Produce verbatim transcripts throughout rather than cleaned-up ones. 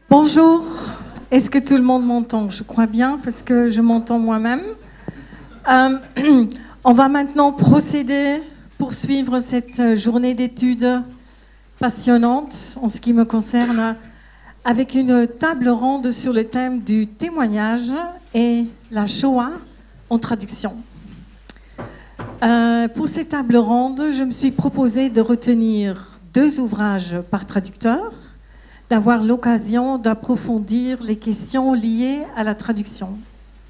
Bonjour, est-ce que tout le monde m'entend? Je crois bien parce que je m'entends moi-même. Euh, on va maintenant procéder, poursuivre cette journée d'études passionnante en ce qui me concerne, avec une table ronde sur le thème du témoignage et la Shoah en traduction. Euh, pour cette table ronde, je me suis proposé de retenir deux ouvrages par traducteur, d'avoir l'occasion d'approfondir les questions liées à la traduction.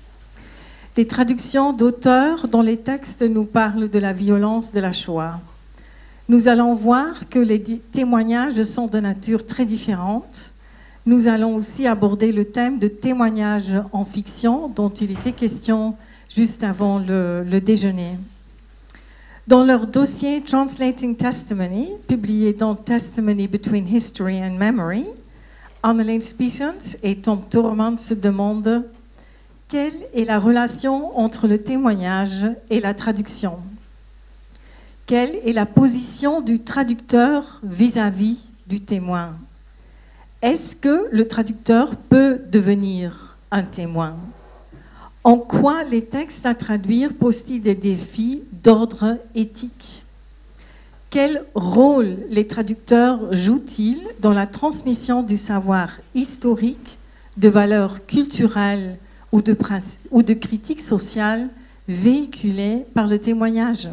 Les traductions d'auteurs dont les textes nous parlent de la violence de la Shoah. Nous allons voir que les témoignages sont de nature très différente. Nous allons aussi aborder le thème de témoignages en fiction dont il était question juste avant le, le déjeuner. Dans leur dossier Translating Testimony, publié dans Testimony Between History and Memory, Annelien Spiessens et Tom Toorman se demandent quelle est la relation entre le témoignage et la traduction. Quelle est la position du traducteur vis-à-vis du témoin? Est-ce que le traducteur peut devenir un témoin? En quoi les textes à traduire posent-ils des défis d'ordre éthique? Quel rôle les traducteurs jouent-ils dans la transmission du savoir historique, de valeurs culturelles ou de, ou de critiques sociales véhiculées par le témoignage?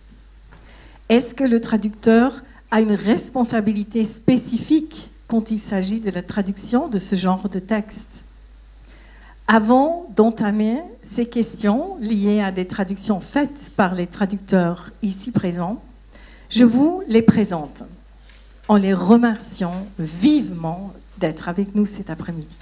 Est-ce que le traducteur a une responsabilité spécifique quand il s'agit de la traduction de ce genre de texte? Avant d'entamer ces questions liées à des traductions faites par les traducteurs ici présents, je vous les présente en les remerciant vivement d'être avec nous cet après-midi.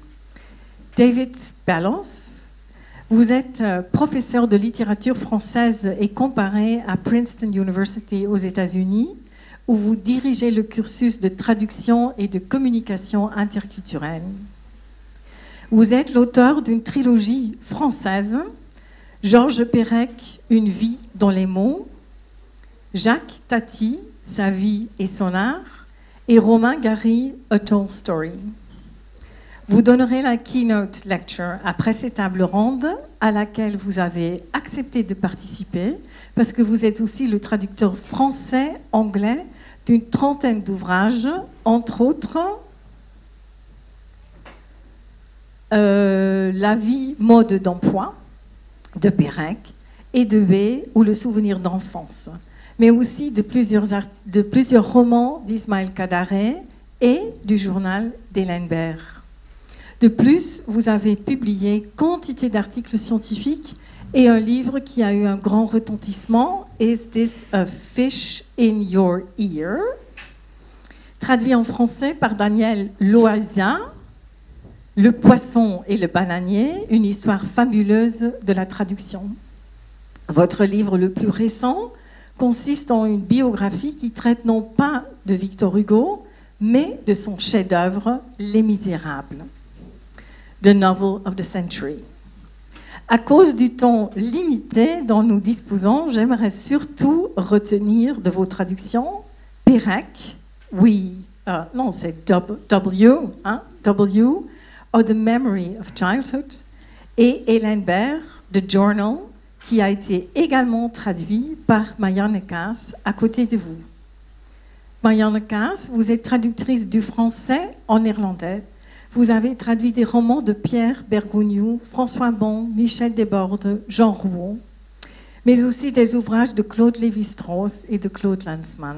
David Bellos, vous êtes professeur de littérature française et comparée à Princeton University aux États-Unis, où vous dirigez le cursus de traduction et de communication interculturelle. Vous êtes l'auteur d'une trilogie française, Georges Perec, Une vie dans les mots, Jacques Tati, Sa vie et son art, et Romain Gary, A Tall Story. Vous donnerez la keynote lecture après cette table ronde à laquelle vous avez accepté de participer parce que vous êtes aussi le traducteur français-anglais d'une trentaine d'ouvrages, entre autres Euh, La vie, mode d'emploi de Perec et de B ou Le souvenir d'enfance, mais aussi de plusieurs, de plusieurs romans d'Ismaël Kadare et du journal d'Hélène Baird. De plus, vous avez publié quantité d'articles scientifiques et un livre qui a eu un grand retentissement, Is This a Fish in Your Ear? Traduit en français par Daniel Loayza, Le poisson et le bananier, une histoire fabuleuse de la traduction. Votre livre le plus récent consiste en une biographie qui traite non pas de Victor Hugo, mais de son chef-d'œuvre, Les Misérables, The Novel of the Century. À cause du temps limité dont nous disposons, j'aimerais surtout retenir de vos traductions Perec, oui, euh, non, c'est W, hein, W, or The Memory of Childhood, et Hélène Baird, The Journal, qui a été également traduit par Marianne Kaas à côté de vous. Marianne Kaas, vous êtes traductrice du français en néerlandais. Vous avez traduit des romans de Pierre Bergogneau, François Bon, Michel Desbordes, Jean Rouault, mais aussi des ouvrages de Claude Lévi-Strauss et de Claude Lanzmann.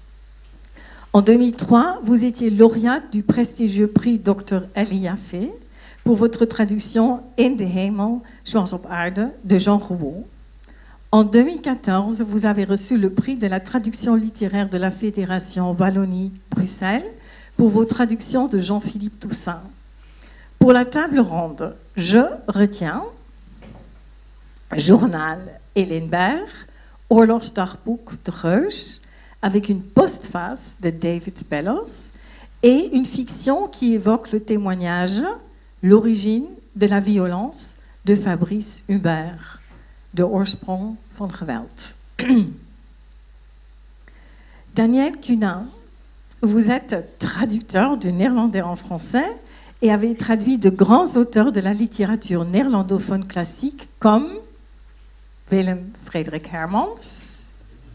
En deux mille trois, vous étiez lauréate du prestigieux prix docteur Elie Yaffe pour votre traduction In the Hemel, Zoals op aarde de Jean Rouault. En deux mille quatorze, vous avez reçu le prix de la traduction littéraire de la Fédération Wallonie-Bruxelles pour vos traductions de Jean-Philippe Toussaint. Pour la table ronde, je retiens Journal Hélène Baird, Oorlogsdagboek de Geus, avec une postface de David Bellos et une fiction qui évoque le témoignage, l'origine de la violence de Fabrice Hubert, De oorsprong van geweld. Daniel Cunin, vous êtes traducteur du néerlandais en français et avez traduit de grands auteurs de la littérature néerlandophone classique comme Willem Frederik Hermans,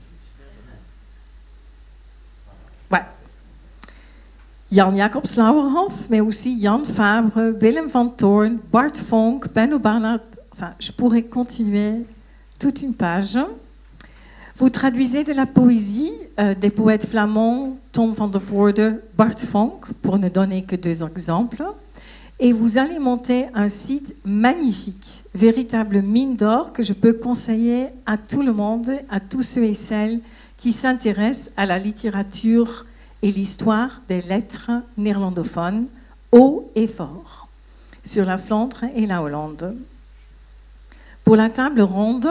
ouais. Jan Jacobs Lauwerhoff, mais aussi Jan Fabre, Willem van Toorn, Bart Vonk, Benno Barnard. Enfin, je pourrais continuer toute une page. Vous traduisez de la poésie euh, des poètes flamands Tom van der Voorde, Bart Vonk, pour ne donner que deux exemples. Et vous alimentez un site magnifique, véritable mine d'or que je peux conseiller à tout le monde, à tous ceux et celles qui s'intéressent à la littérature et l'histoire des lettres néerlandophones, haut et fort, sur la Flandre et la Hollande. Pour la table ronde,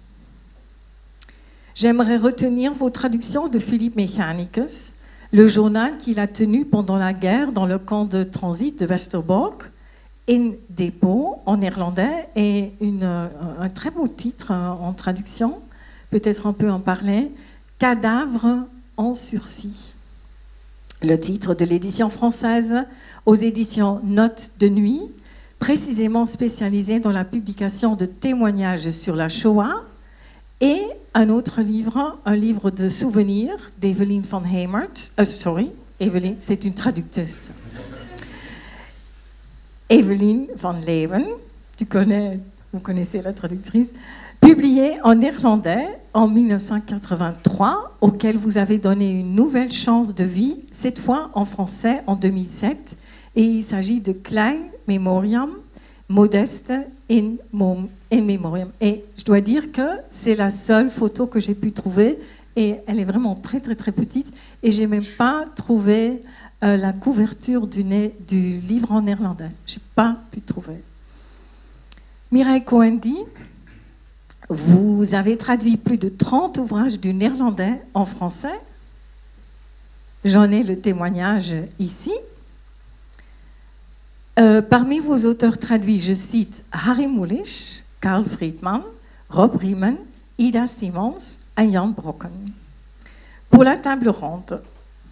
j'aimerais retenir vos traductions de Philippe Mechanicus, le journal qu'il a tenu pendant la guerre dans le camp de transit de Westerbork, In Depot en néerlandais, et une, un très beau titre en traduction, peut-être on peut en parler, Cadavre en sursis. Le titre de l'édition française aux éditions Notes de nuit, précisément spécialisée dans la publication de témoignages sur la Shoah, et un autre livre, un livre de souvenirs d'Evelien van Hemert. Euh, sorry, Evelien, c'est une traductrice. Evelien van Leeuwen, tu connais, vous connaissez la traductrice, publié en néerlandais en mille neuf cent quatre-vingt-trois, auquel vous avez donné une nouvelle chance de vie, cette fois en français en deux mille sept, et il s'agit de Klein Memoriam, modeste in, mom, in memoriam. Et je dois dire que c'est la seule photo que j'ai pu trouver, et elle est vraiment très très très petite, et j'ai même pas trouvé euh, la couverture du, nez, du livre en néerlandais. J'ai pas pu trouver. Mireille Coendi, vous avez traduit plus de trente ouvrages du néerlandais en français. J'en ai le témoignage ici. Euh, parmi vos auteurs traduits, je cite Harry Mulisch, Carl Friedman, Rob Riemann, Ida Simons et Jan Brokken. Pour la table ronde,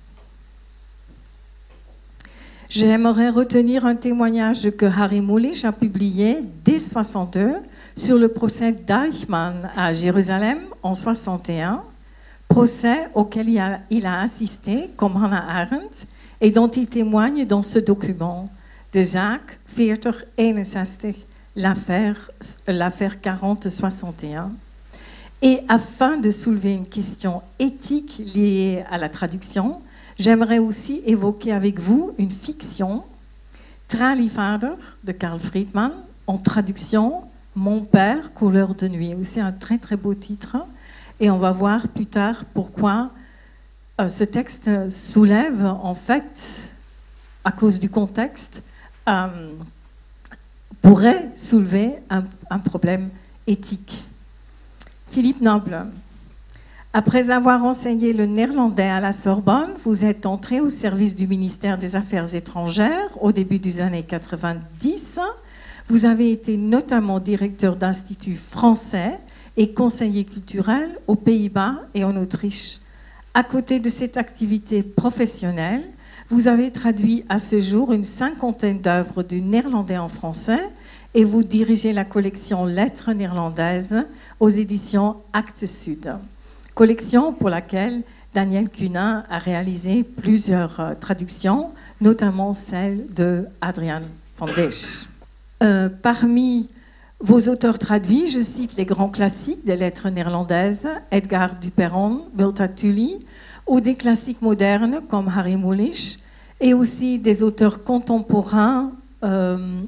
j'aimerais retenir un témoignage que Harry Mulisch a publié dès soixante-deux sur le procès d'Eichmann à Jérusalem en soixante et un, procès auquel il a, il a assisté comme Hannah Arendt et dont il témoigne dans ce document. De zaak veertig eenenzestig, l'affaire, l'affaire quarante soixante et un. Et afin de soulever une question éthique liée à la traduction, j'aimerais aussi évoquer avec vous une fiction, Tralievader de Carl Friedman, en traduction Mon père, couleur de nuit. Aussi un très très beau titre. Et on va voir plus tard pourquoi euh, ce texte soulève, en fait, à cause du contexte, euh, pourrait soulever un, un problème éthique. Philippe Noble, après avoir enseigné le néerlandais à la Sorbonne, vous êtes entré au service du ministère des Affaires étrangères au début des années quatre-vingt-dix. Vous avez été notamment directeur d'instituts français et conseiller culturel aux Pays-Bas et en Autriche. À côté de cette activité professionnelle, vous avez traduit à ce jour une cinquantaine d'œuvres du néerlandais en français et vous dirigez la collection Lettres néerlandaises aux éditions Actes Sud. Collection pour laquelle Daniel Cunin a réalisé plusieurs traductions, notamment celle de Adriaan van Desch. Euh, parmi vos auteurs traduits, je cite les grands classiques des lettres néerlandaises, Edgar Duperron, Multatuli, ou des classiques modernes comme Harry Mulisch, et aussi des auteurs contemporains euh,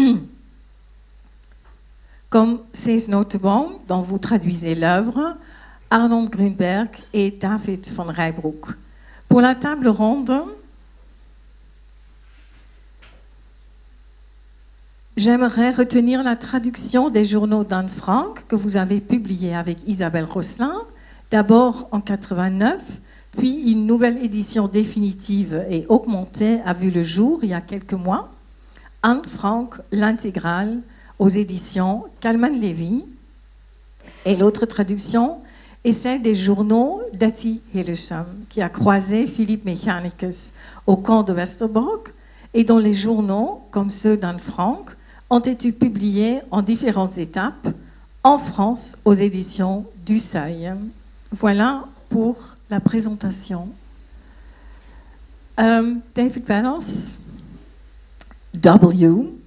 comme Cees Notenboom, dont vous traduisez l'œuvre, Arnold Grunberg et David van Rijbroek. Pour la table ronde, j'aimerais retenir la traduction des journaux d'Anne Frank que vous avez publié avec Isabelle Rosselin, d'abord en quatre-vingt-neuf, puis une nouvelle édition définitive et augmentée a vu le jour il y a quelques mois. Anne Frank, l'intégrale, aux éditions Kalman Levy. Et l'autre traduction et celle des journaux d'Etty Hillesham, qui a croisé Philippe Mechanicus au camp de Westerbork, et dont les journaux, comme ceux d'Anne Frank, ont été publiés en différentes étapes en France aux éditions du Seuil. Voilà pour la présentation. Um, David Vanos, W,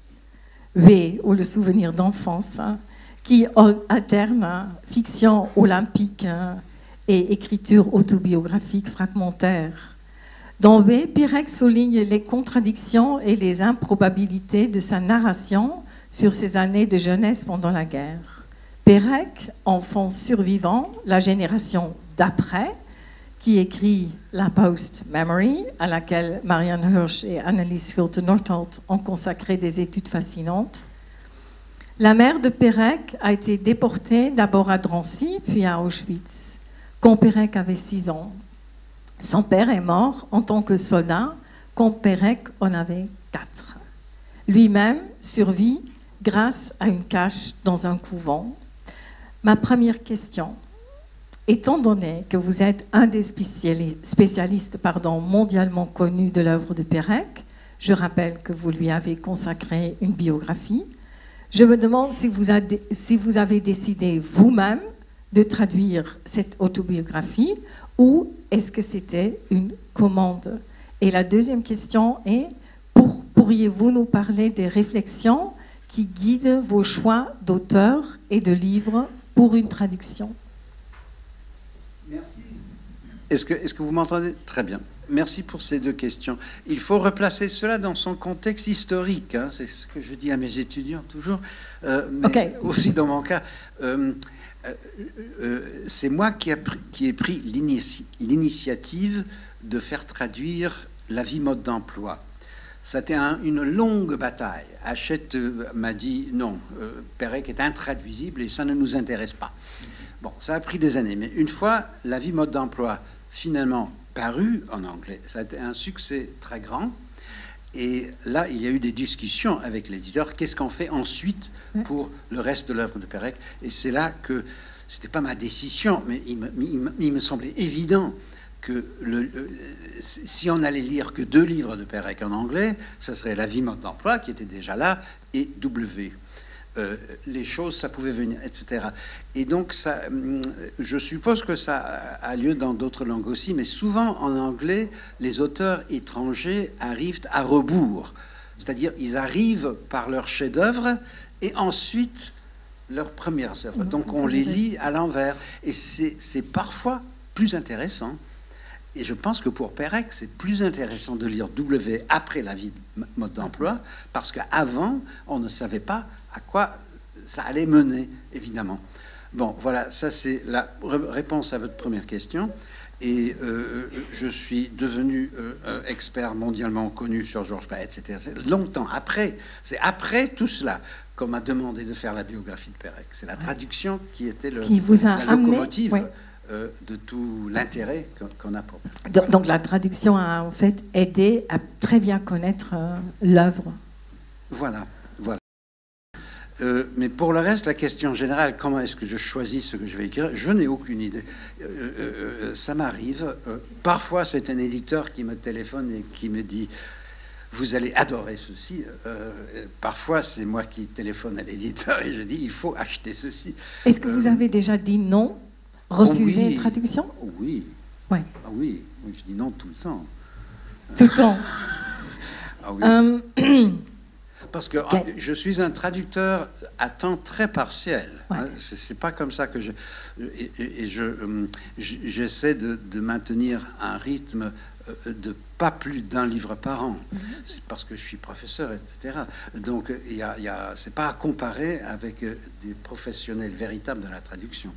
V, ou le souvenir d'enfance, hein, qui alterne hein, fiction olympique hein, et écriture autobiographique fragmentaire. Dans B, Pérec souligne les contradictions et les improbabilités de sa narration sur ses années de jeunesse pendant la guerre. Pérec, enfant survivant, la génération d'après, qui écrit La Post-Memory, à laquelle Marianne Hirsch et Annelies Schulte-Nordholt ont consacré des études fascinantes. La mère de Pérec a été déportée d'abord à Drancy, puis à Auschwitz, quand Pérec avait six ans. Son père est mort en tant que soldat quand Pérec en avait quatre. Lui-même survit grâce à une cache dans un couvent. Ma première question, étant donné que vous êtes un des spécialistes pardon, mondialement connus de l'œuvre de Pérec, je rappelle que vous lui avez consacré une biographie, je me demande si vous, avez, si vous avez décidé vous-même de traduire cette autobiographie ou est-ce que c'était une commande? Et la deuxième question est, pour, pourriez-vous nous parler des réflexions qui guident vos choix d'auteur et de livres pour une traduction? Merci. Est-ce que, est-ce que vous m'entendez? Très bien. Merci pour ces deux questions. Il faut replacer cela dans son contexte historique. Hein. C'est ce que je dis à mes étudiants toujours, euh, mais okay. aussi dans mon cas. Euh, Euh, euh, c'est moi qui, a pris, qui ai pris l'inici, l'initiative de faire traduire La vie mode d'emploi. C'était un, une longue bataille. Hachette euh, m'a dit non, euh, Pérec est intraduisible et ça ne nous intéresse pas. Bon, ça a pris des années, mais une fois La vie mode d'emploi finalement paru en anglais, ça a été un succès très grand. Et là, il y a eu des discussions avec l'éditeur. Qu'est-ce qu'on fait ensuite pour le reste de l'œuvre de Pérec? Et c'est là que, c'était pas ma décision, mais il me, il me, il me semblait évident que le, le, si on allait lire que deux livres de Pérec en anglais, ça serait La vie mode d'emploi, qui était déjà là, et W. Euh, les choses, ça pouvait venir, et cetera. Et donc, ça, je suppose que ça a lieu dans d'autres langues aussi, mais souvent en anglais, les auteurs étrangers arrivent à rebours. C'est-à-dire, ils arrivent par leur chef-d'œuvre et ensuite leurs premières œuvres. Donc, on les lit à l'envers. Et c'est, c'est parfois plus intéressant. Et je pense que pour Pérec, c'est plus intéressant de lire W après La vie mode d'emploi, parce qu'avant, on ne savait pas à quoi ça allait mener, évidemment. Bon, voilà, ça c'est la réponse à votre première question. Et euh, je suis devenu euh, expert mondialement connu sur Georges Paet, et cetera. C'est longtemps après, c'est après tout cela qu'on m'a demandé de faire la biographie de Pérec. C'est la traduction qui était le, qui vous a la amené, locomotive oui. euh, de tout l'intérêt qu'on a pour. Donc, donc la traduction a en fait aidé à très bien connaître euh, l'œuvre. Voilà, voilà. Euh, mais pour le reste, la question générale, comment est-ce que je choisis ce que je vais écrire? Je n'ai aucune idée. Euh, euh, ça m'arrive. Euh, parfois, c'est un éditeur qui me téléphone et qui me dit « Vous allez adorer ceci euh, ». Parfois, c'est moi qui téléphone à l'éditeur et je dis « Il faut acheter ceci ». Est-ce que euh, vous avez déjà dit non? Refusé oui, une traduction? Oui. Ouais. Ah oui. Oui, je dis non tout le temps. Tout le temps. Ah oui. Euh... Parce que okay. je suis un traducteur à temps très partiel. Ouais. Hein, c'est pas comme ça que je et, et je j'essaie de, de maintenir un rythme de pas plus d'un livre par an. Mm-hmm. C'est parce que je suis professeur, et cetera. Donc il y a, il y a c'est pas à comparer avec des professionnels véritables de la traduction.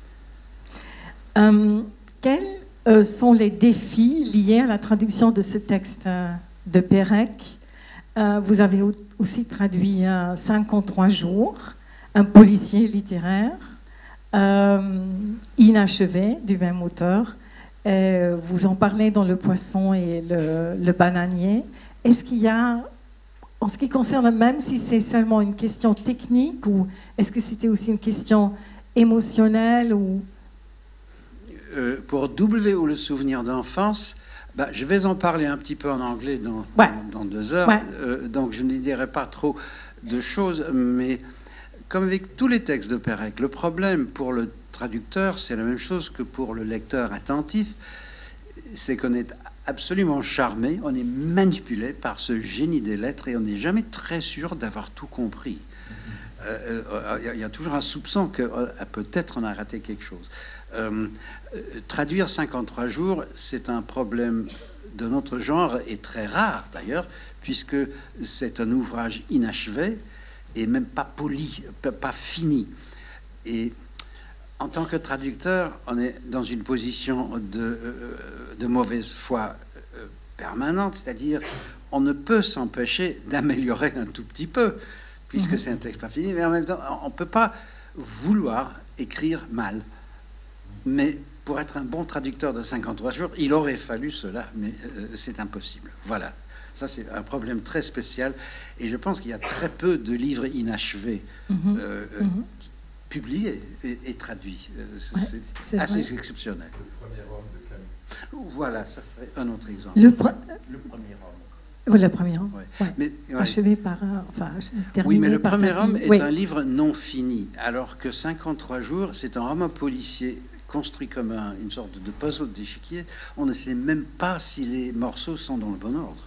Euh, quels euh, sont les défis liés à la traduction de ce texte euh, de Pérec? Euh, vous avez aussi traduit euh, cinquante-trois jours, un policier littéraire, euh, inachevé, du même auteur. Euh, vous en parlez dans Le Poisson et Le, le Bananier. Est-ce qu'il y a, en ce qui concerne, même si c'est seulement une question technique, ou est-ce que c'était aussi une question émotionnelle ou euh, pour W ou le souvenir d'enfance, bah, je vais en parler un petit peu en anglais dans, ouais. dans, dans deux heures, ouais. euh, donc je n'y dirai pas trop de choses, mais comme avec tous les textes de Perec, le problème pour le traducteur, c'est la même chose que pour le lecteur attentif, c'est qu'on est absolument charmé, on est manipulé par ce génie des lettres et on n'est jamais très sûr d'avoir tout compris. Il euh, euh, y a toujours un soupçon que euh, peut-être on a raté quelque chose. Euh, euh, traduire cinquante-trois jours, c'est un problème de notre genre et très rare d'ailleurs, puisque c'est un ouvrage inachevé et même pas poli, pas fini. Et en tant que traducteur, on est dans une position de, euh, de mauvaise foi euh, permanente, c'est-à-dire on ne peut s'empêcher d'améliorer un tout petit peu, puisque c'est un texte pas fini, mais en même temps, on ne peut pas vouloir écrire mal. Mais pour être un bon traducteur de cinquante-trois jours, il aurait fallu cela, mais euh, c'est impossible. Voilà. Ça, c'est un problème très spécial. Et je pense qu'il y a très peu de livres inachevés mm-hmm. euh, mm-hmm. publiés et, et traduits. C'est, ouais, c'est assez vrai. Exceptionnel. Le premier homme de Camus. Voilà, ça serait un autre exemple. Le, pre- le premier homme. Oui, le premier homme. Ouais. Ouais. Mais, ouais. Achevé par un... Enfin, oui, mais le par premier homme est oui. un livre non fini, alors que cinquante-trois jours, c'est un roman policier construit comme un, une sorte de puzzle d'échiquier. On ne sait même pas si les morceaux sont dans le bon ordre.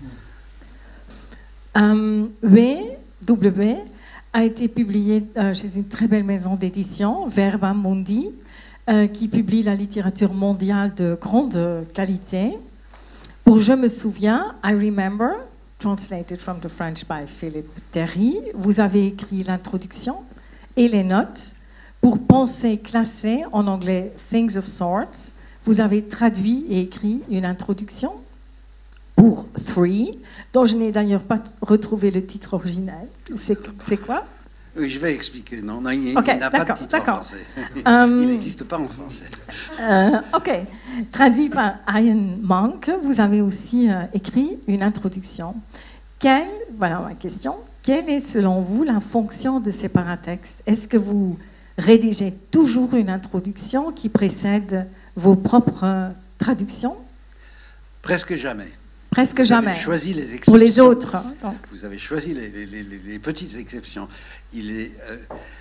Um, W, W a été publié euh, chez une très belle maison d'édition, Verba Mundi, euh, qui publie la littérature mondiale de grande qualité. Pour Je me souviens, I Remember, translated from the French by Philippe Terry, vous avez écrit l'introduction et les notes. Pour Pensée classée, en anglais Things of Sorts, vous avez traduit et écrit une introduction. Pour Three, dont je n'ai d'ailleurs pas retrouvé le titre original. C'est, c'est quoi? Oui, je vais expliquer. Non, non il, okay, il n'a pas de titre d'accord. en français. Um, il n'existe pas en français. Euh, ok. Traduit par Ian Monk, vous avez aussi euh, écrit une introduction. Quelle, voilà ma question. Quelle est selon vous la fonction de ces paratextes? Est-ce que vous rédigez toujours une introduction qui précède vos propres euh, traductions? Presque jamais. Presque vous jamais. Avez choisi les exceptions. Pour les autres. Donc. Vous avez choisi les, les, les, les petites exceptions. Il est, euh,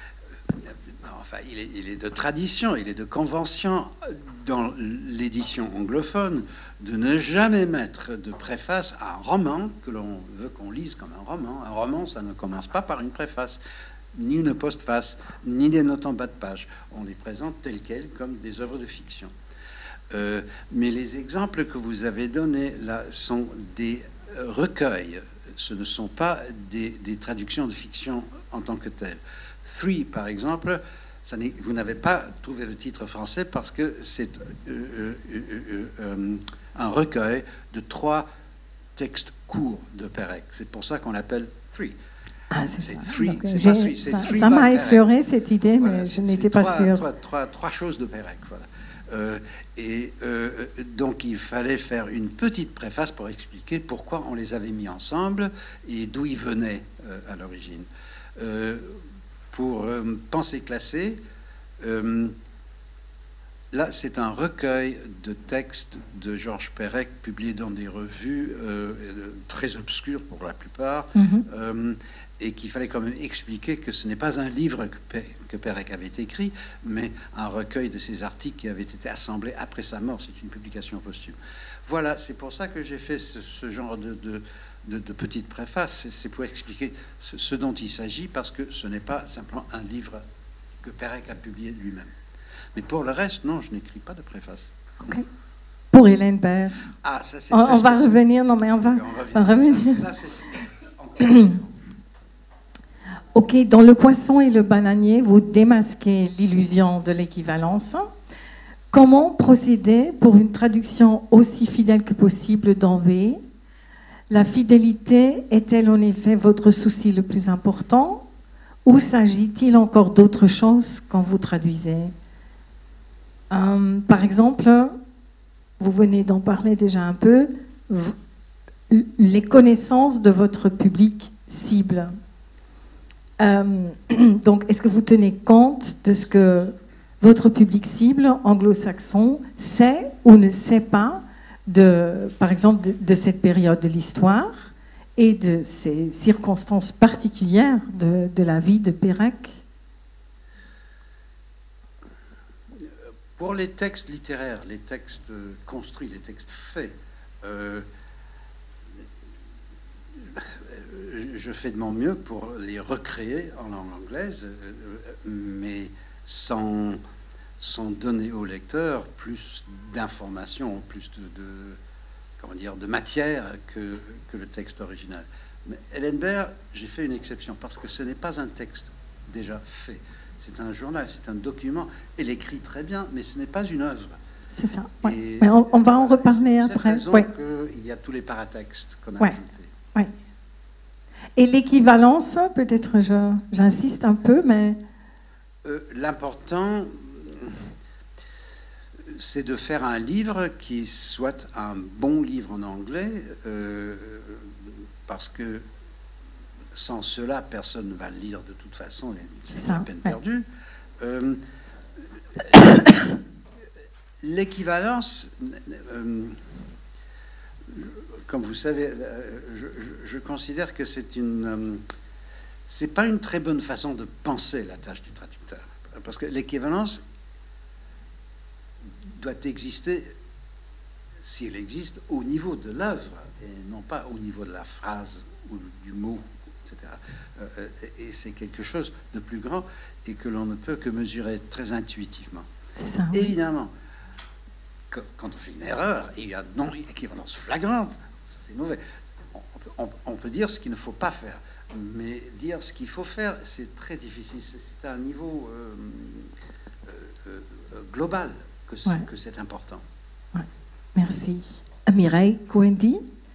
enfin, il est, il est de tradition, il est de convention dans l'édition anglophone de ne jamais mettre de préface à un roman que l'on veut qu'on lise comme un roman. Un roman, ça ne commence pas par une préface, ni une postface, ni des notes en bas de page. On les présente telles quelles comme des œuvres de fiction. Euh, mais les exemples que vous avez donnés là sont des recueils, ce ne sont pas des, des traductions de fiction en tant que telles. Three, par exemple, ça n'est, vous n'avez pas trouvé le titre français parce que c'est euh, euh, euh, euh, un recueil de trois textes courts de Perec. C'est pour ça qu'on l'appelle Three. Ah, c'est, c'est ça. Three, Donc, c'est pas three, c'est ça, three ça m'a Perec. effleuré cette idée, voilà, mais je c'est, n'étais c'est pas trois, sûre. Trois, trois, trois choses de Perec, voilà. Euh, et euh, donc il fallait faire une petite préface pour expliquer pourquoi on les avait mis ensemble et d'où ils venaient euh, à l'origine. Euh, pour euh, Pensée classée, euh, là c'est un recueil de textes de Georges Perec publiés dans des revues euh, très obscures pour la plupart, mm-hmm. euh, et qu'il fallait quand même expliquer que ce n'est pas un livre que, que Perec avait écrit, mais un recueil de ses articles qui avait été assemblé après sa mort. C'est une publication posthume. Voilà, c'est pour ça que j'ai fait ce, ce genre de, de, de, de petite préface. C'est, c'est pour expliquer ce, ce dont il s'agit, parce que ce n'est pas simplement un livre que Perec a publié lui-même. Mais pour le reste, non, je n'écris pas de préface. Okay. Pour Hélène Baird. Ah, ça c'est On, on va revenir, non mais on va, on va revenir. Ça, ça, c'est... Ok, dans Le Poisson et le Bananier, vous démasquez l'illusion de l'équivalence. Comment procéder pour une traduction aussi fidèle que possible d'Envé? La fidélité est-elle en effet votre souci le plus important, ou s'agit-il encore d'autre chose quand vous traduisez? euh, Par exemple, vous venez d'en parler déjà un peu, vous, les connaissances de votre public cible. Euh, donc, est-ce que vous tenez compte de ce que votre public cible anglo-saxon sait ou ne sait pas, de, par exemple, de, de cette période de l'histoire et de ces circonstances particulières de, de la vie de Pérec? Pour les textes littéraires, les textes construits, les textes faits, euh, je fais de mon mieux pour les recréer en langue anglaise, mais sans, sans donner au lecteur plus d'informations, plus de, de, comment dire, de matière que, que le texte original. Mais Ellenberg, j'ai fait une exception parce que ce n'est pas un texte déjà fait. C'est un journal, c'est un document. Elle écrit très bien, mais ce n'est pas une œuvre. C'est ça. Ouais. Mais on, on va en reparler après. C'est ouais. qu'il y a tous les paratextes qu'on a ouais. ajoutés. Ouais. Et l'équivalence, peut-être je, j'insiste un peu, mais... Euh, l'important, c'est de faire un livre qui soit un bon livre en anglais, euh, parce que sans cela, personne ne va le lire de toute façon, c'est la peine ouais. perdue. Euh, l'équivalence... Euh, Comme vous savez, je, je, je considère que c'est une, euh, c'est pas une très bonne façon de penser la tâche du traducteur, parce que l'équivalence doit exister, si elle existe, au niveau de l'œuvre et non pas au niveau de la phrase ou du mot, et cetera. Euh, et c'est quelque chose de plus grand et que l'on ne peut que mesurer très intuitivement. C'est ça, oui. Évidemment, quand on fait une erreur, il y a non équivalence flagrante. C'est mauvais. On peut, on, on peut dire ce qu'il ne faut pas faire, mais dire ce qu'il faut faire, c'est très difficile. C'est à un niveau euh, euh, euh, global que c'est, ouais. que c'est important. Ouais. Merci. Mireille Coendi,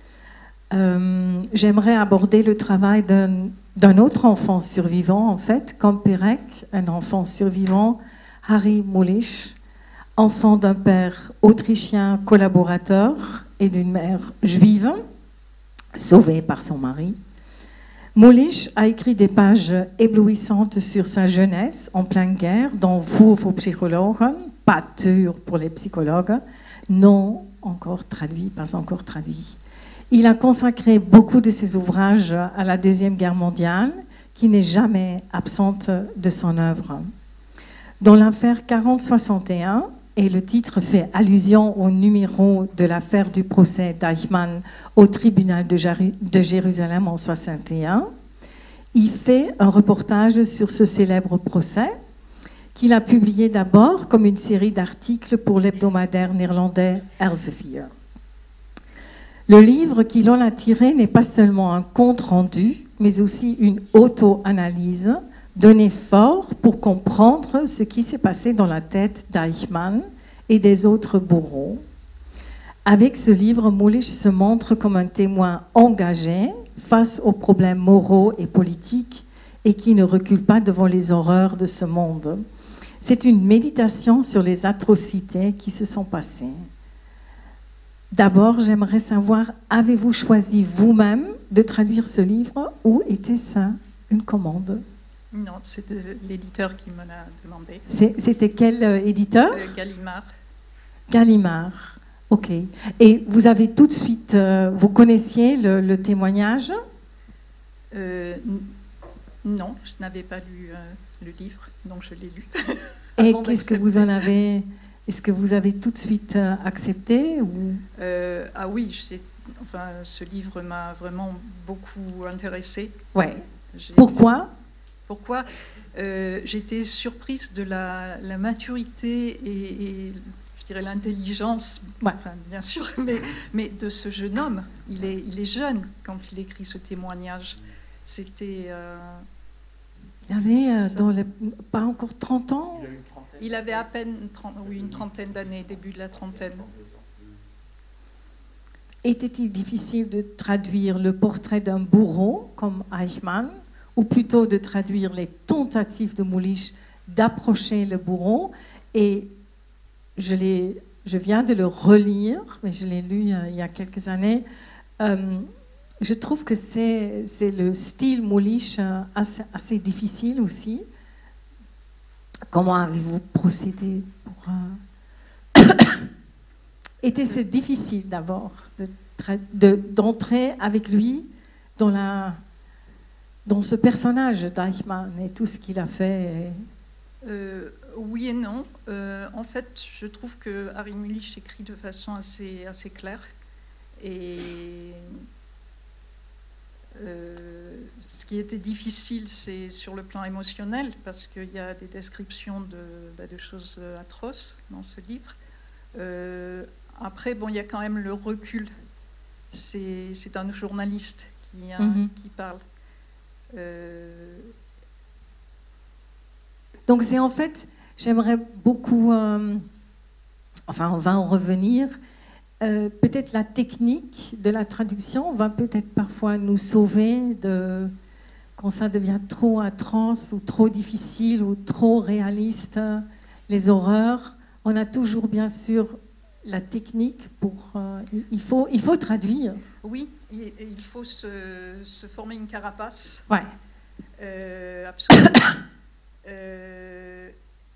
euh, j'aimerais aborder le travail d'un, d'un autre enfant survivant, en fait, comme Pérec, un enfant survivant, Harry Mulisch, enfant d'un père autrichien collaborateur et d'une mère juive, sauvée par son mari. Mulisch a écrit des pages éblouissantes sur sa jeunesse en pleine guerre, dans Voor voor psychologen, pas dur pour les psychologues, non encore traduit, pas encore traduit. Il a consacré beaucoup de ses ouvrages à la Deuxième Guerre mondiale, qui n'est jamais absente de son œuvre. Dans l'affaire quarante soixante et un, et le titre fait allusion au numéro de l'affaire du procès d'Eichmann au tribunal de, Jéru- de Jérusalem en soixante et un. Il fait un reportage sur ce célèbre procès qu'il a publié d'abord comme une série d'articles pour l'hebdomadaire néerlandais Elsevier. Le livre qu'il en a tiré n'est pas seulement un compte-rendu, mais aussi une auto-analyse donné fort pour comprendre ce qui s'est passé dans la tête d'Eichmann et des autres bourreaux. Avec ce livre, Mulisch se montre comme un témoin engagé face aux problèmes moraux et politiques et qui ne recule pas devant les horreurs de ce monde. C'est une méditation sur les atrocités qui se sont passées. D'abord, j'aimerais savoir, avez-vous choisi vous-même de traduire ce livre ou était ça une commande ? Non, c'était l'éditeur qui me l'a demandé. C'est, c'était quel euh, éditeur ? euh, Gallimard. Gallimard, ok. Et vous avez tout de suite, euh, vous connaissiez le, le témoignage ? euh, n- Non, je n'avais pas lu euh, le livre, donc je l'ai lu. Et qu'est-ce que vous en avez ? Est-ce que vous avez tout de suite euh, accepté ou... euh, Ah oui, j'ai, enfin, ce livre m'a vraiment beaucoup intéressée. Ouais. J'ai Pourquoi ? été... Pourquoi euh, j'étais surprise de la, la maturité et, et je dirais l'intelligence, ouais. enfin, bien sûr, mais, mais de ce jeune homme. Il est, il est jeune quand il écrit ce témoignage. C'était... Euh, il avait euh, dans les, pas encore trente ans ? Il, il avait à peine trente, oui, une trentaine d'années, début de la trentaine. Était-il difficile de traduire le portrait d'un bourreau comme Eichmann, ou plutôt de traduire les tentatives de Mulisch d'approcher le bourreau? Et je, l'ai, je viens de le relire, mais je l'ai lu euh, il y a quelques années. Euh, je trouve que c'est, c'est le style Mulisch euh, assez, assez difficile aussi. comment avez-vous procédé pour... Euh... Était-ce difficile d'abord de, de, d'entrer avec lui dans, la, dans ce personnage d'Eichmann et tout ce qu'il a fait? euh, Oui et non. Euh, en fait, je trouve que Harry Mulisch écrit de façon assez, assez claire. Et euh, ce qui était difficile, c'est sur le plan émotionnel, parce qu'il y a des descriptions de, bah, de choses atroces dans ce livre. Euh, après, bon, il y a quand même le recul. C'est, c'est un journaliste qui, hein, mm-hmm. qui parle. Euh... Donc c'est en fait, j'aimerais beaucoup, euh, enfin on va en revenir, euh, peut-être la technique de la traduction va peut-être parfois nous sauver de, quand ça devient trop atroce ou trop difficile ou trop réaliste, les horreurs. On a toujours bien sûr la technique pour... Euh, il, faut, il faut traduire. Oui, et, et il faut se, se former une carapace. Ouais. Euh, absolument. euh,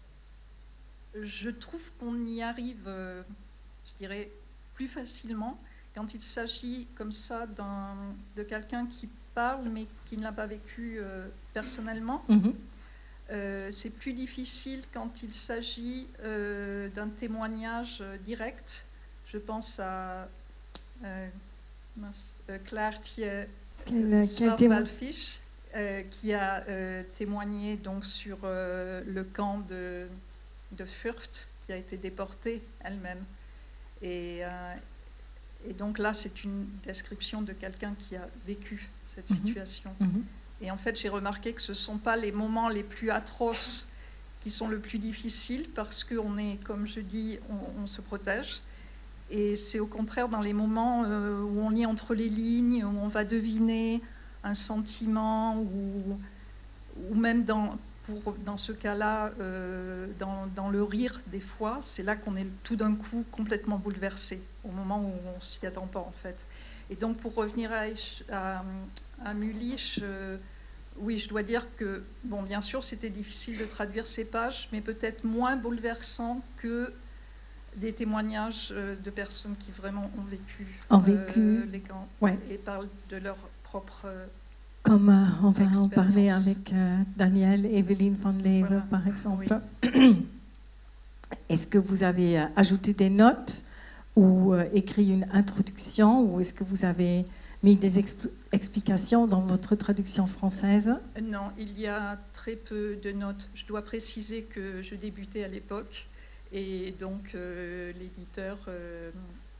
je trouve qu'on y arrive, euh, je dirais, plus facilement quand il s'agit comme ça d'un, de quelqu'un qui parle mais qui ne l'a pas vécu euh, personnellement. Mm-hmm. Euh, c'est plus difficile quand il s'agit euh, d'un témoignage euh, direct. Je pense à euh, euh, Claire Thier-Swartwaldfisch, euh, qui a euh, témoigné donc, sur euh, le camp de, de Fürth, qui a été déportée elle-même. Et, euh, et donc là, c'est une description de quelqu'un qui a vécu cette mm-hmm. situation. Mm-hmm. Et en fait, j'ai remarqué que ce ne sont pas les moments les plus atroces qui sont le plus difficiles parce qu'on est, comme je dis, on, on se protège. Et c'est au contraire dans les moments euh, où on est entre les lignes, où on va deviner un sentiment, ou, ou même dans, pour, dans ce cas-là, euh, dans, dans le rire des fois, c'est là qu'on est tout d'un coup complètement bouleversé, au moment où on ne s'y attend pas en fait. Et donc pour revenir à, à, à Mulisch, euh, oui, je dois dire que, bon, bien sûr, c'était difficile de traduire ces pages, mais peut-être moins bouleversant que des témoignages euh, de personnes qui vraiment ont vécu, ont vécu. Euh, les camps ouais. et parlent de leur propre euh, Comme euh, on va en parler avec euh, Daniel et Evelyne van Leeuwen, voilà. par exemple. Oui. Est-ce que vous avez euh, ajouté des notes ou euh, écrit une introduction, ou est-ce que vous avez mis des expl- explications dans votre traduction française? Non, il y a très peu de notes. Je dois préciser que je débutais à l'époque et donc euh, l'éditeur euh,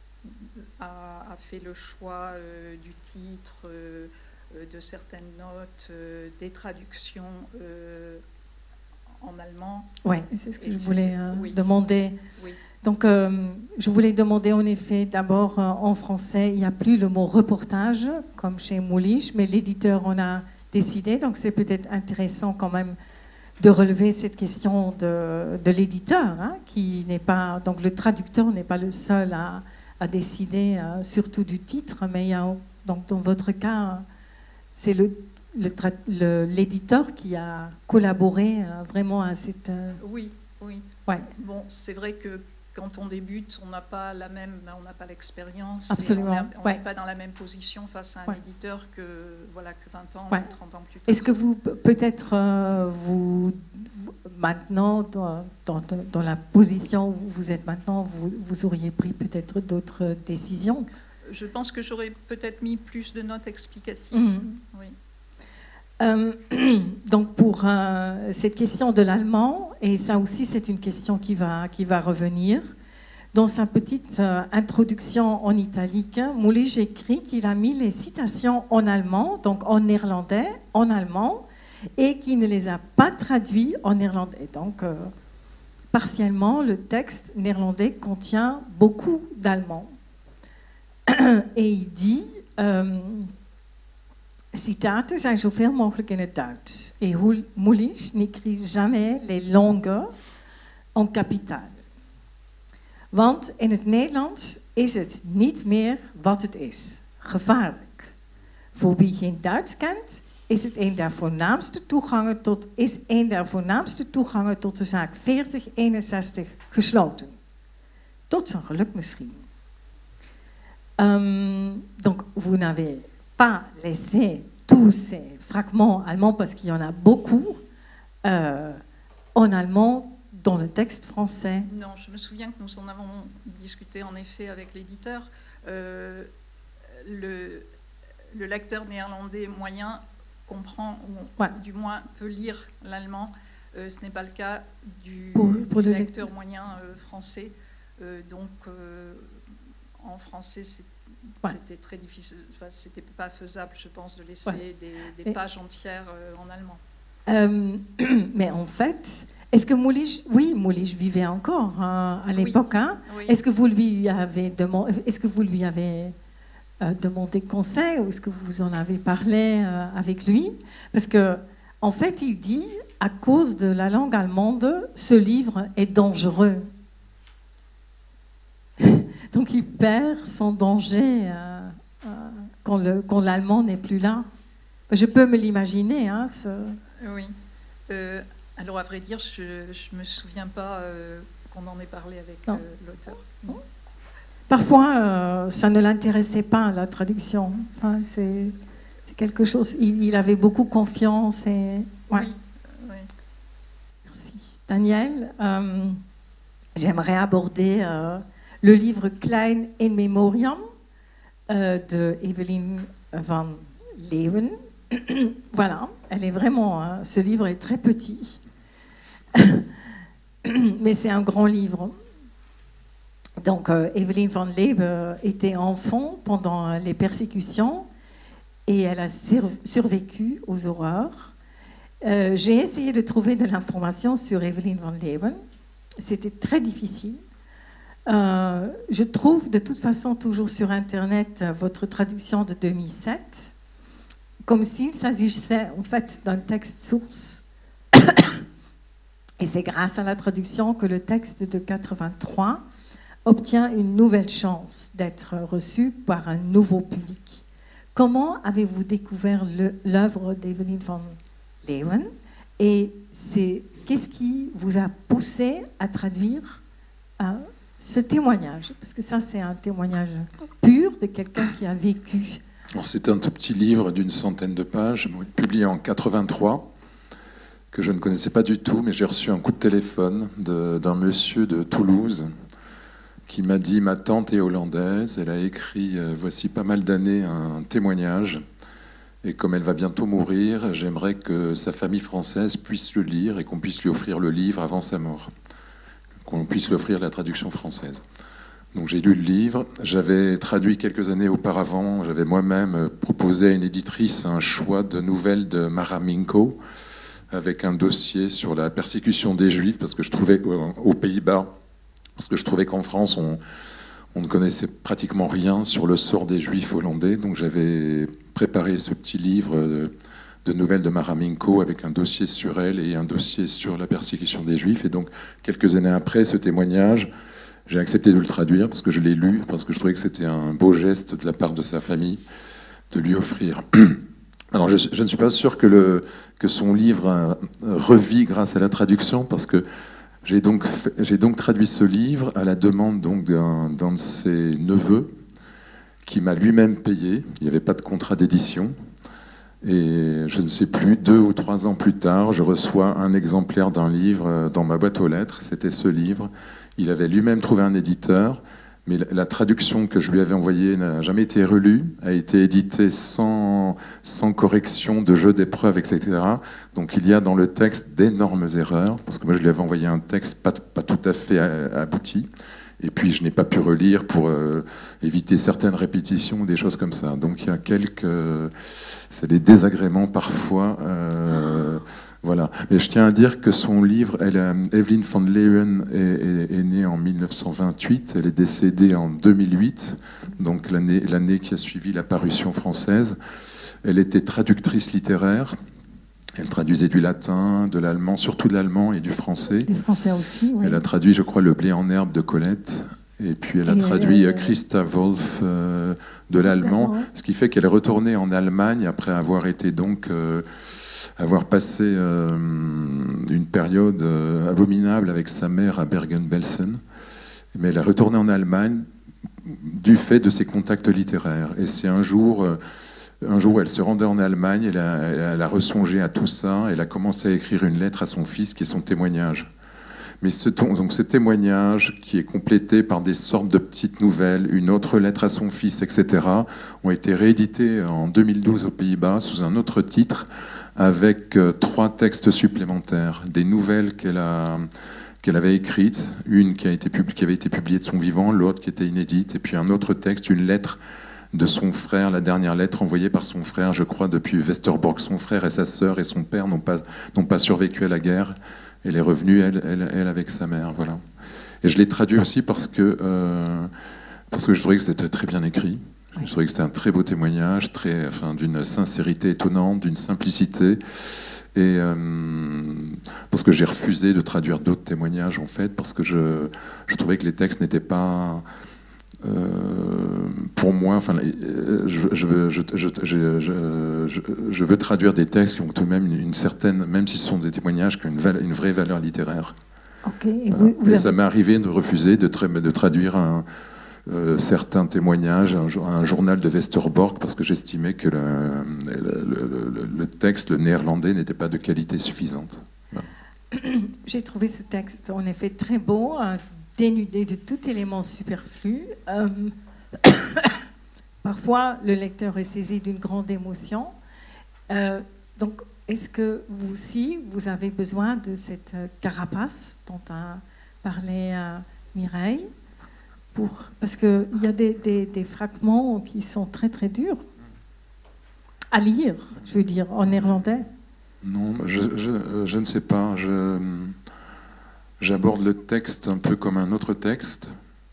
a, a fait le choix euh, du titre, euh, de certaines notes, euh, des traductions euh, en allemand. Oui, c'est ce que et je voulais euh, oui. demander. Oui. Donc, euh, je voulais demander en effet, d'abord, euh, en français, il n'y a plus le mot reportage, comme chez Mulisch, mais l'éditeur en a décidé, donc c'est peut-être intéressant quand même de relever cette question de, de l'éditeur, hein, qui n'est pas, donc le traducteur n'est pas le seul à, à décider, euh, surtout du titre, mais il y a, donc dans votre cas, c'est le, le, le, l'éditeur qui a collaboré euh, vraiment à cette... Euh... Oui, oui. Ouais. Bon, c'est vrai que quand on débute, on n'a pas la même, on n'a pas l'expérience. Absolument. On n'est ouais. pas dans la même position face à un ouais. éditeur que voilà que vingt ans ouais. ou trente ans plus tard. Est-ce que vous peut-être euh, vous, vous maintenant dans, dans, dans la position où vous êtes maintenant, vous, vous auriez pris peut-être d'autres décisions? Je pense que j'aurais peut-être mis plus de notes explicatives. Mmh. Oui. Euh, donc pour euh, cette question de l'allemand, et ça aussi c'est une question qui va, qui va revenir, dans sa petite euh, introduction en italique, Mulisch écrit qu'il a mis les citations en allemand, donc en néerlandais, en allemand, et qu'il ne les a pas traduits en néerlandais. Donc euh, partiellement, le texte néerlandais contient beaucoup d'allemand. Et il dit... Euh, Citaten zijn zoveel mogelijk in het Duits. Et Mulisch n'écrit jamais les langues en kapitaal. Want in het Nederlands is het niet meer wat het is. Gevaarlijk. Voor wie geen Duits kent, is het een der voornaamste toegangen tot, is een der voornaamste toegangen tot de zaak veertig eenenzestig gesloten. Tot zijn geluk misschien. Um, donc, vous n'avez pas laissé tous ces fragments allemands, parce qu'il y en a beaucoup, euh, en allemand dans le texte français. Non, je me souviens que nous en avons discuté en effet avec l'éditeur. Euh, le, le lecteur néerlandais moyen comprend, ou ouais. du moins peut lire l'allemand. Euh, ce n'est pas le cas du, pour, pour du le lecteur moyen euh, français. Euh, donc, euh, en français, c'est, ouais. c'était très difficile. Enfin, c'était pas faisable, je pense, de laisser ouais. des, des pages entières euh, en allemand. Euh, mais en fait, est-ce que Moulich, oui, Moulich vivait encore hein, à l'époque. Oui. Hein? Oui. Est-ce que vous lui avez demandé, est-ce que vous lui avez euh, demandé conseil, ou est-ce que vous en avez parlé euh, avec lui? Parce que, en fait, il dit, à cause de la langue allemande, ce livre est dangereux. Donc, il perd son danger euh, euh, quand, le, quand l'allemand n'est plus là. Je peux me l'imaginer. Hein, ce... Oui. Euh, alors, à vrai dire, je ne me souviens pas euh, qu'on en ait parlé avec euh, l'auteur. Non. Parfois, euh, ça ne l'intéressait pas, la traduction. Enfin, c'est, c'est quelque chose... Il, il avait beaucoup confiance. Et... Ouais. Oui. oui. Merci. Daniel, euh, j'aimerais aborder euh, le livre Klein in Memoriam euh, de Evelien van Leeuwen. Voilà, elle est vraiment... Hein, ce livre est très petit. Mais c'est un grand livre. Donc, euh, Evelien van Leeuwen était enfant pendant les persécutions et elle a sur- survécu aux horreurs. Euh, j'ai essayé de trouver de l'information sur Evelien van Leeuwen. C'était très difficile. Euh, je trouve de toute façon toujours sur Internet votre traduction de deux mille sept, comme s'il s'agissait en fait d'un texte source. Et c'est grâce à la traduction que le texte de quatre-vingt-trois obtient une nouvelle chance d'être reçu par un nouveau public. Comment avez-vous découvert le, l'œuvre d'Evelien van Leeuwen et c'est, qu'est-ce qui vous a poussé à traduire euh, ce témoignage? Parce que ça, c'est un témoignage pur de quelqu'un qui a vécu. Alors, c'est un tout petit livre d'une centaine de pages, publié en quatre-vingt-trois, que je ne connaissais pas du tout, mais j'ai reçu un coup de téléphone de, d'un monsieur de Toulouse qui m'a dit « Ma tante est hollandaise, elle a écrit, euh, voici pas mal d'années, un témoignage, et comme elle va bientôt mourir, j'aimerais que sa famille française puisse le lire et qu'on puisse lui offrir le livre avant sa mort, qu'on puisse lui offrir la traduction française. » Donc j'ai lu le livre, j'avais traduit quelques années auparavant, j'avais moi-même proposé à une éditrice un choix de nouvelles de Mara Minko, avec un dossier sur la persécution des Juifs, parce que je trouvais aux Pays-Bas, parce que je trouvais qu'en France, on, on ne connaissait pratiquement rien sur le sort des Juifs hollandais. Donc j'avais préparé ce petit livre de nouvelles de Mara Minko avec un dossier sur elle et un dossier sur la persécution des Juifs. Et donc, quelques années après ce témoignage, j'ai accepté de le traduire parce que je l'ai lu, parce que je trouvais que c'était un beau geste de la part de sa famille de lui offrir. Alors, je, je ne suis pas sûr que, le, que son livre revit grâce à la traduction, parce que j'ai donc, fait, j'ai donc traduit ce livre à la demande donc d'un, d'un de ses neveux, qui m'a lui-même payé. Il n'y avait pas de contrat d'édition. Et je ne sais plus, deux ou trois ans plus tard, je reçois un exemplaire d'un livre dans ma boîte aux lettres. C'était ce livre. Il avait lui-même trouvé un éditeur. Mais la traduction que je lui avais envoyée n'a jamais été relue, a été éditée sans, sans correction de jeu d'épreuves, et cetera. Donc il y a dans le texte d'énormes erreurs, parce que moi je lui avais envoyé un texte pas, pas tout à fait abouti, et puis je n'ai pas pu relire pour euh, éviter certaines répétitions, des choses comme ça. Donc il y a quelques... Euh, c'est des désagréments parfois... Euh, Voilà. Mais je tiens à dire que son livre, elle, Evelien van Leeuwen est, est, est née en mille neuf cent vingt-huit, elle est décédée en deux mille huit, donc l'année, l'année qui a suivi la parution française. Elle était traductrice littéraire, elle traduisait du latin, de l'allemand, surtout de l'allemand et du français. Du français aussi, oui. Elle a traduit, je crois, Le blé en herbe de Colette. Et puis elle a et traduit euh, Christa Wolf euh, de l'allemand, ce qui fait qu'elle est retournée en Allemagne après avoir été donc euh, avoir passé euh, une période euh, abominable avec sa mère à Bergen-Belsen. Mais elle est retournée en Allemagne du fait de ses contacts littéraires. Et c'est un jour, euh, un jour où elle se rendait en Allemagne, elle a, elle a ressongé à tout ça, elle a commencé à écrire une lettre à son fils qui est son témoignage. Mais ce, donc ce témoignage, qui est complété par des sortes de petites nouvelles, une autre lettre à son fils, et cetera, ont été réédités en deux mille douze aux Pays-Bas sous un autre titre, avec euh, trois textes supplémentaires, des nouvelles qu'elle a, qu'elle avait écrites, une qui, a été pub- qui avait été publiée de son vivant, l'autre qui était inédite, et puis un autre texte, une lettre de son frère, la dernière lettre envoyée par son frère, je crois, depuis Westerbork. Son frère et sa sœur et son père n'ont pas, n'ont pas survécu à la guerre. Elle est revenue, elle, elle, elle avec sa mère, voilà. Et je l'ai traduit aussi parce que, euh, parce que je trouvais que c'était très bien écrit. Je trouvais que c'était un très beau témoignage, très, enfin, d'une sincérité étonnante, d'une simplicité. Et euh, parce que j'ai refusé de traduire d'autres témoignages, en fait, parce que je, je trouvais que les textes n'étaient pas... Euh, pour moi, enfin, je, je, veux, je, je, je, je, je veux traduire des textes qui ont tout de même une certaine, même si ce sont des témoignages, qui ont une, une vraie valeur littéraire. Okay. Et, voilà. vous, vous et avez... ça m'est arrivé de refuser de, tra de traduire un, euh, certains témoignages, un, un journal de Westerbork, parce que j'estimais que le, le, le, le texte, le néerlandais, n'était pas de qualité suffisante. Voilà. J'ai trouvé ce texte en effet très beau, dénudé de tout élément superflu. Euh, parfois, le lecteur est saisi d'une grande émotion. Euh, donc, est-ce que vous aussi, vous avez besoin de cette carapace dont a parlé euh, Mireille pour... Parce qu'il y a des, des, des fragments qui sont très très durs à lire, je veux dire, en néerlandais. Non, je, je, je ne sais pas. Je... J'aborde le texte un peu comme un autre texte,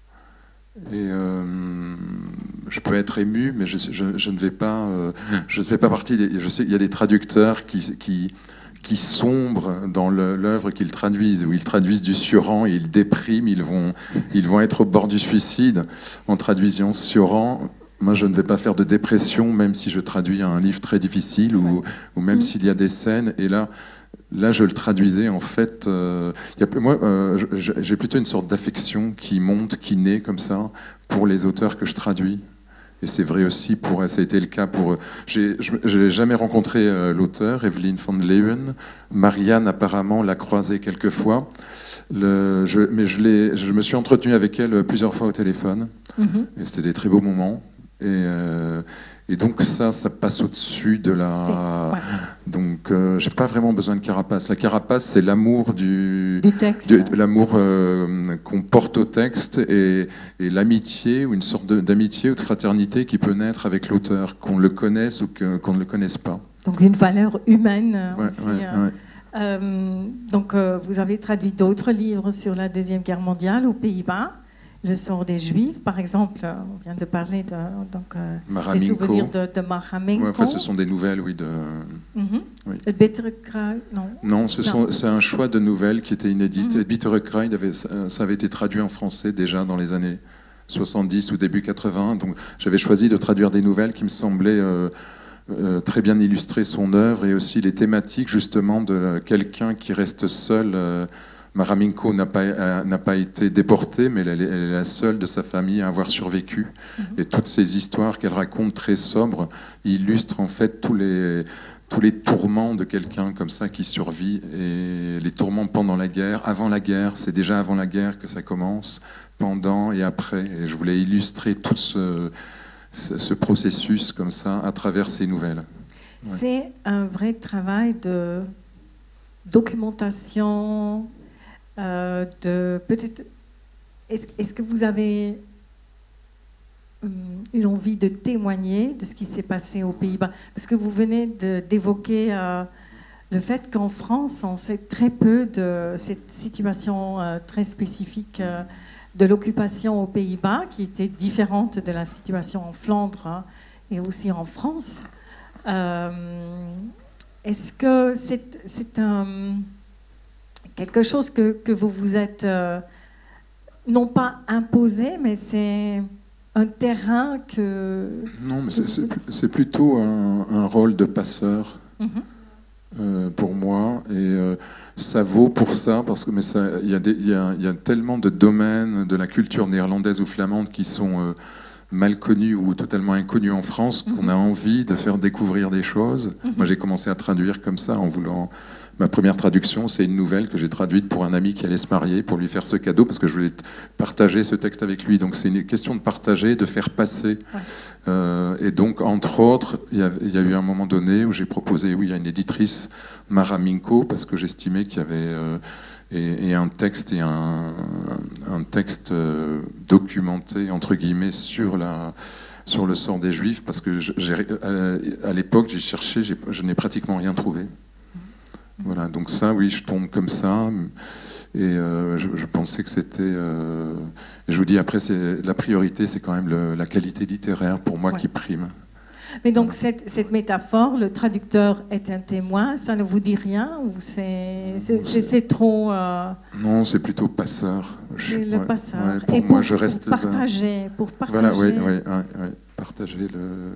et euh, je peux être ému, mais je, je, je ne vais pas, euh, je ne fais pas partie des, je sais qu'il y a des traducteurs qui, qui, qui sombrent dans l'œuvre qu'ils traduisent, où ils traduisent du Sioran et ils dépriment, ils vont, ils vont être au bord du suicide en traduisant Sioran. Moi, je ne vais pas faire de dépression, même si je traduis un livre très difficile, ou, ou même mmh. s'il y a des scènes, et là... Là, je le traduisais, en fait... Euh, y a, moi, euh, j'ai plutôt une sorte d'affection qui monte, qui naît comme ça, pour les auteurs que je traduis. Et c'est vrai aussi, pour, ça a été le cas pour... Je n'ai jamais rencontré euh, l'auteur, Evelyn van Leeuwen. Marianne, apparemment, l'a croisée quelques fois. Le, je, mais je, je me suis entretenu avec elle plusieurs fois au téléphone. Mm-hmm. Et c'était des très beaux moments. Et... Euh, Et donc ça, ça passe au-dessus de la... Ouais. Donc euh, j'ai pas vraiment besoin de carapace. La carapace, c'est l'amour du... du texte. De, de l'amour euh, qu'on porte au texte et, et l'amitié, ou une sorte d'amitié ou de fraternité qui peut naître avec l'auteur, qu'on le connaisse ou que, qu'on ne le connaisse pas. Donc une valeur humaine ouais, aussi. Ouais, euh, ouais. Euh, donc euh, vous avez traduit d'autres livres sur la Deuxième Guerre mondiale aux Pays-Bas. Le sort des Juifs, par exemple, on vient de parler de, donc, euh, des souvenirs de, de Maramenko. Ouais, enfin, ce sont des nouvelles, oui. De... Mm-hmm. oui. Et Bittere Kruid, non. Non, c'est un choix de nouvelles qui était inédite. Mm-hmm. Bittere Kruid, ça avait été traduit en français déjà dans les années soixante-dix ou début quatre-vingts. Donc j'avais choisi de traduire des nouvelles qui me semblaient euh, euh, très bien illustrer son œuvre, et aussi les thématiques justement de quelqu'un qui reste seul. Euh, Maramenko n'a pas, euh, n'a pas été déportée, mais elle est, elle est la seule de sa famille à avoir survécu. Mm-hmm. Et toutes ces histoires qu'elle raconte très sobres illustrent en fait tous les, tous les tourments de quelqu'un comme ça qui survit. Et les tourments pendant la guerre, avant la guerre, c'est déjà avant la guerre que ça commence, pendant et après. Et je voulais illustrer tout ce, ce, ce processus comme ça à travers ces nouvelles. Ouais. C'est un vrai travail de documentation. Euh, de peut-être est-ce, est-ce que vous avez euh, une envie de témoigner de ce qui s'est passé aux Pays-Bas, parce que vous venez de, d'évoquer euh, le fait qu'en France on sait très peu de cette situation euh, très spécifique euh, de l'occupation aux Pays-Bas, qui était différente de la situation en Flandre hein, et aussi en France. Euh, est-ce que c'est, c'est un quelque chose que, que vous vous êtes euh, non pas imposé, mais c'est un terrain que... Non, mais c'est plutôt un, un rôle de passeur mm-hmm. euh, pour moi. Et euh, ça vaut pour ça, parce que mais ça, il y a des, il y a, il y a tellement de domaines de la culture néerlandaise ou flamande qui sont euh, mal connus ou totalement inconnus en France, mm-hmm. qu'on a envie de faire découvrir des choses. Mm-hmm. Moi, j'ai commencé à traduire comme ça en voulant... Ma première traduction, c'est une nouvelle que j'ai traduite pour un ami qui allait se marier, pour lui faire ce cadeau, parce que je voulais partager ce texte avec lui. Donc c'est une question de partager, de faire passer. Ouais. Euh, et donc, entre autres, il y, a, il y a eu un moment donné où j'ai proposé, oui, à une éditrice, Mara Minko, parce que j'estimais qu'il y avait euh, et, et un texte et un, un texte euh, documenté, entre guillemets, sur la... sur le sort des Juifs, parce que j'ai, à l'époque, j'ai cherché, j'ai, je n'ai pratiquement rien trouvé. Voilà, donc ça, oui, je tombe comme ça, et euh, je, je pensais que c'était... Euh, je vous dis, après, la priorité, c'est quand même le, la qualité littéraire, pour moi, ouais. qui prime. Mais donc, voilà. cette, cette métaphore, le traducteur est un témoin, ça ne vous dit rien, ou c'est trop... Euh... Non, c'est plutôt passeur. C'est le ouais, passeur. Ouais, pour et moi, pour, je reste... Pour partager, pour partager... Voilà, oui, oui, oui, oui, partager le...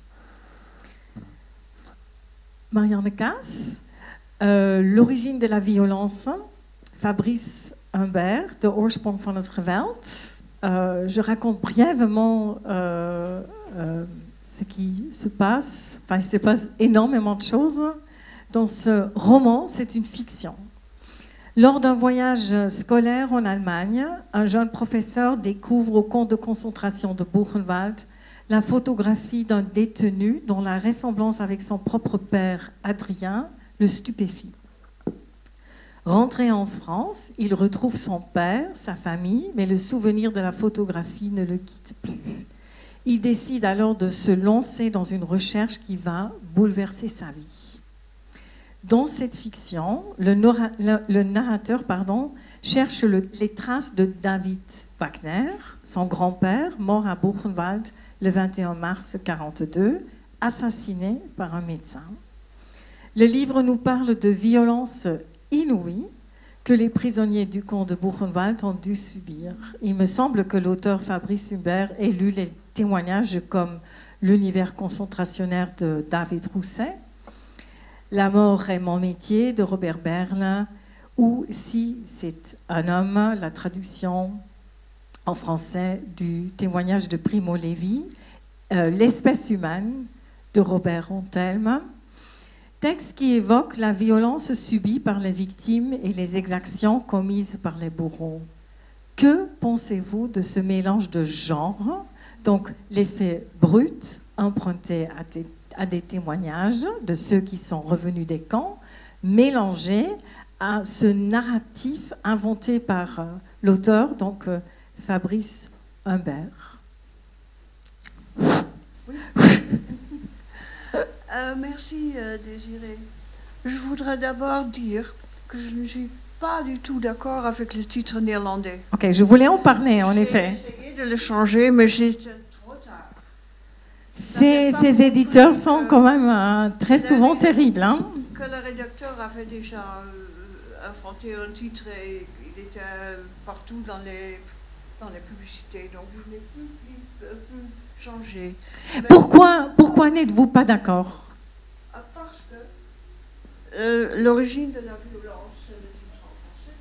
Marianne Kaas. Uh, L'origine de la violence, Fabrice Humbert, de oorsprong van het geweld. Uh, je raconte brièvement uh, uh, ce qui se passe. Enfin, il se passe énormément de choses dans ce roman. C'est une fiction. Lors d'un voyage scolaire en Allemagne, un jeune professeur découvre au camp de concentration de Buchenwald la photographie d'un détenu dont la ressemblance avec son propre père, Adrien, le stupéfie. Rentré en France, il retrouve son père, sa famille, mais le souvenir de la photographie ne le quitte plus. Il décide alors de se lancer dans une recherche qui va bouleverser sa vie. Dans cette fiction, le, le, le narrateur pardon, cherche le, les traces de David Wagner, son grand-père, mort à Buchenwald le vingt et un mars mille neuf cent quarante-deux, assassiné par un médecin. Le livre nous parle de violences inouïes que les prisonniers du camp de Buchenwald ont dû subir. Il me semble que l'auteur Fabrice Humbert ait lu les témoignages comme L'univers concentrationnaire de David Rousset, La mort est mon métier de Robert Berle, ou Si c'est un homme, la traduction en français du témoignage de Primo Levi, euh, L'espèce humaine de Robert Antelme. Texte qui évoque la violence subie par les victimes et les exactions commises par les bourreaux. Que pensez-vous de ce mélange de genres, donc les faits bruts empruntés à des, à des témoignages de ceux qui sont revenus des camps, mélangés à ce narratif inventé par euh, l'auteur, donc euh, Fabrice Humbert. Oui. Euh, merci euh, Désiré. Je voudrais d'abord dire que je ne suis pas du tout d'accord avec le titre néerlandais. Ok, je voulais en parler en effet. J'ai essayé de le changer, mais c'était trop tard. Ces, ces éditeurs sont quand même euh, très souvent terribles. Hein? Que le rédacteur avait déjà euh, inventé un titre et il était partout dans les, dans les publicités, donc je n'ai plus, plus, plus changé. Pourquoi, pourquoi n'êtes-vous pas d'accord? Parce que euh, l'origine de la violence, c'est le titre en français,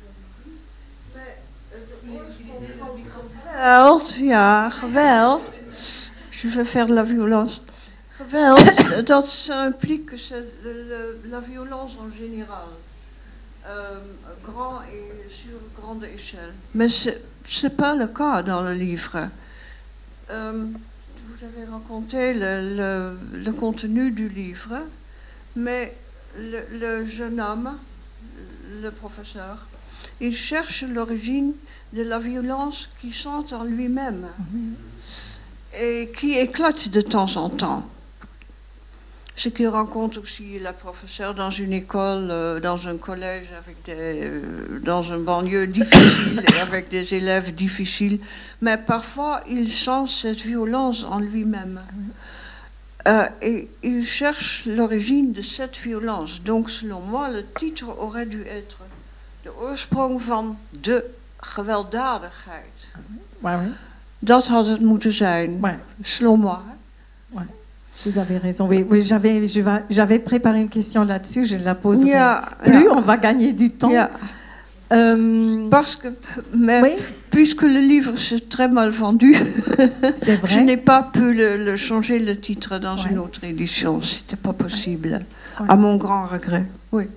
comme vous avez dit, mais euh, geweld, ja, geweld, je veux faire de la violence. Geweld, dat ça implique que c'est la violence en général, euh, grand et sur grande échelle. Mais c'est c'est pas le cas dans le livre. Euh, vous avez raconté le, le, le contenu du livre, mais le, le jeune homme, le professeur, il cherche l'origine de la violence qu'il sent en lui-même et qui éclate de temps en temps. Ce qu'il rencontre aussi la professeure dans une école, euh, dans un collège, avec des, euh, dans un banlieue difficile, et avec des élèves difficiles. Mais parfois, il sent cette violence en lui-même. Euh, et il cherche l'origine de cette violence. Donc, selon moi, le titre aurait dû être de oorsprong van de gewelddadigheid. Ouais, ouais. Dat had het moeten zijn. Ouais. Selon moi. Ouais. Vous avez raison. Oui, oui, j'avais, j'avais préparé une question là-dessus. Je ne la poserai ja, plus. Ja. On va gagner du temps. Ja. Euh, Parce que, mais, oui. puisque le livre s'est très mal vendu, C'est vrai. je n'ai pas pu le, le changer le titre dans Ouais. une autre édition. C'était pas possible, Ouais. à mon grand regret. Oui.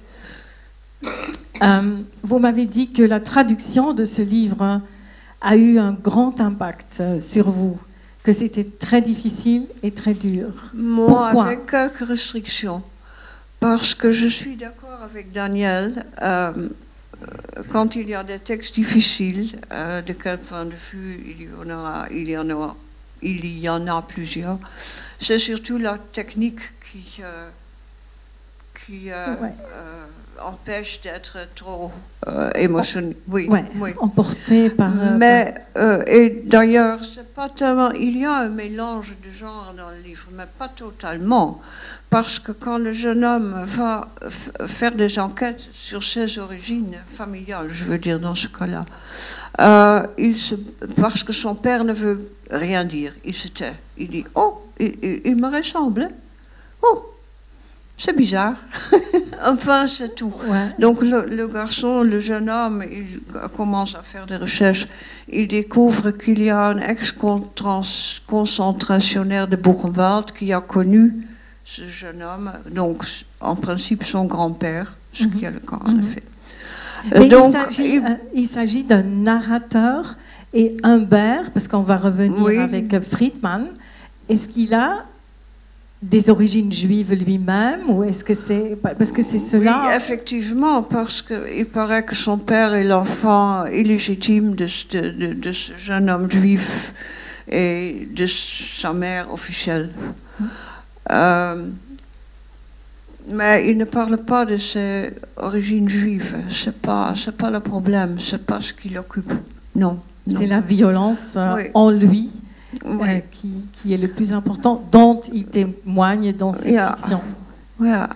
Euh, vous m'avez dit que la traduction de ce livre a eu un grand impact sur vous, que c'était très difficile et très dur. Moi, Pourquoi? avec quelques restrictions. Parce que je suis d'accord avec Daniel, euh, quand il y a des textes difficiles, euh, de quel point de vue il y en aura, il y en aura, il y en a plusieurs, c'est surtout la technique qui, euh, qui euh, Ouais. euh, empêche d'être trop euh, émotionnel. Oui, Ouais, oui. emporté par... euh, Mais, euh, et d'ailleurs, c'est pas tellement, il y a un mélange de genres dans le livre, mais pas totalement. Parce que quand le jeune homme va f- faire des enquêtes sur ses origines familiales, je veux dire dans ce cas-là, euh, il se, parce que son père ne veut rien dire, il se tait. Il dit, oh, il, il, il me ressemble. Oh, c'est bizarre. Enfin, c'est tout. Ouais. Donc le, le garçon, le jeune homme, il commence à faire des recherches. Il découvre qu'il y a un ex-concentrationnaire de Buchenwald qui a connu ce jeune homme, donc en principe son grand-père, ce Mhm. qui est le cas en Mhm. effet. Mais Euh, donc, il s'agit, il- euh, il s'agit d'un narrateur et Humbert, parce qu'on va revenir Oui. avec euh, Friedman. Est-ce qu'il a des origines juives lui-même ou est-ce que c'est parce que c'est cela? Oui, effectivement, parce qu'il paraît que son père est l'enfant illégitime de, ce- de, de, de ce jeune homme juif et de sa mère officielle. Euh, mais il ne parle pas de ses origines juives. C'est pas, c'est pas le problème. C'est pas ce qui l'occupe. Non. non. C'est la violence euh, Oui. en lui Oui. euh, qui, qui est le plus important, dont il témoigne dans cette Yeah. fiction. Ja.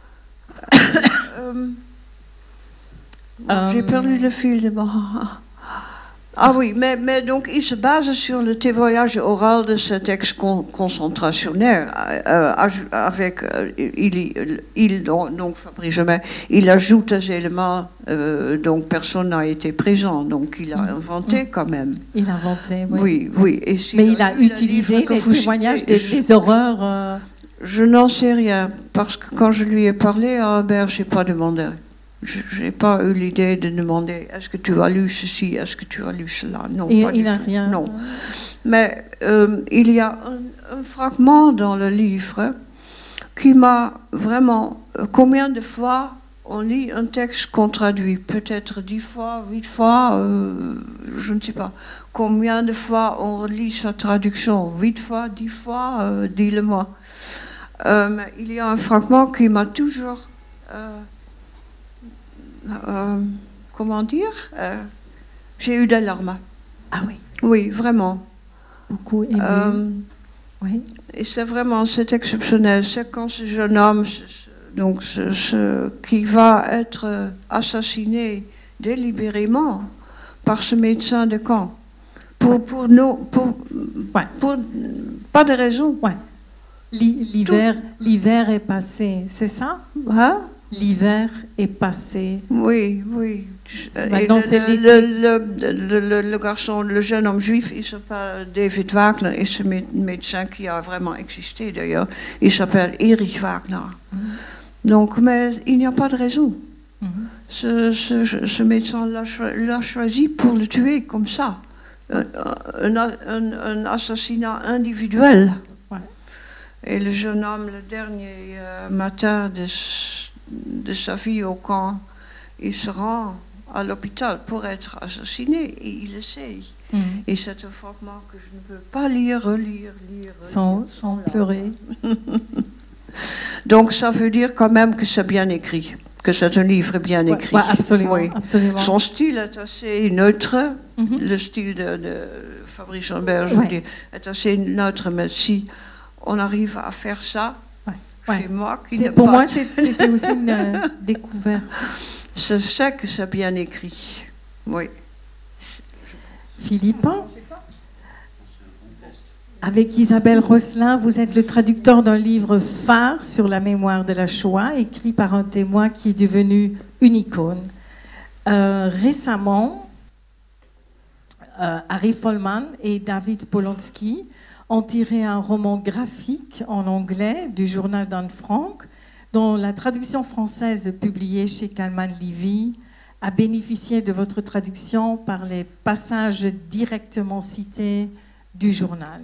Euh, Euh, J'ai perdu le fil de mon... Ah oui, mais, mais donc il se base sur le témoignage oral de cet ex-concentrationnaire. Euh, avec, euh, il, il, donc Fabrice Gemay, il ajoute des éléments, euh, donc personne n'a été présent, donc il a inventé Mm. quand même. Il a inventé, oui. Oui, oui. Et si Mais il a lu le utilisé livre que les vous témoignages citez, des, je- des horreurs. euh, Je n'en sais rien, parce que quand je lui ai parlé à Humbert, je n'ai pas demandé. Je n'ai pas eu l'idée de demander est-ce que tu as lu ceci, est-ce que tu as lu cela. Non, et pas il du n'a tout. rien. Non. Mais euh, il y a un, un fragment dans le livre qui m'a vraiment... Combien de fois on lit un texte qu'on traduit? Peut-être dix fois, huit fois, euh, je ne sais pas. Combien de fois on relit sa traduction? Huit fois, dix fois, euh, dis-le-moi. Euh, mais il y a un fragment qui m'a toujours... Euh, euh, comment dire euh, J'ai eu des larmes. Ah oui, Oui, vraiment. beaucoup ému. Euh, oui. et c'est vraiment, c'est exceptionnel. C'est quand ce jeune homme, ce- ce- donc ce, ce- qui va être assassiné délibérément par ce médecin de camp. Pour, pour, nos, pour, Ouais. pour pas de raison. Ouais. L'hi- L'hiver, l'hiver est passé, c'est ça? Hein? L'hiver est passé. Oui, oui. C'est- Et maintenant, le, c'est le, l'été. le, le, le, le garçon, le jeune homme juif, il s'appelle David Wagner, et ce mé- médecin qui a vraiment existé d'ailleurs, il s'appelle Erich Wagner. Mhm. Donc, mais il n'y a pas de raison. Mhm. Ce, ce, ce médecin l'a cho- l'a choisi pour le tuer comme ça. Un, un, un, un assassinat individuel. Ouais. Et le jeune homme, le dernier euh, matin de, s- de sa vie au camp, il se rend à l'hôpital pour être assassiné et il essaye. Mhm. Et c'est un fragment que je ne peux pas lire, relire, lire. Sans, relire, sans larmes. pleurer. Donc ça veut dire quand même que c'est bien écrit, que c'est un livre bien Ouais, écrit. ouais, absolument, Oui. absolument. Son style est assez neutre. Mhm. Le style de, de Fabrice Humbert, je veux Ouais. dire, est assez neutre, mais si on arrive à faire ça, Ouais, ouais. chez moi, qui C'est- n'ai pour pas- moi, c'est- c'était aussi une euh, découverte. je sais que c'est bien écrit. Oui. Philippe. Avec Isabelle Rosselin, vous êtes le traducteur d'un livre phare sur la mémoire de la Shoah, écrit par un témoin qui est devenu une icône. Euh, récemment, euh, Harry Folman et David Polonsky ont tiré un roman graphique en anglais du journal d'Anne Frank, dont la traduction française publiée chez Kalman Levy a bénéficié de votre traduction par les passages directement cités du journal.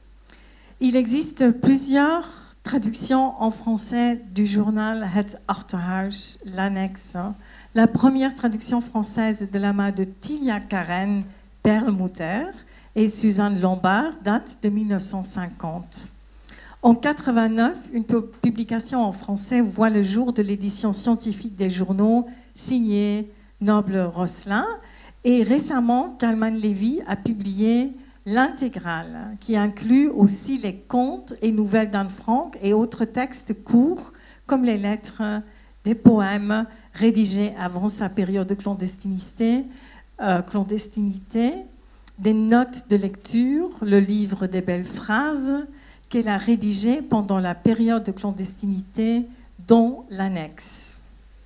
Il existe plusieurs traductions en français du journal Het Achterhuis, l'annexe. La première traduction française de la main de Tilia Karen Perlmutter et Suzanne Lombard date de mille neuf cent cinquante. En mille neuf cent quatre-vingt-neuf, une publication en français voit le jour de l'édition scientifique des journaux signée Noble-Rosselin, et récemment, Kalman Levy a publié l'intégrale, qui inclut aussi les contes et nouvelles d'Anne Frank et autres textes courts, comme les lettres, des poèmes rédigés avant sa période de clandestinité, euh, clandestinité, des notes de lecture, le livre des belles phrases qu'elle a rédigé pendant la période de clandestinité, dont l'annexe.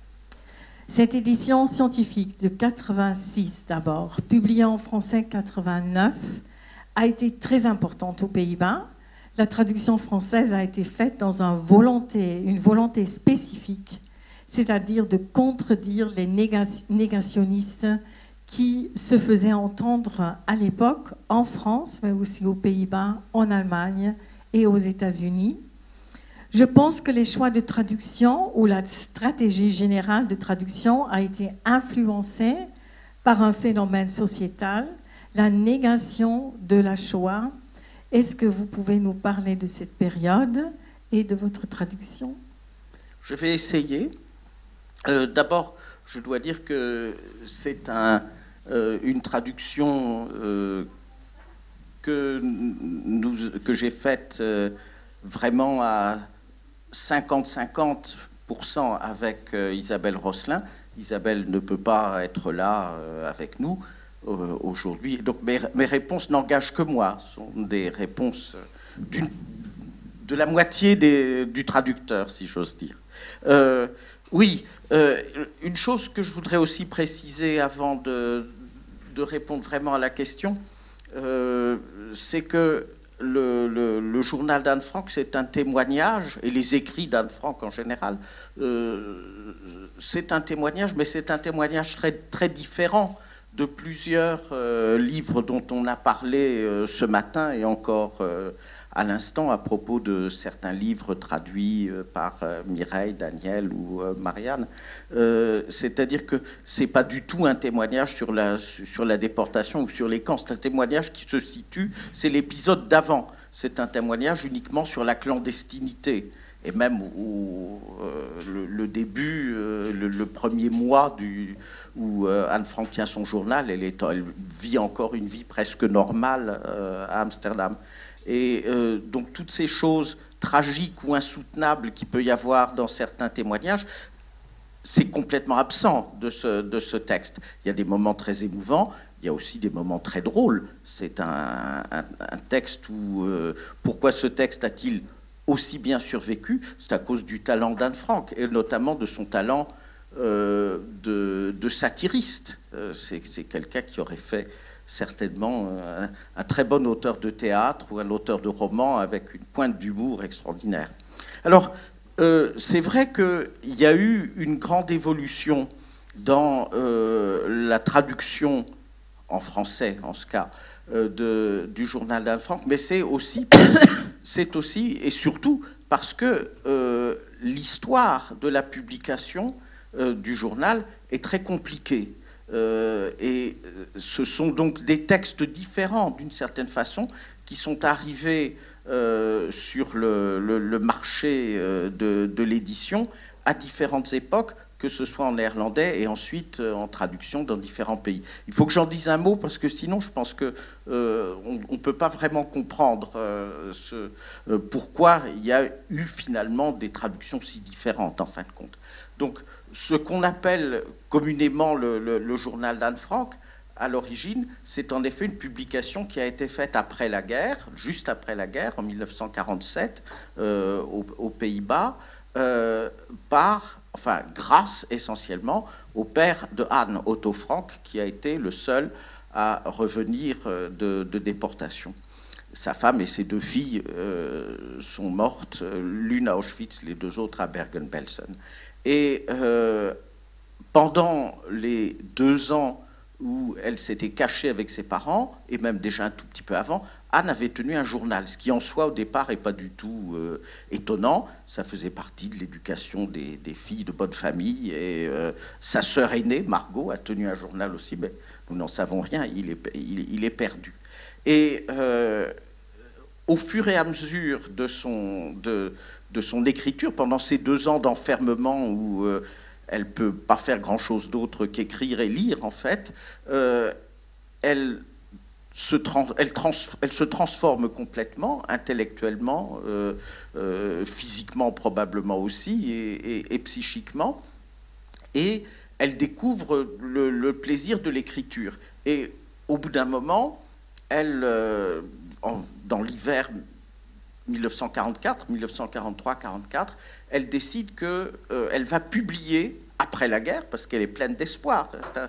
Cette édition scientifique de quatre-vingt-six d'abord, publiée en français quatre-vingt-neuf, a été très importante aux Pays-Bas. La traduction française a été faite dans un volonté, une volonté spécifique, c'est-à-dire de contredire les négationnistes qui se faisaient entendre à l'époque en France, mais aussi aux Pays-Bas, en Allemagne et aux États-Unis. Je pense que les choix de traduction ou la stratégie générale de traduction a été influencée par un phénomène sociétal, la négation de la Shoah. Est-ce que vous pouvez nous parler de cette période et de votre traduction? Je vais essayer. Euh, D'abord, je dois dire que c'est un, euh, une traduction euh, que, nous, que j'ai faite euh, vraiment à cinquante cinquante pour cent avec euh, Isabelle Rosselin. Isabelle ne peut pas être là euh, avec nous euh, aujourd'hui. Donc mes, mes réponses n'engagent que moi. Ce sont des réponses d'une, de la moitié des, du traducteur, si j'ose dire. Euh, oui, euh, une chose que je voudrais aussi préciser avant de, de répondre vraiment à la question, euh, c'est que Le, le, le journal d'Anne Frank, c'est un témoignage, et les écrits d'Anne Frank en général, euh, c'est un témoignage, mais c'est un témoignage très, très différent de plusieurs euh, livres dont on a parlé euh, ce matin et encore euh, à l'instant à propos de certains livres traduits euh, par euh, Mireille, Daniel ou euh, Marianne. Euh, c'est-à-dire que c'est pas du tout un témoignage sur la, sur la déportation ou sur les camps. C'est un témoignage qui se situe, c'est l'épisode d'avant. C'est un témoignage uniquement sur la clandestinité. Et même au, euh, le, le début, euh, le, le premier mois du, où euh, Anne Frank tient son journal, elle, est, elle vit encore une vie presque normale euh, à Amsterdam. Et euh, donc toutes ces choses tragiques ou insoutenables qu'il peut y avoir dans certains témoignages, c'est complètement absent de ce, de ce texte. Il y a des moments très émouvants, il y a aussi des moments très drôles. C'est un, un, un texte où... Euh, pourquoi ce texte a-t-il aussi bien survécu? C'est à cause du talent d'Anne Frank, et notamment de son talent euh, de, de satiriste. Euh, c'est, c'est quelqu'un qui aurait fait certainement un, un très bon auteur de théâtre ou un auteur de roman avec une pointe d'humour extraordinaire. Alors, euh, c'est vrai qu'il y a eu une grande évolution dans euh, la traduction en français, en ce cas, euh, de, du journal d'Anne Frank, mais c'est aussi, c'est aussi et surtout parce que euh, l'histoire de la publication euh, du journal est très compliquée. Euh, et ce sont donc des textes différents, d'une certaine façon, qui sont arrivés euh, sur le, le, le marché euh, de, de l'édition à différentes époques, que ce soit en néerlandais et ensuite euh, en traduction dans différents pays. Il faut que j'en dise un mot, parce que sinon, je pense qu'on euh, ne peut pas vraiment comprendre euh, ce, euh, pourquoi il y a eu finalement des traductions si différentes, en fin de compte. Donc, ce qu'on appelle communément le, le, le journal d'Anne Frank à l'origine, c'est en effet une publication qui a été faite après la guerre, juste après la guerre, en mille neuf cent quarante-sept, euh, aux, aux Pays-Bas, euh, par, enfin, grâce essentiellement au père de Anne, Otto Frank, qui a été le seul à revenir de, de déportation. Sa femme et ses deux filles euh, sont mortes, l'une à Auschwitz, les deux autres à Bergen-Belsen. Et euh, pendant les deux ans où elle s'était cachée avec ses parents, et même déjà un tout petit peu avant, Anne avait tenu un journal, ce qui en soi au départ n'est pas du tout euh, étonnant. Ça faisait partie de l'éducation des, des filles de bonne famille. Et euh, sa sœur aînée, Margot, a tenu un journal aussi, mais nous n'en savons rien, il est, il, il est perdu. Et euh, au fur et à mesure de son, de, de son écriture, pendant ces deux ans d'enfermement où euh, elle ne peut pas faire grand-chose d'autre qu'écrire et lire, en fait, euh, elle, se trans, elle, trans, elle se transforme complètement, intellectuellement, euh, euh, physiquement probablement aussi, et, et, et psychiquement, et elle découvre le, le plaisir de l'écriture. Et au bout d'un moment, elle, euh, en, dans l'hiver mille neuf cent quarante-quatre, mille neuf cent quarante-trois quarante-quatre, elle décide qu'elle euh, va publier après la guerre, parce qu'elle est pleine d'espoir.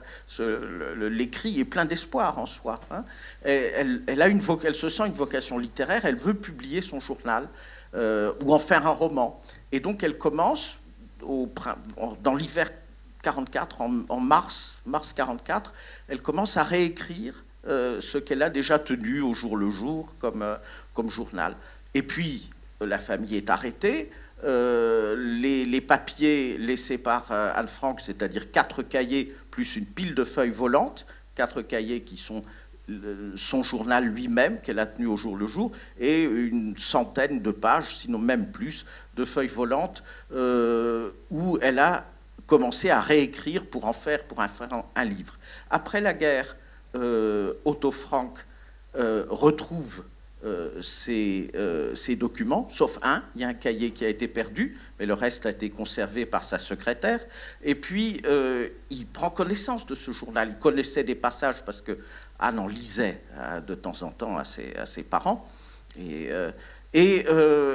L'écrit est plein d'espoir en soi. Hein. Elle, elle, a une elle se sent une vocation littéraire, elle veut publier son journal euh, ou en faire un roman. Et donc elle commence, au, dans l'hiver quarante-quatre, en, en mars, mars quarante-quatre, elle commence à réécrire euh, ce qu'elle a déjà tenu au jour le jour comme, euh, comme journal. Et puis, la famille est arrêtée. Euh, les, les papiers laissés par euh, Anne Frank, c'est-à-dire quatre cahiers plus une pile de feuilles volantes, quatre cahiers qui sont euh, son journal lui-même, qu'elle a tenu au jour le jour, et une centaine de pages, sinon même plus, de feuilles volantes, euh, où elle a commencé à réécrire pour en faire, pour en faire un livre. Après la guerre, euh, Otto Frank euh, retrouve Euh, ces, euh, ces documents, sauf un. Il y a un cahier qui a été perdu, mais le reste a été conservé par sa secrétaire. Et puis, euh, il prend connaissance de ce journal. Il connaissait des passages parce que Anne en lisait euh, de temps en temps à ses, à ses parents. Et, euh, et euh,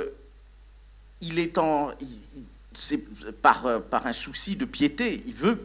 il est en... Il, c'est par, par un souci de piété, il veut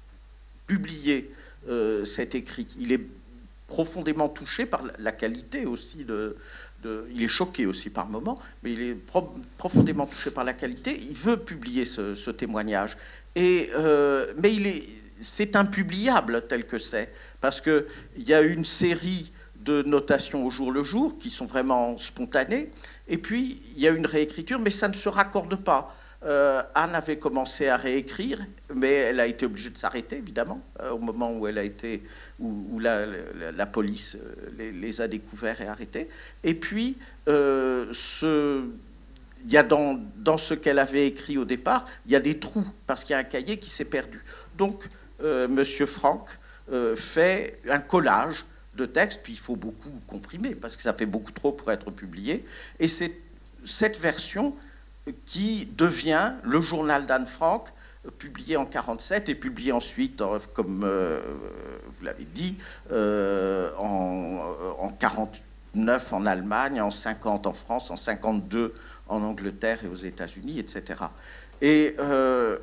publier euh, cet écrit. Il est profondément touché par la qualité aussi de, de... Il est choqué aussi par moments, mais il est pro, profondément touché par la qualité. Il veut publier ce, ce témoignage. Et, euh, mais il est, c'est impubliable tel que c'est, parce qu'il y a une série de notations au jour le jour qui sont vraiment spontanées, et puis il y a une réécriture, mais ça ne se raccorde pas. Euh, Anne avait commencé à réécrire, mais elle a été obligée de s'arrêter, évidemment, euh, au moment où elle a été, où, où la, la, la police les, les a découverts et arrêtés. Et puis, euh, ce, il y a dans, dans ce qu'elle avait écrit au départ, il y a des trous, parce qu'il y a un cahier qui s'est perdu. Donc, euh, Monsieur Frank euh, fait un collage de textes, puis il faut beaucoup comprimer, parce que ça fait beaucoup trop pour être publié. Et c'est cette version qui devient le journal d'Anne Frank, publié en quarante-sept et publié ensuite, comme euh, vous l'avez dit, euh, en, en quarante-neuf en Allemagne, en cinquante en France, en cinquante-deux en Angleterre et aux États-Unis, et cetera. Et euh,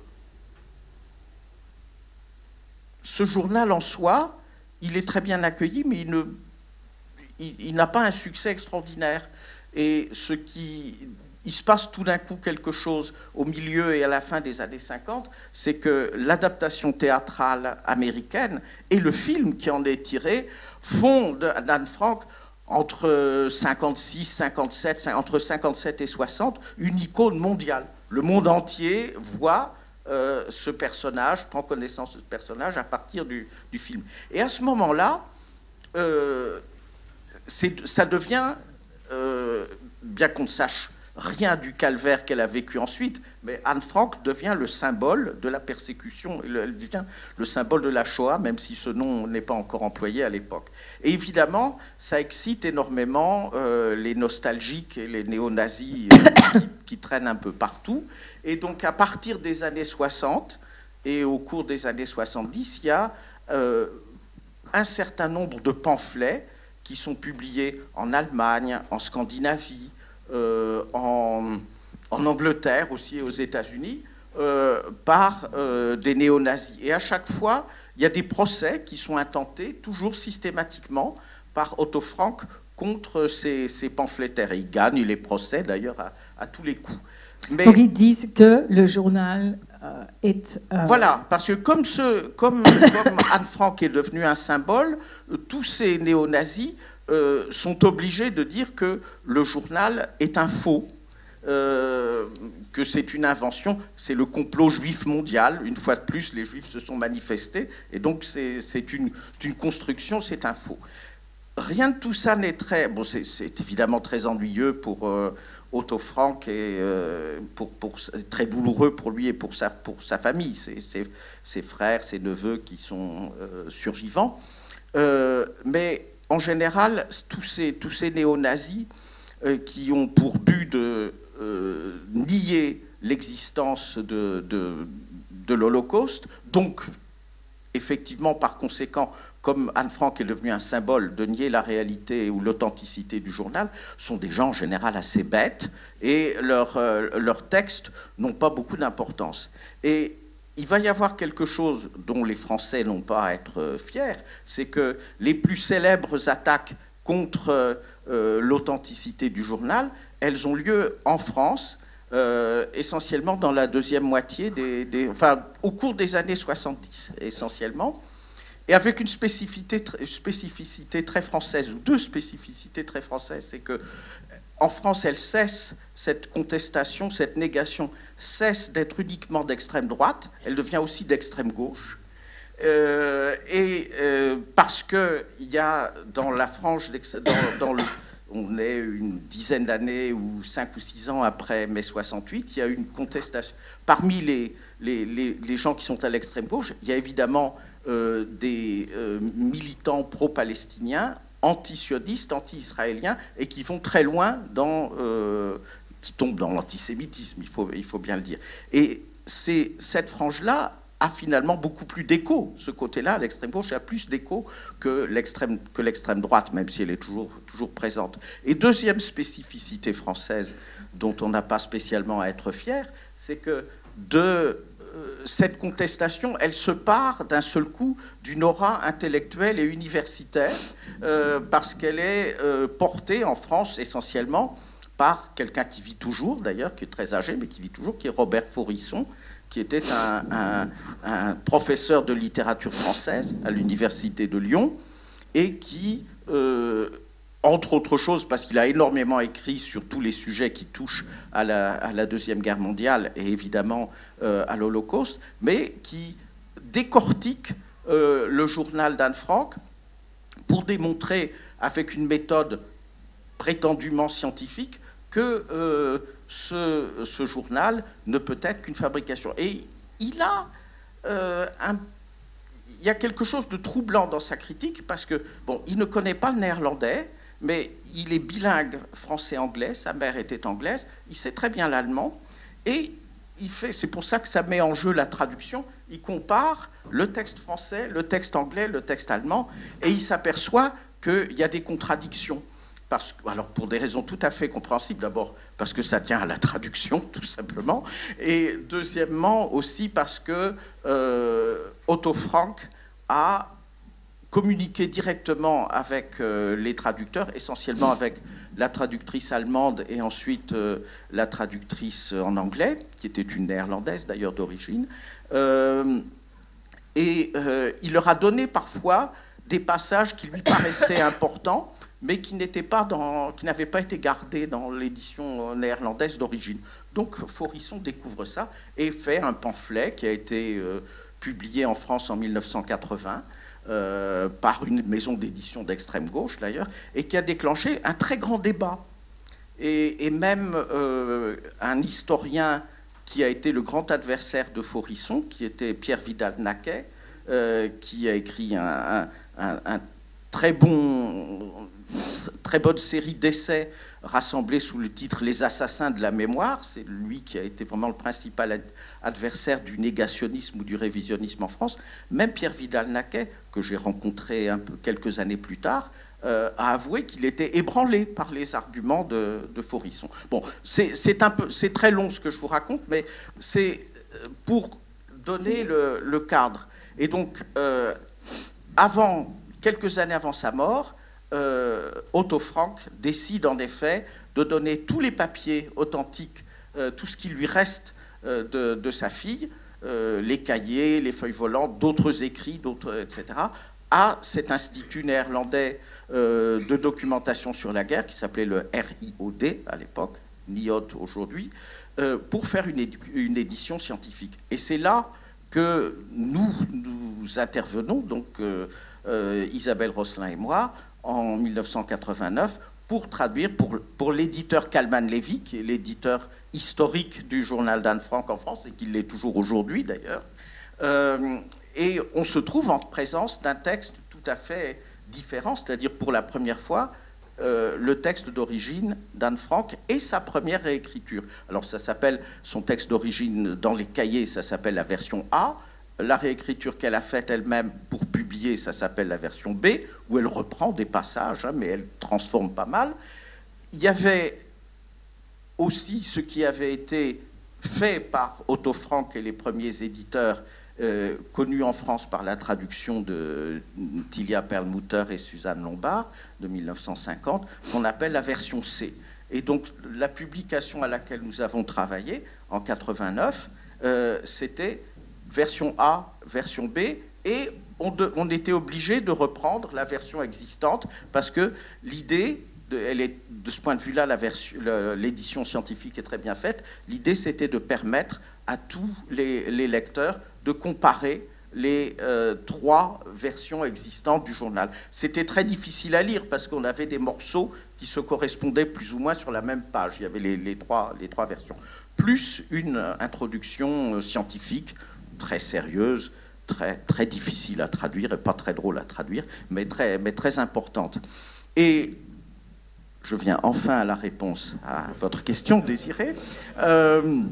ce journal en soi, il est très bien accueilli, mais il ne, il, il n'a pas un succès extraordinaire. Et ce qui... Il se passe tout d'un coup quelque chose au milieu et à la fin des années cinquante, c'est que l'adaptation théâtrale américaine et le film qui en est tiré font d'Anne Frank, entre cinquante-six, cinquante-sept, entre cinquante-sept et soixante, une icône mondiale. Le monde entier voit euh, ce personnage, prend connaissance de ce personnage à partir du, du film. Et à ce moment-là, euh, ça devient, euh, bien qu'on ne sache rien du calvaire qu'elle a vécu ensuite, mais Anne Frank devient le symbole de la persécution, elle devient le symbole de la Shoah, même si ce nom n'est pas encore employé à l'époque. Et évidemment, ça excite énormément euh, les nostalgiques et les néo-nazis euh, qui, qui traînent un peu partout. Et donc, à partir des années soixante et au cours des années soixante-dix, il y a euh, un certain nombre de pamphlets qui sont publiés en Allemagne, en Scandinavie, euh, en, en Angleterre aussi et aux États-Unis, euh, par euh, des néo-nazis. Et à chaque fois, il y a des procès qui sont intentés, toujours systématiquement, par Otto Frank contre ces, ces pamphlétaires. Et il gagne les procès, d'ailleurs, à, à tous les coups. Mais, donc ils disent que le journal euh, est... Euh... Voilà, parce que comme, ce, comme, comme Anne Frank est devenue un symbole, tous ces néo-nazis euh, sont obligés de dire que le journal est un faux, euh, que c'est une invention, c'est le complot juif mondial. Une fois de plus, les juifs se sont manifestés, et donc c'est une, une construction, c'est un faux. Rien de tout ça n'est très... Bon, c'est évidemment très ennuyeux pour... Euh, Otto Frank est euh, pour, pour, très douloureux pour lui et pour sa, pour sa famille, ses, ses, ses frères, ses neveux qui sont euh, survivants. Euh, mais en général, tous ces, tous ces néo-nazis euh, qui ont pour but de euh, nier l'existence de, de, de l'Holocauste, donc effectivement, par conséquent, comme Anne Frank est devenue un symbole, de nier la réalité ou l'authenticité du journal, sont des gens en général assez bêtes et leurs euh, leurs textes n'ont pas beaucoup d'importance. Et il va y avoir quelque chose dont les Français n'ont pas à être fiers, c'est que les plus célèbres attaques contre euh, l'authenticité du journal, elles ont lieu en France, Euh, essentiellement dans la deuxième moitié des, des... Enfin, au cours des années soixante-dix, essentiellement, et avec une spécificité, spécificité très française, ou deux spécificités très françaises. C'est que en France, elle cesse, cette contestation, cette négation, cesse d'être uniquement d'extrême droite, elle devient aussi d'extrême gauche. Euh, et euh, parce qu'il y a dans la frange, dans, dans le... On est une dizaine d'années ou cinq ou six ans après mai soixante-huit, il y a une contestation. Parmi les, les, les, les gens qui sont à l'extrême gauche, il y a évidemment euh, des euh, militants pro-palestiniens, anti-sionistes, anti-israéliens, et qui vont très loin dans... Euh, qui tombent dans l'antisémitisme, il faut, il faut bien le dire. Et c'est cette frange-là a finalement beaucoup plus d'écho. Ce côté-là, l'extrême gauche, a plus d'écho que l'extrême que l'extrême droite, même si elle est toujours, toujours présente. Et deuxième spécificité française dont on n'a pas spécialement à être fier, c'est que de euh, cette contestation, elle se part d'un seul coup d'une aura intellectuelle et universitaire, euh, parce qu'elle est euh, portée en France essentiellement par quelqu'un qui vit toujours, d'ailleurs, qui est très âgé, mais qui vit toujours, qui est Robert Faurisson, qui était un, un, un professeur de littérature française à l'université de Lyon, et qui, euh, entre autres choses, parce qu'il a énormément écrit sur tous les sujets qui touchent à la, à la Deuxième Guerre mondiale et évidemment euh, à l'Holocauste, mais qui décortique euh, le journal d'Anne Frank pour démontrer, avec une méthode prétendument scientifique, que euh, ce, ce journal ne peut être qu'une fabrication. Et il a, euh, un, il y a quelque chose de troublant dans sa critique, parce que, bon, il ne connaît pas le néerlandais, mais il est bilingue français-anglais, sa mère était anglaise, il sait très bien l'allemand, et il fait, c'est pour ça que ça met en jeu la traduction, il compare le texte français, le texte anglais, le texte allemand, et il s'aperçoit qu'il y a des contradictions. Parce, alors pour des raisons tout à fait compréhensibles, d'abord parce que ça tient à la traduction, tout simplement, et deuxièmement aussi parce que euh, Otto Frank a communiqué directement avec euh, les traducteurs, essentiellement avec la traductrice allemande et ensuite euh, la traductrice en anglais, qui était une néerlandaise d'ailleurs d'origine, euh, et euh, il leur a donné parfois des passages qui lui paraissaient importants, mais qui n'étaient pas dans, qui n'avaient pas été gardés dans l'édition néerlandaise d'origine. Donc Faurisson découvre ça et fait un pamphlet qui a été euh, publié en France en mille neuf cent quatre-vingts euh, par une maison d'édition d'extrême gauche d'ailleurs, et qui a déclenché un très grand débat. Et, et même euh, un historien qui a été le grand adversaire de Faurisson, qui était Pierre Vidal-Naquet, euh, qui a écrit un, un, un, un très bon... très bonne série d'essais rassemblés sous le titre « Les assassins de la mémoire ». C'est lui qui a été vraiment le principal ad adversaire du négationnisme ou du révisionnisme en France. Même Pierre Vidal-Naquet, que j'ai rencontré un peu, quelques années plus tard, euh, a avoué qu'il était ébranlé par les arguments de, de Faurisson. Bon, c'est un peu, c'est très long ce que je vous raconte, mais c'est pour donner le, le cadre. Et donc, euh, avant, quelques années avant sa mort, euh, Otto Frank décide en effet de donner tous les papiers authentiques, euh, tout ce qui lui reste euh, de, de sa fille, euh, les cahiers, les feuilles volantes, d'autres écrits, d'autres, et cetera, à cet institut néerlandais euh, de documentation sur la guerre qui s'appelait le R I O D à l'époque, N I O D aujourd'hui, euh, pour faire une, édi une édition scientifique. Et c'est là que nous, nous intervenons, donc euh, euh, Isabelle Rosselin et moi, en mille neuf cent quatre-vingt-neuf, pour traduire pour, pour l'éditeur Kalman Levy, qui est l'éditeur historique du journal d'Anne Frank en France, et qui l'est toujours aujourd'hui d'ailleurs. Euh, et on se trouve en présence d'un texte tout à fait différent, c'est-à-dire pour la première fois, Euh, le texte d'origine d'Anne Frank et sa première réécriture. Alors ça s'appelle, son texte d'origine dans les cahiers, ça s'appelle la version A. La réécriture qu'elle a faite elle-même pour publier, ça s'appelle la version B, où elle reprend des passages, hein, mais elle transforme pas mal. Il y avait aussi ce qui avait été fait par Otto Frank et les premiers éditeurs, Euh, connu en France par la traduction de Tilia Perlmutter et Suzanne Lombard de mille neuf cent cinquante, qu'on appelle la version C. Et donc la publication à laquelle nous avons travaillé en quatre-vingt-neuf, euh, c'était version A, version B, et on, de, on était obligé de reprendre la version existante parce que l'idée, elle est, de ce point de vue-là, l'édition scientifique est très bien faite. L'idée, c'était de permettre à tous les, les lecteurs de comparer les euh, trois versions existantes du journal. C'était très difficile à lire parce qu'on avait des morceaux qui se correspondaient plus ou moins sur la même page. Il y avait les, les, trois, les trois versions. Plus une introduction scientifique très sérieuse, très, très difficile à traduire et pas très drôle à traduire, mais très, mais très importante. Et je viens enfin à la réponse à votre question désirée. Euh,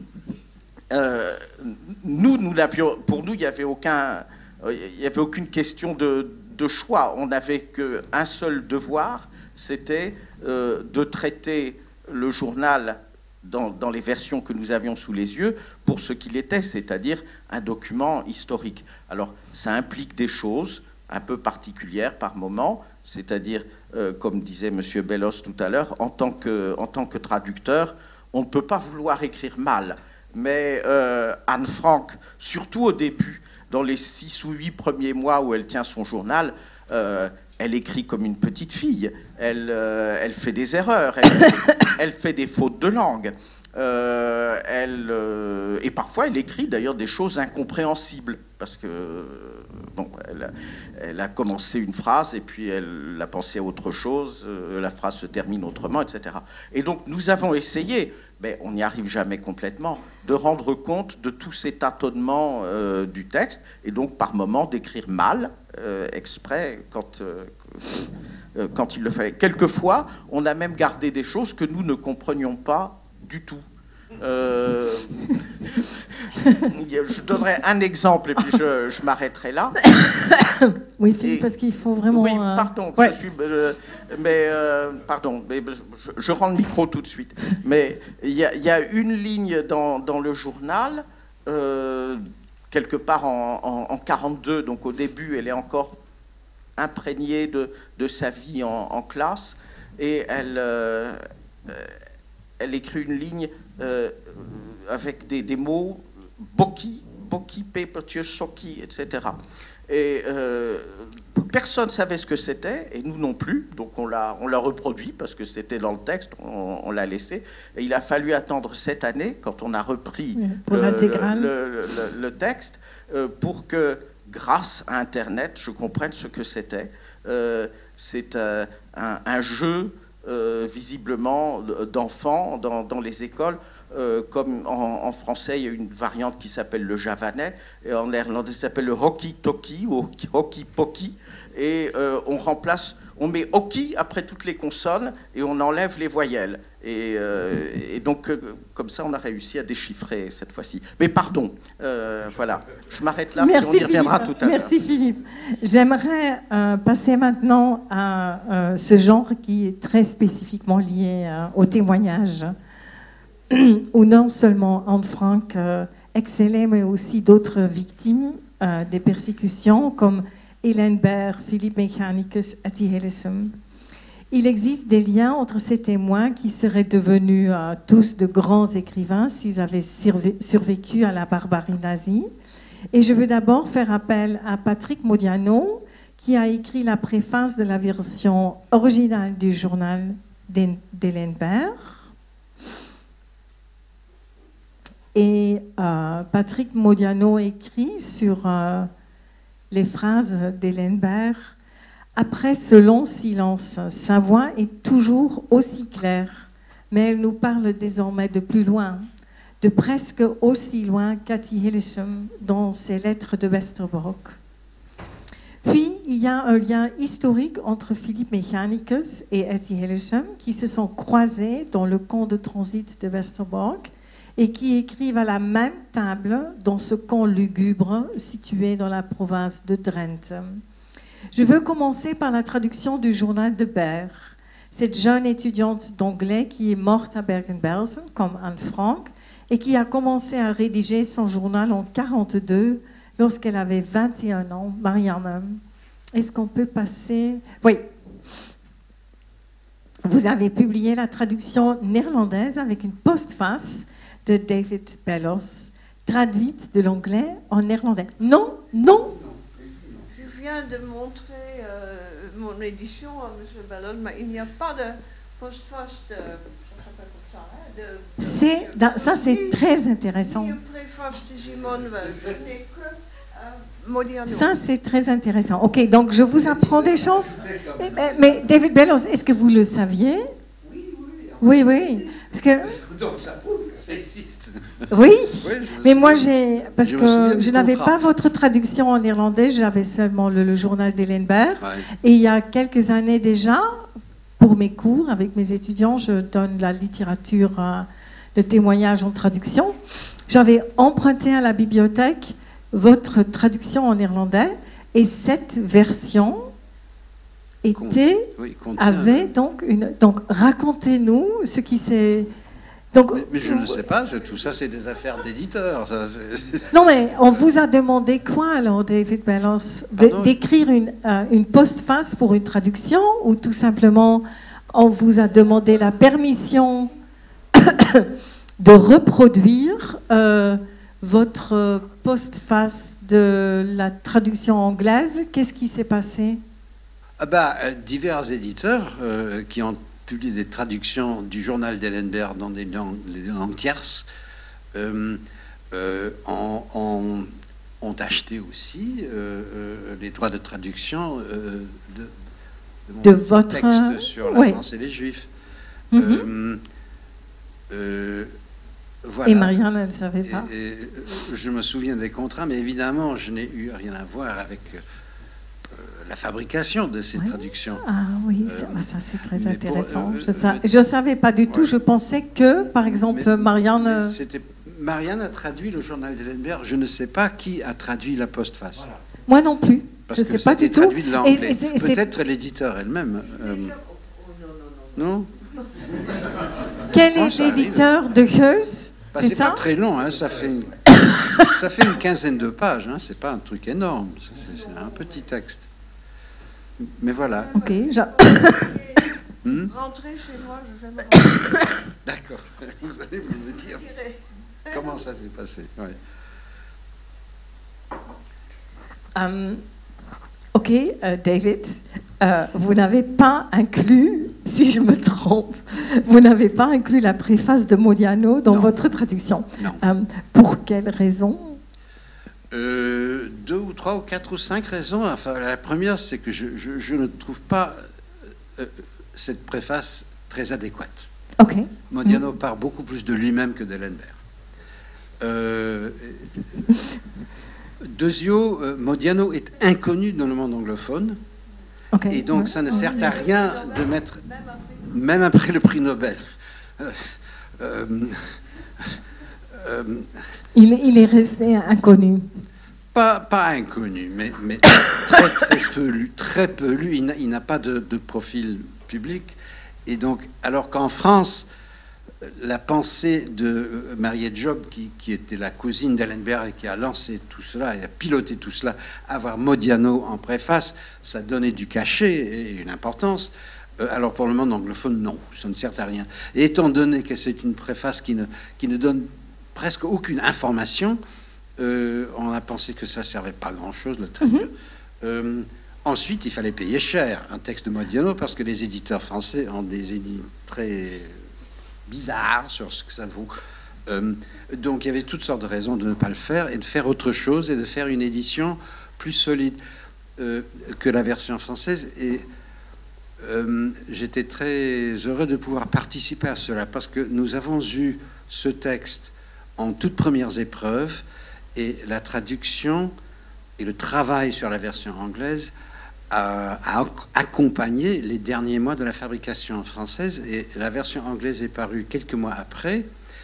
euh, nous, nous l'avions, pour nous, il n'y avait aucun, il y avait aucune question de, de choix. On n'avait qu'un seul devoir, c'était euh, de traiter le journal dans, dans les versions que nous avions sous les yeux pour ce qu'il était, c'est-à-dire un document historique. Alors, ça implique des choses un peu particulières par moment, c'est-à-dire, euh, comme disait M. Bellos tout à l'heure, en tant que, en tant que traducteur, on ne peut pas vouloir écrire mal. Mais euh, Anne Frank, surtout au début, dans les six ou huit premiers mois où elle tient son journal, euh, elle écrit comme une petite fille. Elle, euh, elle fait des erreurs, elle, elle fait des fautes de langue. Euh, elle, euh, et parfois, elle écrit d'ailleurs des choses incompréhensibles, parce que bon, elle, elle a commencé une phrase et puis elle a pensé à autre chose, euh, la phrase se termine autrement, et cetera. Et donc, nous avons essayé, mais on n'y arrive jamais complètement, de rendre compte de tous ces tâtonnements euh, du texte, et donc par moments d'écrire mal, euh, exprès, quand, euh, euh, quand il le fallait. Quelquefois, on a même gardé des choses que nous ne comprenions pas du tout. Euh, je donnerai un exemple et puis je, je m'arrêterai là. Oui, Philippe, et, parce qu'il faut vraiment... Oui, pardon, ouais. je suis, euh, mais, euh, pardon, mais je, je rends le micro tout de suite. Mais il y, y a une ligne dans, dans le journal, euh, quelque part en, en, en quarante-deux, donc au début, elle est encore imprégnée de, de sa vie en, en classe, et elle... Euh, elle écrit une ligne euh, avec des, des mots Boki, Boki, Papertier, Shoki, et cetera. Et euh, personne ne savait ce que c'était, et nous non plus, donc on l'a on l'a reproduit parce que c'était dans le texte, on, on l'a laissé. Et il a fallu attendre cette année, quand on a repris pour le, l'intégrale. le, le, le texte, euh, pour que, grâce à Internet, je comprenne ce que c'était. Euh, c'est euh, un, un jeu. Euh, visiblement d'enfants dans, dans les écoles euh, comme en, en français, il y a une variante qui s'appelle le javanais, et en néerlandais, ça s'appelle le hoki-toki ou hoki-poki, et euh, on remplace, on met hoki après toutes les consonnes, et on enlève les voyelles. Et, euh, et donc, euh, comme ça, on a réussi à déchiffrer cette fois-ci. Mais pardon, euh, voilà, je m'arrête là, Merci, puis on y reviendra Philippe. tout à l'heure. Merci Philippe. J'aimerais euh, passer maintenant à euh, ce genre qui est très spécifiquement lié euh, au témoignage, où non seulement Anne Frank euh, excellait, mais aussi d'autres victimes euh, des persécutions, comme Hélène Baird, Philippe Mechanicus, Etty Hillesum. Il existe des liens entre ces témoins qui seraient devenus euh, tous de grands écrivains s'ils avaient survécu à la barbarie nazie. Et je veux d'abord faire appel à Patrick Modiano, qui a écrit la préface de la version originale du journal d'Hélène Baird. Et euh, Patrick Modiano écrit sur euh, les phrases d'Hélène Baird. Après ce long silence, sa voix est toujours aussi claire, mais elle nous parle désormais de plus loin, de presque aussi loin qu'Etty Hillesum dans ses lettres de Westerbork. Puis, il y a un lien historique entre Philippe Mechanicus et Etty Hillesum qui se sont croisés dans le camp de transit de Westerbork et qui écrivent à la même table dans ce camp lugubre situé dans la province de Drenthe. Je veux commencer par la traduction du journal de Baird. Cette jeune étudiante d'anglais qui est morte à Bergen-Belsen, comme Anne Frank, et qui a commencé à rédiger son journal en mille neuf cent quarante-deux, lorsqu'elle avait vingt et un ans, Marianne. Est-ce qu'on peut passer... Oui. Vous avez publié la traduction néerlandaise avec une postface de David Bellos, traduite de l'anglais en néerlandais. Non, non. Je viens de montrer euh, mon édition à M. Bellon, mais il n'y a pas de postface de... Ça s'appelle comme ça, hein, de... C'est, de, ça, c'est très intéressant. Ni une préface de Simone Weil. Je n'ai que euh, Modiano. Ça, c'est très intéressant. OK, donc je vous apprends des choses. Mais, mais David Bellos, est-ce que vous le saviez? Oui, oui. Oui, oui. Parce que... Donc ça prouve que ça existe. Oui, Oui, mais moi j'ai... Parce je que je n'avais contrat. pas votre traduction en irlandais, j'avais seulement le, le journal d'Hélène Baird. Ouais. Et il y a quelques années déjà, pour mes cours avec mes étudiants, je donne la littérature euh, de témoignage en traduction. J'avais emprunté à la bibliothèque votre traduction en irlandais et cette version était, oui, contient, avait donc une... Donc racontez-nous ce qui s'est... Donc, mais, mais je ne sais pas, tout ça c'est des affaires d'éditeurs. Ça, non mais on vous a demandé quoi alors, David Bellos, d'écrire une, euh, une postface pour une traduction ou tout simplement on vous a demandé la permission de reproduire euh, votre postface de la traduction anglaise? Qu'est-ce qui s'est passé? Ah bah, divers éditeurs euh, qui ont publié des traductions du journal d'Hélène Baird dans des langues, les langues tierces euh, euh, ont, ont, ont acheté aussi euh, euh, les droits de traduction euh, de, de mon de votre texte sur la oui. France et les Juifs. Mm-hmm. euh, euh, voilà. Et Marianne, elle ne savait pas. Et, et, je me souviens des contrats, mais évidemment, je n'ai eu rien à voir avec la fabrication de ces oui. traductions. Ah oui, euh, ça, ça c'est très intéressant. Pour, euh, je ne sa, savais pas du tout. Ouais. Je pensais que, par exemple, mais, Marianne... Mais c'était, Marianne a traduit le journal d'Hélène Baird. Je ne sais pas qui a traduit la postface. Voilà. Moi non plus. Parce je que ne sais pas du tout. traduit de l'anglais. Et, et peut-être l'éditeur elle-même. Euh, non, non. Quel est l'éditeur de Heus? Bah, c'est c'est ça? Pas très long. Hein, ça fait une... ça fait une quinzaine de pages. Hein, c'est pas un truc énorme. C'est, c'est un petit texte. Mais voilà. Ok. Je... hmm? Rentrez chez moi, je vais me rentrer. D'accord. Vous allez me dire comment ça s'est passé. Ouais. Um, ok, uh, David, uh, vous n'avez pas inclus, si je me trompe, vous n'avez pas inclus la préface de Modiano dans non. votre traduction. Non. Um, pour quelle raison? Euh, deux ou trois ou quatre ou cinq raisons. Enfin, la première, c'est que je, je, je ne trouve pas euh, cette préface très adéquate. Okay. Modiano mm. part beaucoup plus de lui-même que d'Ellenberg. Euh, Deuxio, euh, Modiano est inconnu dans le monde anglophone. Okay. Et donc, ça ne sert à rien de mettre, même après le prix Nobel. Euh, euh, euh, il, il est resté inconnu. Pas, pas inconnu, mais, mais très, très peu lu. Très peu lu. Il n'a, il n'a pas de, de profil public. Et donc, alors qu'en France, la pensée de Mariette Job, qui, qui était la cousine d'Ellenberg et qui a lancé tout cela et a piloté tout cela, avoir Modiano en préface, ça donnait du cachet et une importance. Alors pour le monde anglophone, non, ça ne sert à rien. Et étant donné que c'est une préface qui ne, qui ne donne presque aucune information, euh, on a pensé que ça ne servait pas à grand-chose, le très bien. Mm-hmm. Euh, ensuite, il fallait payer cher un texte de Modiano parce que les éditeurs français ont des édits très bizarres sur ce que ça vaut. Euh, donc il y avait toutes sortes de raisons de ne pas le faire et de faire autre chose et de faire une édition plus solide euh, que la version française. Et euh, j'étais très heureux de pouvoir participer à cela parce que nous avons eu ce texte en toutes premières épreuves et la traduction et le travail sur la version anglaise a, a accompagné les derniers mois de la fabrication française, et la version anglaise est parue quelques mois après,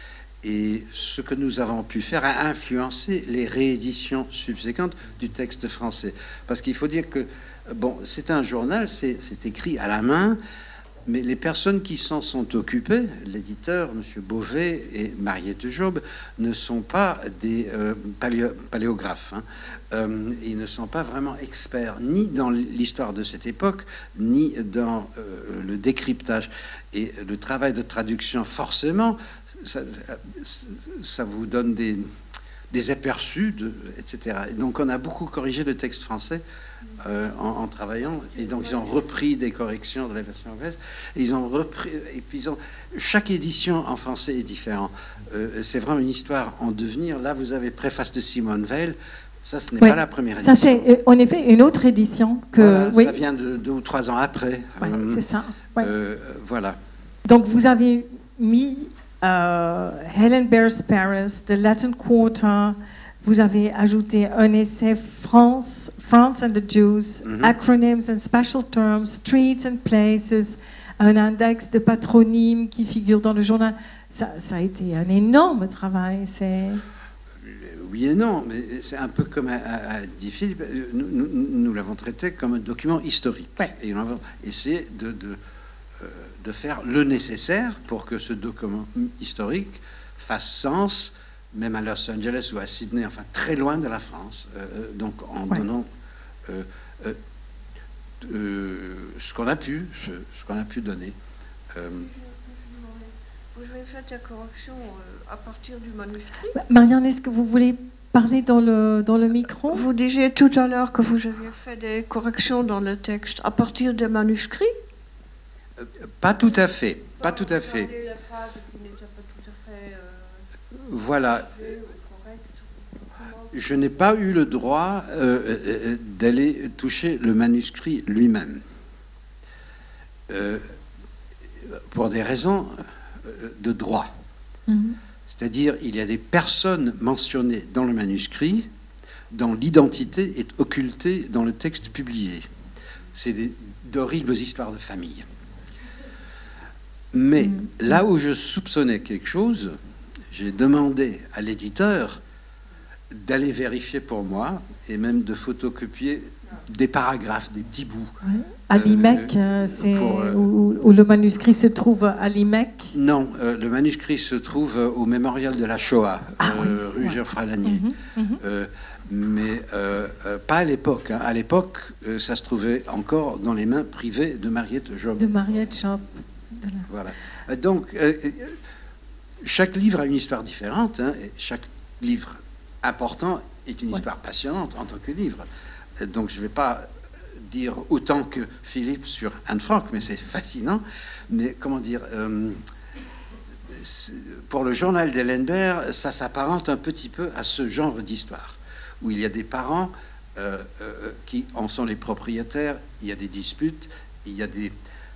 et ce que nous avons pu faire a influencé les rééditions subséquentes du texte français. Parce qu'il faut dire que, bon, c'est un journal, c'est, c'est écrit à la main, mais les personnes qui s'en sont occupées, l'éditeur, M. Beauvais et Mariette Job, ne sont pas des euh, paléo- paléographes. Hein. Euh, ils ne sont pas vraiment experts, ni dans l'histoire de cette époque, ni dans euh, le décryptage. Et le travail de traduction, forcément, ça, ça vous donne des, des aperçus, de, et cetera. Et donc on a beaucoup corrigé le texte français euh, en, en travaillant, et donc ils ont repris des corrections de la version anglaise, et ils ont repris, et puis ils ont, chaque édition en français est différente. Euh, c'est vraiment une histoire en devenir. Là, vous avez préface de Simone Weil. Ça, ce n'est ouais, pas la première édition. Ça, c'est en effet une autre édition que. Voilà, oui. Ça vient de deux ou trois ans après. Ouais, euh, c'est ça. Ouais. Euh, voilà. Donc, vous avez mis euh, Ellenberg's Paris, The Latin Quarter. Vous avez ajouté un essai France, France and the Jews, mm-hmm. Acronyms and Special Terms, Streets and Places, un index de patronymes qui figure dans le journal. Ça, ça a été un énorme travail. C'est... Oui et non, mais c'est un peu comme a, a dit Philippe, nous, nous, nous l'avons traité comme un document historique. Ouais. Et nous avons essayé de, de, euh, de faire le nécessaire pour que ce document historique fasse sens, même à Los Angeles ou à Sydney, enfin très loin de la France, euh, donc en ouais. donnant euh, euh, euh, ce qu'on a pu, ce, ce qu'on a pu donner. Euh, Vous avez fait la correction euh, à partir du manuscrit. Marianne, est-ce que vous voulez parler dans le, dans le micro ? Vous disiez tout à l'heure que vous aviez fait des corrections dans le texte à partir des manuscrits ? euh, Pas tout à fait. Pas tout à fait. Les phrases qui n'étaient pas tout à fait, euh, voilà. Je n'ai pas eu le droit euh, d'aller toucher le manuscrit lui-même. Euh, pour des raisons de droit. Mm-hmm. C'est-à-dire, il y a des personnes mentionnées dans le manuscrit dont l'identité est occultée dans le texte publié. C'est des, d'horribles histoires de famille. Mais mm-hmm. là où je soupçonnais quelque chose, j'ai demandé à l'éditeur d'aller vérifier pour moi et même de photocopier des paragraphes, des petits bouts. Ouais. À l'I M E C, euh, c'est pour, euh, où, où le manuscrit se trouve à l'I M E C ? Non, euh, le manuscrit se trouve au mémorial de la Shoah, ah, euh, oui, rue ouais. Geoffroy-Lanier. Mm-hmm, mm-hmm. Euh, mais euh, euh, pas à l'époque. Hein. À l'époque, euh, ça se trouvait encore dans les mains privées de Mariette Job. De Mariette Job. De la... Voilà. Donc, euh, chaque livre a une histoire différente. Hein, et chaque livre important est une ouais. histoire passionnante en tant que livre. Donc, je ne vais pas dire autant que Philippe sur Anne Frank, mais c'est fascinant. Mais comment dire, euh, pour le journal d'Ellenberg, ça s'apparente un petit peu à ce genre d'histoire, où il y a des parents euh, euh, qui en sont les propriétaires, il y a des disputes, il y a des,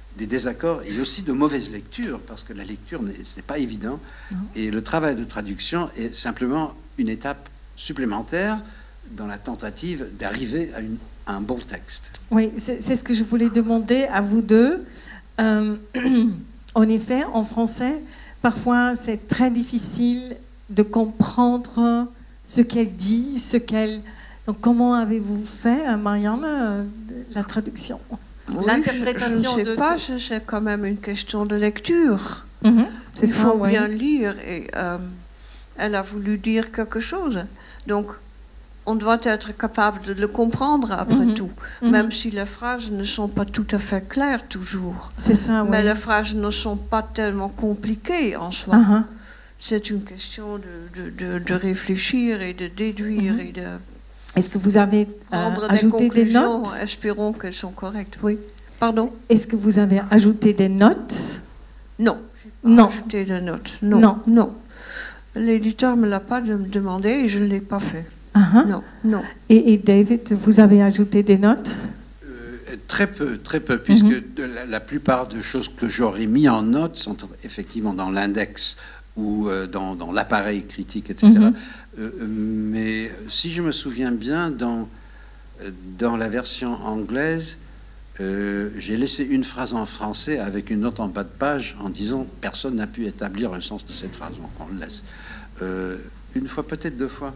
des désaccords et aussi de mauvaises lectures, parce que la lecture, c'est pas évident. Non. Et le travail de traduction est simplement une étape supplémentaire dans la tentative d'arriver à, une, à un bon texte. Oui, c'est ce que je voulais demander à vous deux. Euh, en effet, en français, parfois, c'est très difficile de comprendre ce qu'elle dit, ce qu'elle... Donc, comment avez-vous fait, Marianne, la traduction? Oui, l'interprétation je, je ne sais de... pas, c'est quand même une question de lecture. Mm-hmm, Il ça, faut ouais. bien lire. Et euh, elle a voulu dire quelque chose. Donc, on doit être capable de le comprendre après mm-hmm. tout. Mm-hmm. Même si les phrases ne sont pas tout à fait claires toujours. C'est ça, Mais ouais. les phrases ne sont pas tellement compliquées en soi. Uh-huh. C'est une question de, de, de, de réfléchir et de déduire mm-hmm. et de... Est-ce que vous avez prendre euh, ajouté des, des notes? Espérons qu'elles sont correctes. Oui. Pardon? Est-ce que vous avez ajouté des notes? Non. Non. Ajouté des notes. Non. Non. non. L'éditeur me l'a pas demandé et je ne l'ai pas fait. Uh-huh. Non. Non. Et, et David, vous avez ajouté des notes? euh, Très peu, très peu, puisque mm-hmm. la, la plupart des choses que j'aurais mis en note sont effectivement dans l'index ou euh, dans, dans l'appareil critique, et cetera. Mm-hmm. Euh, mais si je me souviens bien, dans, dans la version anglaise, euh, j'ai laissé une phrase en français avec une note en bas de page en disant « Personne n'a pu établir le sens de cette phrase », donc on le laisse. Euh, une fois, peut-être deux fois.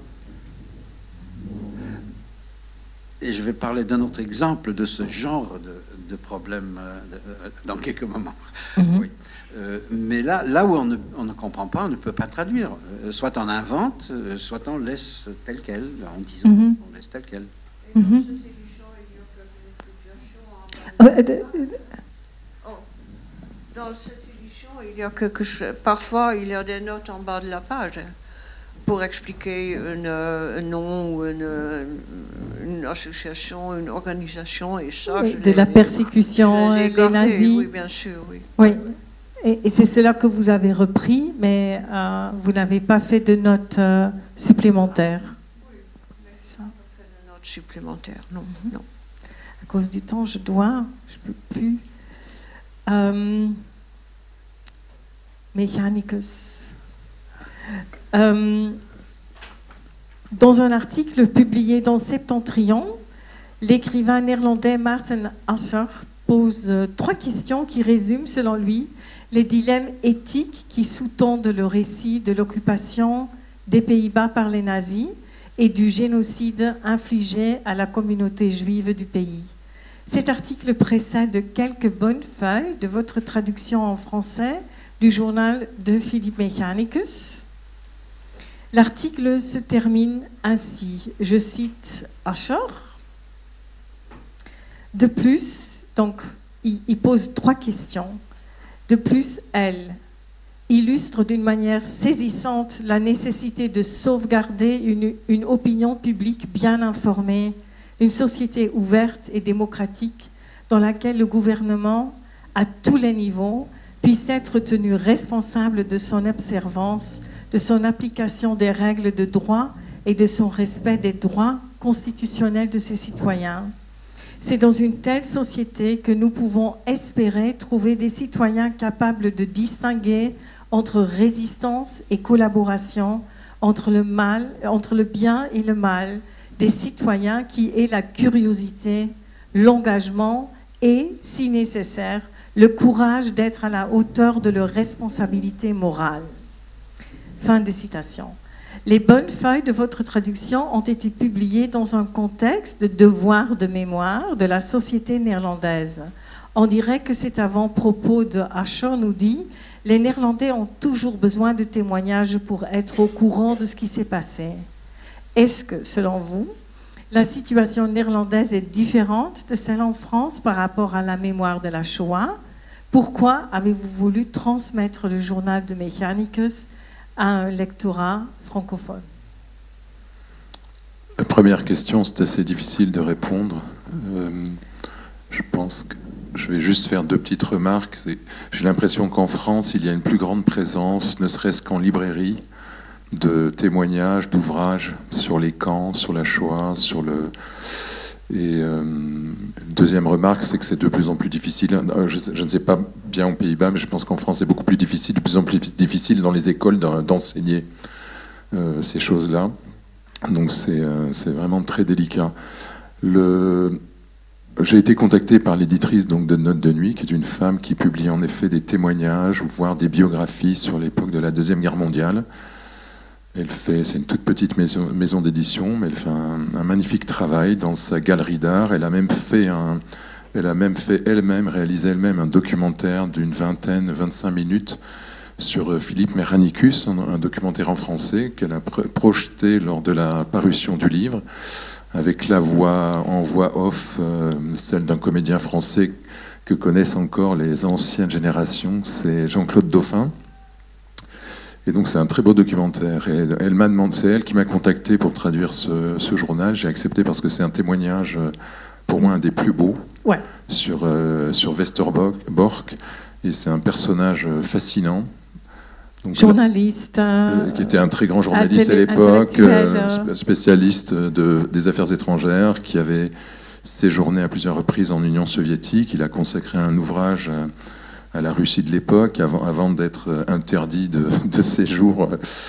Et je vais parler d'un autre exemple de ce genre de, de problème euh, dans quelques moments. Mm-hmm. Oui. Euh, mais là, là où on ne, on ne comprend pas, on ne peut pas traduire. Euh, soit on invente, euh, soit on laisse tel quel, en disant mm-hmm. on laisse tel quel. Mm-hmm. Dans cette édition, il y a quelque chose. Parfois, il y a des notes en bas de la page pour expliquer une, un nom ou une, une association, une organisation, et ça, oui, je de la persécution des nazis. Oui, bien sûr, oui. Oui. Et, et c'est cela que vous avez repris, mais euh, vous n'avez pas fait de notes euh, supplémentaires. Oui, mais c'est ça. Pas fait de notes supplémentaires, non, mm-hmm. non. À cause du temps, je dois, je ne peux plus. Euh, Mechanicus. Euh, dans un article publié dans Septentrion, l'écrivain néerlandais Maarten Ascher pose euh, trois questions qui résument, selon lui, les dilemmes éthiques qui sous-tendent le récit de l'occupation des Pays-Bas par les nazis et du génocide infligé à la communauté juive du pays. Cet article précède quelques bonnes feuilles de votre traduction en français du journal de Philippe Mechanicus. L'article se termine ainsi, je cite Ascher. De plus, donc, il, il pose trois questions. De plus, elle illustre d'une manière saisissante la nécessité de sauvegarder une, une opinion publique bien informée, une société ouverte et démocratique dans laquelle le gouvernement, à tous les niveaux, puisse être tenu responsable de son observance, de son application des règles de droit et de son respect des droits constitutionnels de ses citoyens. C'est dans une telle société que nous pouvons espérer trouver des citoyens capables de distinguer entre résistance et collaboration, entre le mal, entre le bien et le mal, des citoyens qui aient la curiosité, l'engagement et, si nécessaire, le courage d'être à la hauteur de leurs responsabilités morales. Fin de citation. Les bonnes feuilles de votre traduction ont été publiées dans un contexte de devoir de mémoire de la société néerlandaise. On dirait que cet avant-propos de Ascher nous dit « Les Néerlandais ont toujours besoin de témoignages pour être au courant de ce qui s'est passé ». Est-ce que, selon vous, la situation néerlandaise est différente de celle en France par rapport à la mémoire de la Shoah? Pourquoi avez-vous voulu transmettre le journal de Mechanicus à un lectorat francophone? La première question, c'est assez difficile de répondre. Euh, je pense que je vais juste faire deux petites remarques. J'ai l'impression qu'en France, il y a une plus grande présence, ne serait-ce qu'en librairie, de témoignages, d'ouvrages sur les camps, sur la Shoah, sur le... Et euh, deuxième remarque, c'est que c'est de plus en plus difficile. Je, je ne sais pas bien aux Pays-Bas, mais je pense qu'en France, c'est beaucoup plus difficile, de plus en plus difficile dans les écoles d'enseigner euh, ces choses-là. Donc c'est euh, c'est vraiment très délicat. Le... J'ai été contacté par l'éditrice donc de Notes de nuit, qui est une femme qui publie en effet des témoignages, voire des biographies sur l'époque de la Deuxième Guerre mondiale. Elle fait, c'est une toute petite maison, maison d'édition, mais elle fait un, un magnifique travail dans sa galerie d'art. Elle a même fait un, elle a même fait elle-même, réalisé elle-même un documentaire d'une vingtaine, vingt-cinq minutes sur Philippe Meranicus, un, un documentaire en français qu'elle a projeté lors de la parution du livre, avec la voix en voix off, euh, celle d'un comédien français que connaissent encore les anciennes générations, c'est Jean-Claude Dauphin. Et donc c'est un très beau documentaire. Et elle m'a demandé, c'est elle qui m'a contacté pour traduire ce, ce journal. J'ai accepté parce que c'est un témoignage, pour moi, un des plus beaux, ouais. sur, euh, sur Westerbork. Et c'est un personnage fascinant. Donc, journaliste. Euh, qui était un très grand journaliste à l'époque, euh, spécialiste de, des affaires étrangères, qui avait séjourné à plusieurs reprises en Union soviétique. Il a consacré un ouvrage à la Russie de l'époque, avant, avant d'être interdit de, de séjour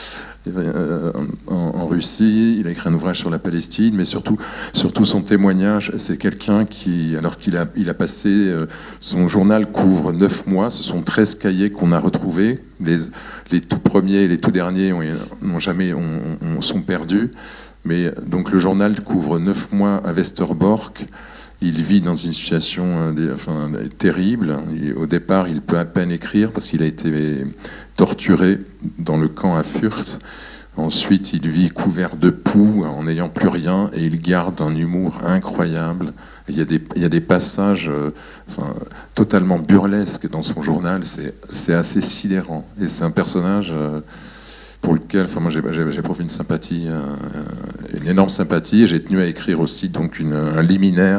euh, en, en Russie. Il a écrit un ouvrage sur la Palestine, mais surtout, surtout son témoignage, c'est quelqu'un qui, alors qu'il a, il a passé, euh, son journal couvre neuf mois, ce sont treize cahiers qu'on a retrouvés, les, les tout premiers et les tout derniers ont, ont jamais, ont, ont, sont perdus, mais donc le journal couvre neuf mois à Westerbork. Il vit dans une situation euh, enfin, terrible. Au départ, il peut à peine écrire parce qu'il a été torturé dans le camp à Fürth. Ensuite, il vit couvert de poux en n'ayant plus rien et il garde un humour incroyable. Il y a des, il y a des passages euh, enfin, totalement burlesques dans son journal. C'est assez sidérant. Et c'est un personnage... Euh, pour lequel, enfin moi j'éprouve une sympathie, euh, une énorme sympathie, et j'ai tenu à écrire aussi donc une, un liminaire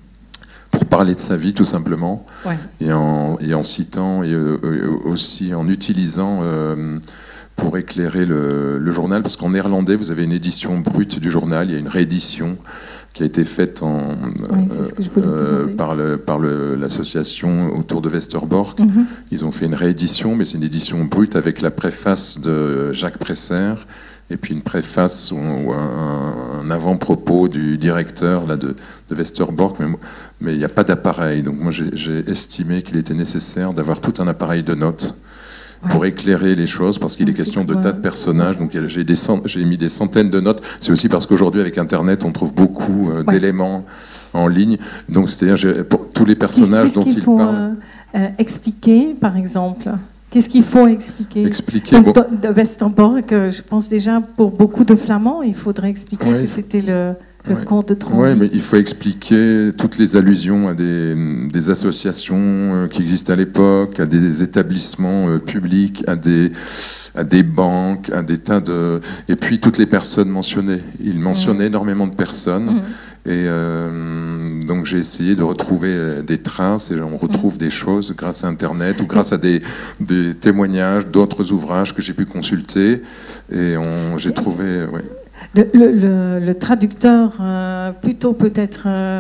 pour parler de sa vie tout simplement, ouais. et, en, et en citant et euh, aussi en utilisant euh, pour éclairer le, le journal, parce qu'en néerlandais vous avez une édition brute du journal, il y a une réédition qui a été faite en, oui, euh, euh, par l'association autour de Westerbork. Mm-hmm. Ils ont fait une réédition, mais c'est une édition brute avec la préface de Jacques Presser, et puis une préface ou, ou un, un avant-propos du directeur là, de, de Westerbork, mais il n'y a pas d'appareil. Donc moi j'ai estimé qu'il était nécessaire d'avoir tout un appareil de notes pour éclairer les choses, parce qu'il est question de tas de personnages. Donc j'ai mis des centaines de notes. C'est aussi parce qu'aujourd'hui, avec Internet, on trouve beaucoup euh, ouais. d'éléments en ligne. Donc c'est-à-dire pour tous les personnages dont il faut, parle. Euh, expliquer, par exemple. Qu'est-ce qu'il faut expliquer, expliquer Donc, bon. De Westerbork, je pense déjà pour beaucoup de Flamands, il faudrait expliquer ouais. que c'était le... Le ouais. camp de transit. Oui, mais il faut expliquer toutes les allusions à des, des associations qui existent à l'époque, à des établissements euh, publics, à des, à des banques, à des tas de... Et puis toutes les personnes mentionnées. Il mentionnait mmh. énormément de personnes. Mmh. Et euh, donc j'ai essayé de retrouver des traces, et on retrouve mmh. des choses grâce à Internet ou grâce à des, des témoignages d'autres ouvrages que j'ai pu consulter. Et j'ai trouvé... Ouais. Le, le, le traducteur, euh, plutôt peut-être euh,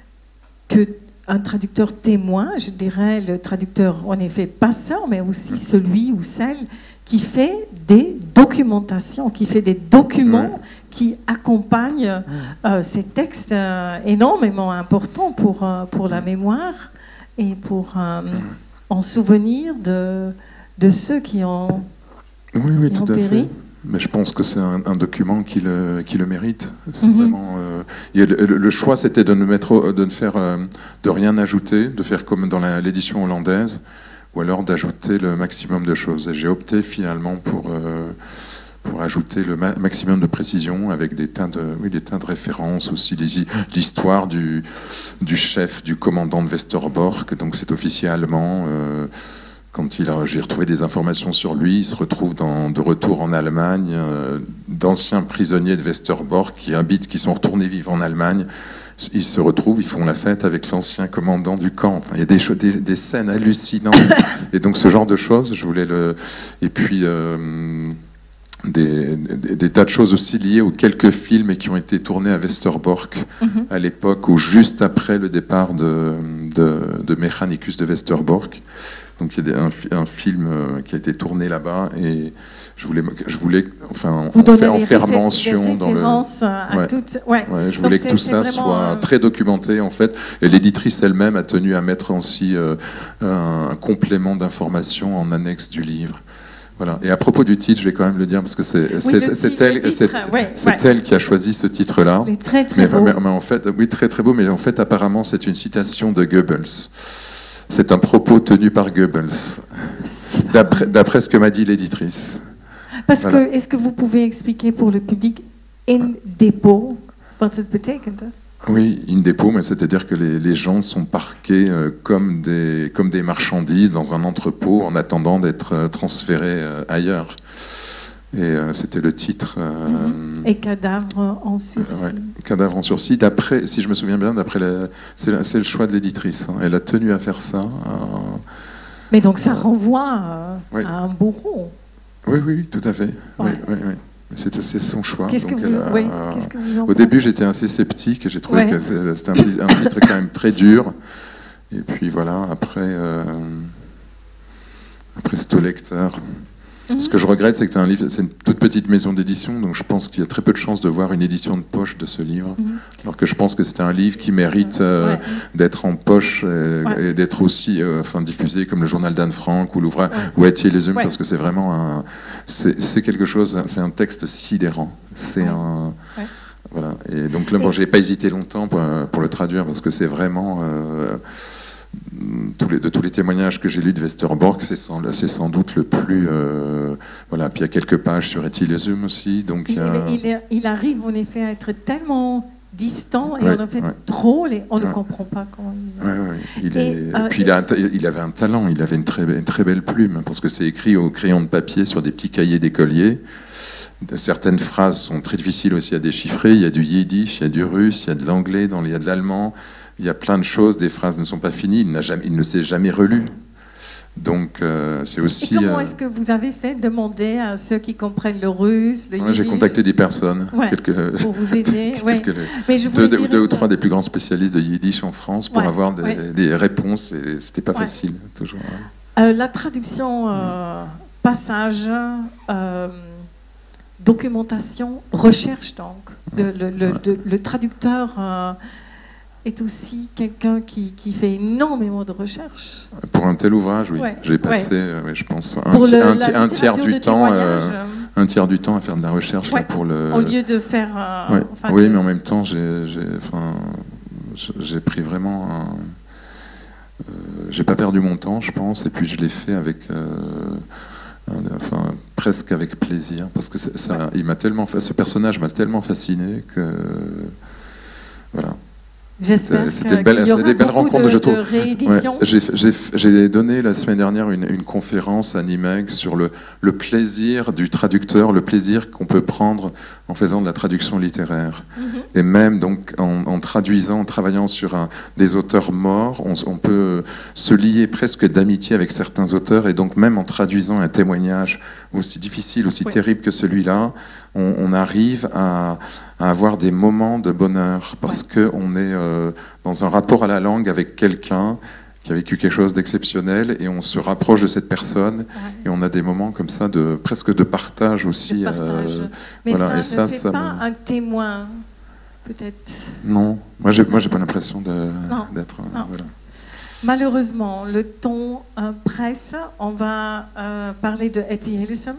qu'un traducteur témoin, je dirais le traducteur en effet passeur, mais aussi celui ou celle qui fait des documentations, qui fait des documents ouais. qui accompagnent euh, ces textes euh, énormément importants pour, euh, pour la mémoire et pour euh, en souvenir de, de ceux qui ont, oui, oui, qui tout ont à péri. Fait. Mais je pense que c'est un, un document qui le, qui le mérite. C'est mm-hmm. vraiment. Euh, le, le, le choix, c'était de ne mettre, de ne faire, euh, de rien ajouter, de faire comme dans l'édition hollandaise, ou alors d'ajouter le maximum de choses. Et j'ai opté finalement pour euh, pour ajouter le ma maximum de précision avec des tas de, oui, des tas de références aussi, l'histoire du du chef, du commandant de Westerbork. Donc cet officier allemand. Euh, Quand j'ai retrouvé des informations sur lui, il se retrouve dans, de retour en Allemagne, euh, d'anciens prisonniers de Westerbork qui habitent, qui sont retournés vivre en Allemagne. Ils se retrouvent, ils font la fête avec l'ancien commandant du camp. Enfin, il y a des, des, des scènes hallucinantes. Et donc ce genre de choses, je voulais le. Et puis. Euh, des, des, des tas de choses aussi liées aux quelques films qui ont été tournés à Westerbork mm-hmm. à l'époque ou juste après le départ de, de, de Mechanicus de Westerbork. Donc il y a des, un, un film qui a été tourné là-bas et je voulais, je voulais enfin, en, faire, en faire mention dans le. À ouais. Toutes, ouais. Ouais, je voulais Donc que tout ça soit euh... très documenté en fait. Et l'éditrice elle-même a tenu à mettre aussi euh, un, un complément d'information en annexe du livre. Voilà. Et à propos du titre, je vais quand même le dire parce que c'est oui, elle, ouais, ouais. elle qui a choisi ce titre-là. Mais très très mais, beau. Mais, mais en fait, oui, très très beau. Mais en fait, apparemment, c'est une citation de Goebbels. C'est un propos tenu par Goebbels, d'après ce que m'a dit l'éditrice. Parce voilà. que, est-ce que vous pouvez expliquer pour le public in dépôt, wat het betekent? Oui, in dépôt, mais c'est-à-dire que les, les gens sont parqués euh, comme, des, comme des marchandises dans un entrepôt en attendant d'être euh, transférés euh, ailleurs. Et euh, c'était le titre. Euh, mm-hmm. Et cadavre en sursis. Euh, ouais, cadavre en sursis. D'après, si je me souviens bien, d'après c'est le choix de l'éditrice. Hein. Elle a tenu à faire ça. Euh, Mais donc ça renvoie euh, oui. à un bourreau. Oui, oui, oui, tout à fait. Ouais. Oui, oui, oui. C'est son choix. Qu'est-ce que, oui, qu que vous en Au début, j'étais assez sceptique. J'ai trouvé ouais. que c'était un, un titre quand même très dur. Et puis voilà, après, euh, après c'est au lecteur. Mm-hmm. Ce que je regrette, c'est que c'est un livre, c'est une toute petite maison d'édition, donc je pense qu'il y a très peu de chances de voir une édition de poche de ce livre. Mm-hmm. Alors que je pense que c'est un livre qui mérite euh, ouais. d'être en poche et, ouais. et d'être aussi euh, enfin, diffusé comme le journal d'Anne Frank ou l'ouvrage ouais. ou Etier les Humes, ouais. parce que c'est vraiment un, c'est quelque chose, c'est un texte sidérant. C'est ouais. un, ouais. voilà. Et donc là, bon, j'ai pas hésité longtemps pour, pour le traduire parce que c'est vraiment euh, Tous les, de tous les témoignages que j'ai lus de Westerbork, c'est sans, sans doute le plus... Euh, voilà, puis il y a quelques pages sur Etier les Humes aussi. Donc il, y a... il, est, il arrive en effet à être tellement distant et ouais, en fait ouais. drôle et on ne ouais. comprend pas comment il... Ouais, ouais. Il et, est... euh, puis il, a, il avait un talent, il avait une très, une très belle plume, parce que c'est écrit au crayon de papier sur des petits cahiers d'écoliers. Certaines phrases sont très difficiles aussi à déchiffrer. Il y a du yiddish, il y a du russe, il y a de l'anglais, il y a de l'allemand. Il y a plein de choses, des phrases ne sont pas finies, il, jamais, il ne s'est jamais relu. Donc euh, c'est aussi... Et comment est-ce que vous avez fait demander à ceux qui comprennent le russe, le yiddish? J'ai contacté des personnes. Ouais, quelques, pour vous aider. ouais. Mais je deux, deux, deux ou trois des plus grands spécialistes de yiddish en France pour ouais, avoir des, ouais. des réponses, et c'était pas ouais. facile, toujours. Euh, la traduction, euh, passage, euh, documentation, recherche donc. Le, le, le, ouais. le, le traducteur... Euh, est aussi quelqu'un qui, qui fait énormément de recherches. Pour un tel ouvrage, oui. Ouais. J'ai passé, ouais. Euh, je pense, un, le, un, un tiers du temps, euh, un tiers du temps à faire de la recherche ouais. là, pour le. Au lieu de faire. Euh, ouais. enfin, oui, de... mais en même temps, j'ai, enfin, j'ai pris vraiment. Un, euh, j'ai pas perdu mon temps, je pense, et puis je l'ai fait avec. Euh, Enfin, presque avec plaisir, parce que ça, ouais. il m'a tellement, ce personnage m'a tellement fasciné que voilà. J'espère C'était une belle, des belles rencontres, de, je trouve. Ouais, j'ai donné la semaine dernière une, une conférence à Nimeg sur le, le plaisir du traducteur, le plaisir qu'on peut prendre en faisant de la traduction littéraire. Mm-hmm. Et même donc en, en traduisant, en travaillant sur un, des auteurs morts, on, on peut se lier presque d'amitié avec certains auteurs, et donc même en traduisant un témoignage aussi difficile, aussi oui. terrible que celui-là, on, on arrive à, à avoir des moments de bonheur, parce ouais. qu'on est euh, dans un rapport à la langue avec quelqu'un qui a vécu quelque chose d'exceptionnel, et on se rapproche de cette personne, ouais. et on a des moments comme ça, de, presque de partage aussi. De partage. Euh, Mais voilà, ça ne fait ça, pas me... un témoin, peut-être. Non, moi j'ai moi j'ai pas l'impression d'être... Euh, voilà. Malheureusement, le temps euh, presse. On va euh, parler de Etier Hillesum.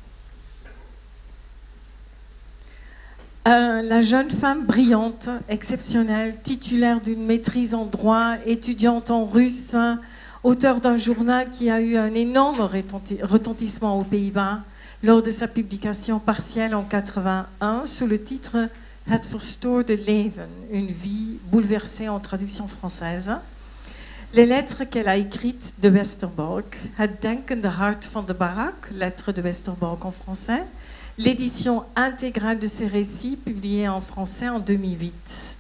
Euh, la jeune femme brillante, exceptionnelle, titulaire d'une maîtrise en droit, étudiante en russe, auteur d'un journal qui a eu un énorme retentissement aux Pays-Bas lors de sa publication partielle en quatre-vingt-un sous le titre « Het verstoorde leven », une vie bouleversée en traduction française. Les lettres qu'elle a écrites de Westerbork, Het denkende hart van de barak, lettres de Westerbork en français, l'édition intégrale de ses récits publiée en français en deux mille huit.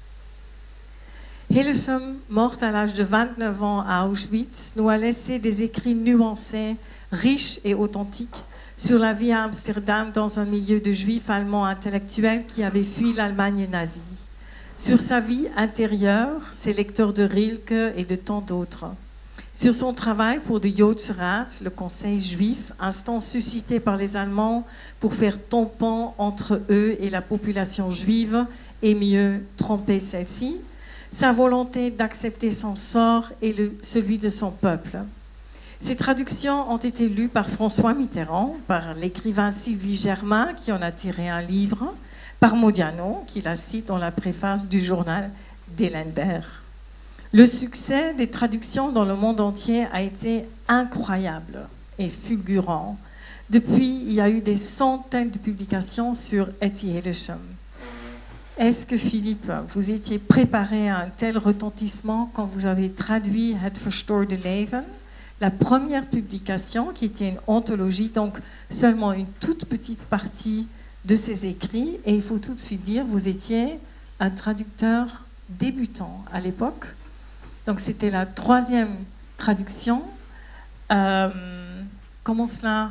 Hillesum, morte à l'âge de vingt-neuf ans à Auschwitz, nous a laissé des écrits nuancés, riches et authentiques sur la vie à Amsterdam dans un milieu de juifs allemands intellectuels qui avaient fui l'Allemagne nazie, sur sa vie intérieure, ses lecteurs de Rilke et de tant d'autres, sur son travail pour le Joodse Raad, le conseil juif, instance suscitée par les Allemands pour faire tampon entre eux et la population juive et mieux tromper celle-ci, sa volonté d'accepter son sort et le, celui de son peuple. Ces traductions ont été lues par François Mitterrand, par l'écrivain Sylvie Germain, qui en a tiré un livre, par Modiano, qui la cite dans la préface du journal d'Ellenberg. Le succès des traductions dans le monde entier a été incroyable et fulgurant. Depuis, il y a eu des centaines de publications sur Etty Hillesum. Est-ce que, Philippe, vous étiez préparé à un tel retentissement quand vous avez traduit Het Verstoorde Leven, la première publication qui était une anthologie, donc seulement une toute petite partie de ses écrits, et il faut tout de suite dire, vous étiez un traducteur débutant à l'époque, donc c'était la troisième traduction. Euh, comment cela?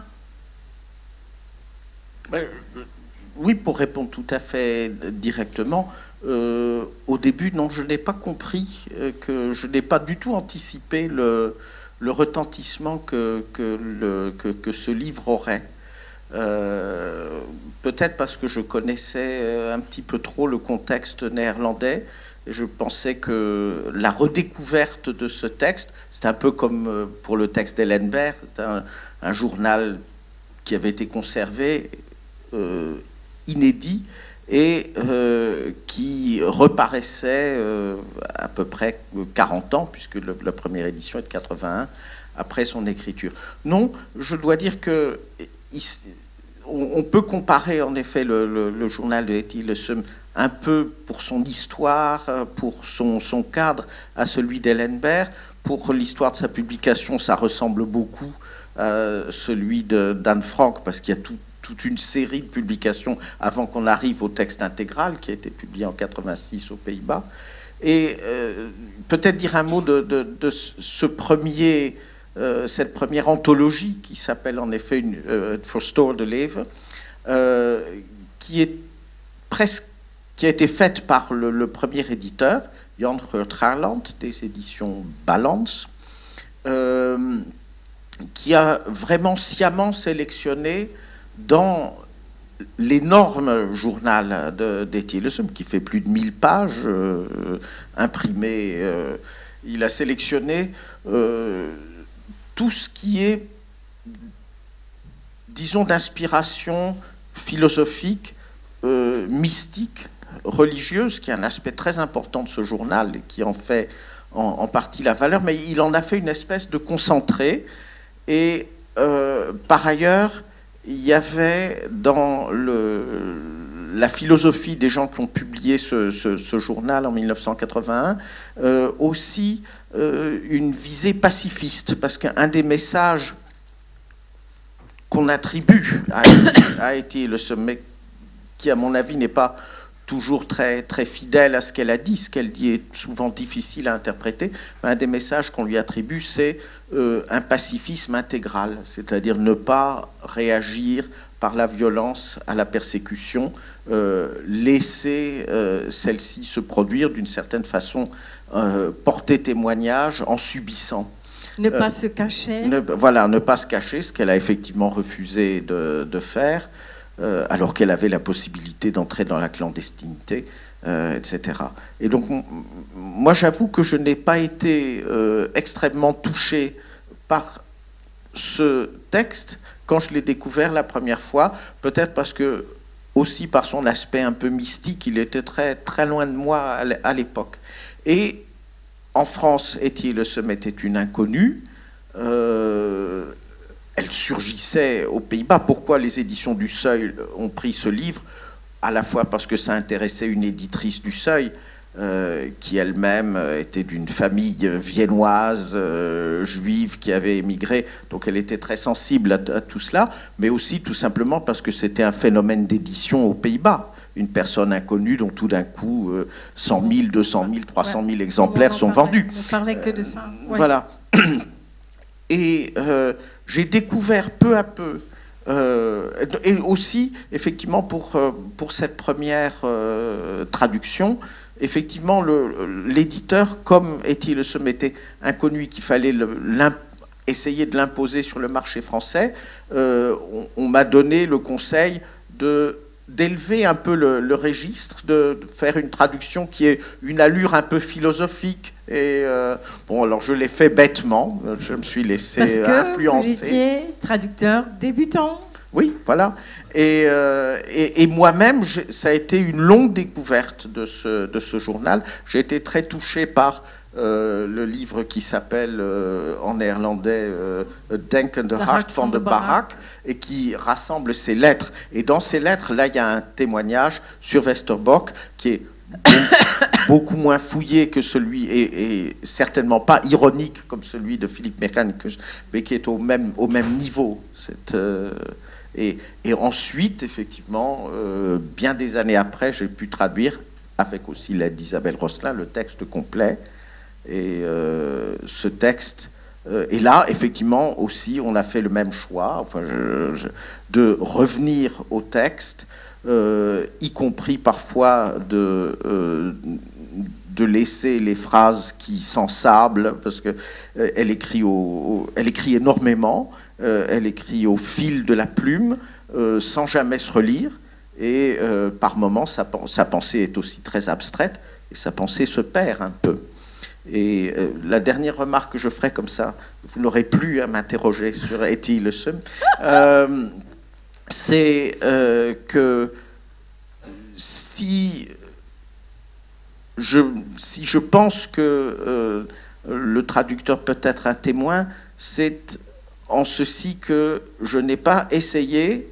Ben, oui, pour répondre tout à fait directement, euh, au début, non, je n'ai pas compris, euh, que je n'ai pas du tout anticipé le, le retentissement que, que, le, que, que ce livre aurait. Euh, peut-être parce que je connaissais un petit peu trop le contexte néerlandais. Je pensais que la redécouverte de ce texte, c'est un peu comme pour le texte d'Ellenberg, c'est un, un journal qui avait été conservé, euh, inédit, et euh, qui reparaissait euh, à peu près quarante ans, puisque le, la première édition est de quatre-vingt-un, après son écriture. Non, je dois dire que il, on, on peut comparer en effet le, le, le journal de Etty Hillesum un peu pour son histoire, pour son, son cadre, à celui d'Ellenberg. Pour l'histoire de sa publication, ça ressemble beaucoup à celui d'Anne Frank, parce qu'il y a tout, toute une série de publications avant qu'on arrive au texte intégral, qui a été publié en quatre-vingt-six aux Pays-Bas. Et euh, peut-être dire un mot de, de, de ce premier, euh, cette première anthologie, qui s'appelle en effet une, euh, Verstoorde Leven, euh, qui est presque qui a été faite par le, le premier éditeur, Jan Geert Gaarland, des éditions Balance, euh, qui a vraiment sciemment sélectionné dans l'énorme journal d'Etty Hillesum, qui fait plus de mille pages euh, imprimées. Euh, il a sélectionné euh, tout ce qui est, disons, d'inspiration philosophique, euh, mystique, religieuse, qui est un aspect très important de ce journal et qui en fait en, en partie la valeur, mais il en a fait une espèce de concentré. Et euh, par ailleurs, il y avait dans le, la philosophie des gens qui ont publié ce, ce, ce journal en mille neuf cent quatre-vingt-un euh, aussi euh, une visée pacifiste, parce qu'un des messages qu'on attribue à, à Etty Hillesum, mais qui à mon avis n'est pas toujours très, très fidèle à ce qu'elle a dit, ce qu'elle dit est souvent difficile à interpréter, mais un des messages qu'on lui attribue, c'est euh, un pacifisme intégral, c'est-à-dire ne pas réagir par la violence à la persécution, euh, laisser euh, celle-ci se produire d'une certaine façon, euh, porter témoignage en subissant. Ne pas euh, se cacher. Ne, voilà, ne pas se cacher, ce qu'elle a effectivement refusé de, de faire, Euh, alors qu'elle avait la possibilité d'entrer dans la clandestinité, euh, et cetera. Et donc, moi, j'avoue que je n'ai pas été euh, extrêmement touché par ce texte quand je l'ai découvert la première fois, peut-être parce que, aussi par son aspect un peu mystique, il était très, très loin de moi à l'époque. Et en France, Etty Hillesum était une inconnue. Euh, Elle surgissait aux Pays-Bas. Pourquoi les éditions du Seuil ont pris ce livre? À la fois parce que ça intéressait une éditrice du Seuil, euh, qui elle-même était d'une famille viennoise, euh, juive, qui avait émigré. Donc elle était très sensible à, à tout cela, mais aussi tout simplement parce que c'était un phénomène d'édition aux Pays-Bas. Une personne inconnue dont tout d'un coup euh, cent mille, deux cent mille, trois cent mille ouais. exemplaires sont parlait, vendus. On ne parlait que de ça. Ouais. Voilà. Et euh, j'ai découvert peu à peu Euh, et aussi, effectivement, pour, pour cette première euh, traduction, effectivement, le, l'éditeur, comme Etty Le Sem était inconnu, qu'il fallait le, essayer de l'imposer sur le marché français, euh, on, on m'a donné le conseil de d'élever un peu le, le registre, de, de faire une traduction qui ait une allure un peu philosophique. Et euh, bon, alors je l'ai fait bêtement, je me suis laissé Parce que influencer. Vous étiez traducteur débutant. Oui, voilà. Et, euh, et, et moi-même, ça a été une longue découverte de ce, de ce journal. J'ai été très touché par euh, le livre qui s'appelle euh, en néerlandais euh, Denken de Hart van de Barak, et qui rassemble ces lettres. Et dans ces lettres, là, il y a un témoignage sur Westerbock qui est beaucoup moins fouillé que celui, et, et certainement pas ironique comme celui de Philippe Meerkanikus, mais qui est au même, au même niveau. Cette, euh, et, et ensuite, effectivement, euh, bien des années après, j'ai pu traduire, avec aussi l'aide d'Isabelle Rosselin, le texte complet. Et euh, ce texte... Euh, et là, effectivement, aussi, on a fait le même choix, enfin, je, je, de revenir au texte, euh, y compris parfois de, euh, de laisser les phrases qui s'ensablent, parce qu'elle euh, écrit, au, au, elle écrit énormément, euh, elle écrit au fil de la plume, euh, sans jamais se relire, et euh, par moments, sa, sa pensée est aussi très abstraite, et sa pensée se perd un peu. Et euh, la dernière remarque que je ferai comme ça, vous n'aurez plus à m'interroger sur Etty Le Sem, euh, c'est euh, que si je, si je pense que euh, le traducteur peut être un témoin, c'est en ceci que je n'ai pas essayé,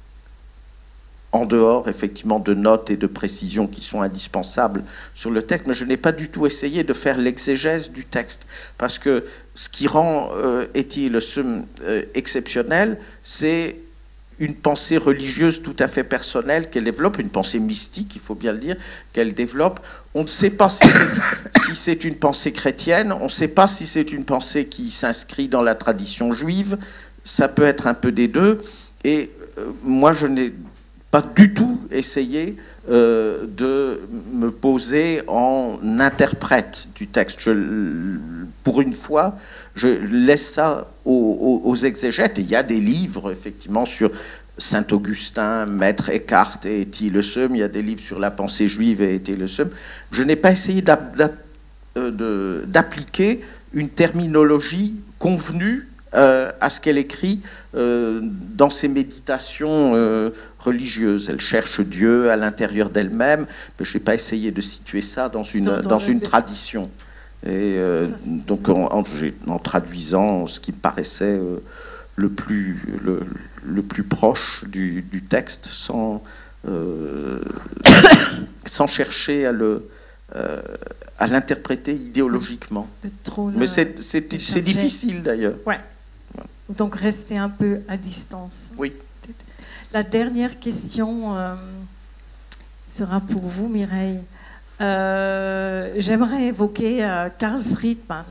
en dehors effectivement de notes et de précisions qui sont indispensables sur le texte, mais je n'ai pas du tout essayé de faire l'exégèse du texte, parce que ce qui rend euh, Etty Le Sem euh, exceptionnel, c'est une pensée religieuse tout à fait personnelle qu'elle développe, une pensée mystique, il faut bien le dire, qu'elle développe. On ne sait pas si c'est, si c'est une pensée chrétienne, on ne sait pas si c'est une pensée qui s'inscrit dans la tradition juive, ça peut être un peu des deux, et euh, moi je n'ai pas du tout essayé euh, de me poser en interprète du texte. Je, pour une fois, je laisse ça aux, aux, aux exégètes. Et il y a des livres, effectivement, sur Saint-Augustin, Maître Eckhart et Etty Le Sem. Il y a des livres sur la pensée juive et Etty Le Sem. Je n'ai pas essayé d'ap, d'ap, de, d'appliquer une terminologie convenue Euh, à ce qu'elle écrit euh, dans ses méditations euh, religieuses. Elle cherche Dieu à l'intérieur d'elle-même, mais je n'ai pas essayé de situer ça dans une, dans, dans, dans une tradition. Et euh, ça, donc en, en, en traduisant ce qui me paraissait euh, le, plus, le, le plus proche du, du texte, sans, euh, sans chercher à le... Euh, à l'interpréter idéologiquement. Mais c'est, c'est, c'est difficile d'ailleurs. Ouais. Donc rester un peu à distance. Oui. La dernière question euh, sera pour vous, Mireille. Euh, j'aimerais évoquer euh, Carl Friedman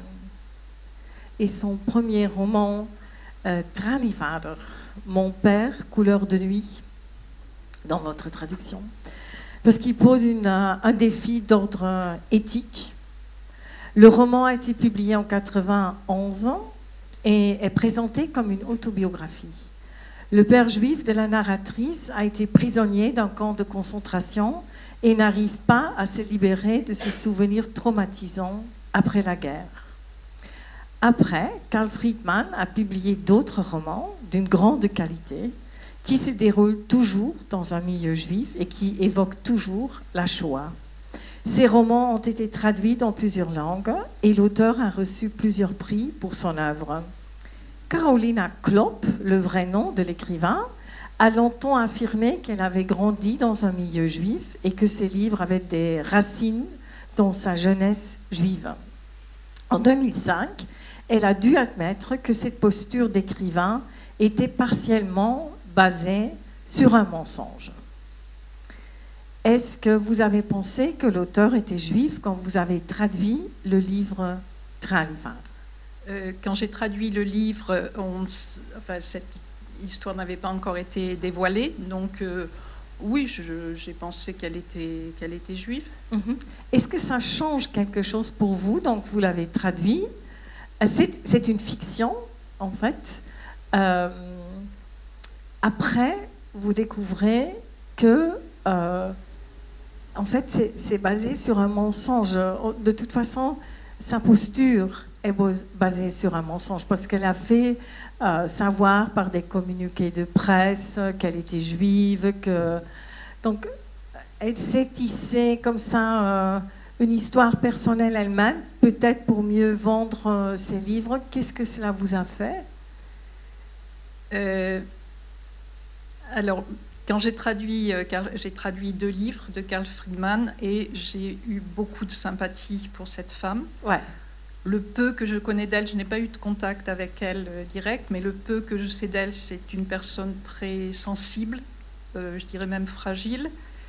et son premier roman euh, Tralievader, Mon père, couleur de nuit, dans votre traduction. Parce qu'il pose une, un défi d'ordre éthique. Le roman a été publié en quatre-vingt-onze et est présenté comme une autobiographie. Le père juif de la narratrice a été prisonnier d'un camp de concentration et n'arrive pas à se libérer de ses souvenirs traumatisants après la guerre. Après, Carl Friedman a publié d'autres romans d'une grande qualité qui se déroule toujours dans un milieu juif et qui évoque toujours la Shoah. Ces romans ont été traduits dans plusieurs langues et l'auteur a reçu plusieurs prix pour son œuvre. Carolina Klopp, le vrai nom de l'écrivain, a longtemps affirmé qu'elle avait grandi dans un milieu juif et que ses livres avaient des racines dans sa jeunesse juive. En deux mille cinq, elle a dû admettre que cette posture d'écrivain était partiellement basée sur un mensonge. Est-ce que vous avez pensé que l'auteur était juif quand vous avez traduit le livre Tralievader ? euh, Quand j'ai traduit le livre, on, enfin, cette, l'histoire n'avait pas encore été dévoilée. Donc, euh, oui, j'ai pensé qu'elle était, qu'elle était juive. Mm-hmm. Est-ce que ça change quelque chose pour vous? Donc, vous l'avez traduit. C'est une fiction, en fait. Euh, après, vous découvrez que, euh, en fait, c'est basé sur un mensonge. De toute façon, sa posture est basée sur un mensonge parce qu'elle a fait euh, savoir par des communiqués de presse qu'elle était juive. Que... Donc, elle s'est tissée comme ça euh, une histoire personnelle elle-même, peut-être pour mieux vendre euh, ses livres. Qu'est-ce que cela vous a fait? euh, Alors, quand j'ai traduit, euh, j'ai traduit deux livres de Carl Friedman et j'ai eu beaucoup de sympathie pour cette femme. Ouais. Le peu que je connais d'elle, je n'ai pas eu de contact avec elle euh, direct, mais le peu que je sais d'elle, c'est une personne très sensible, euh, je dirais même fragile.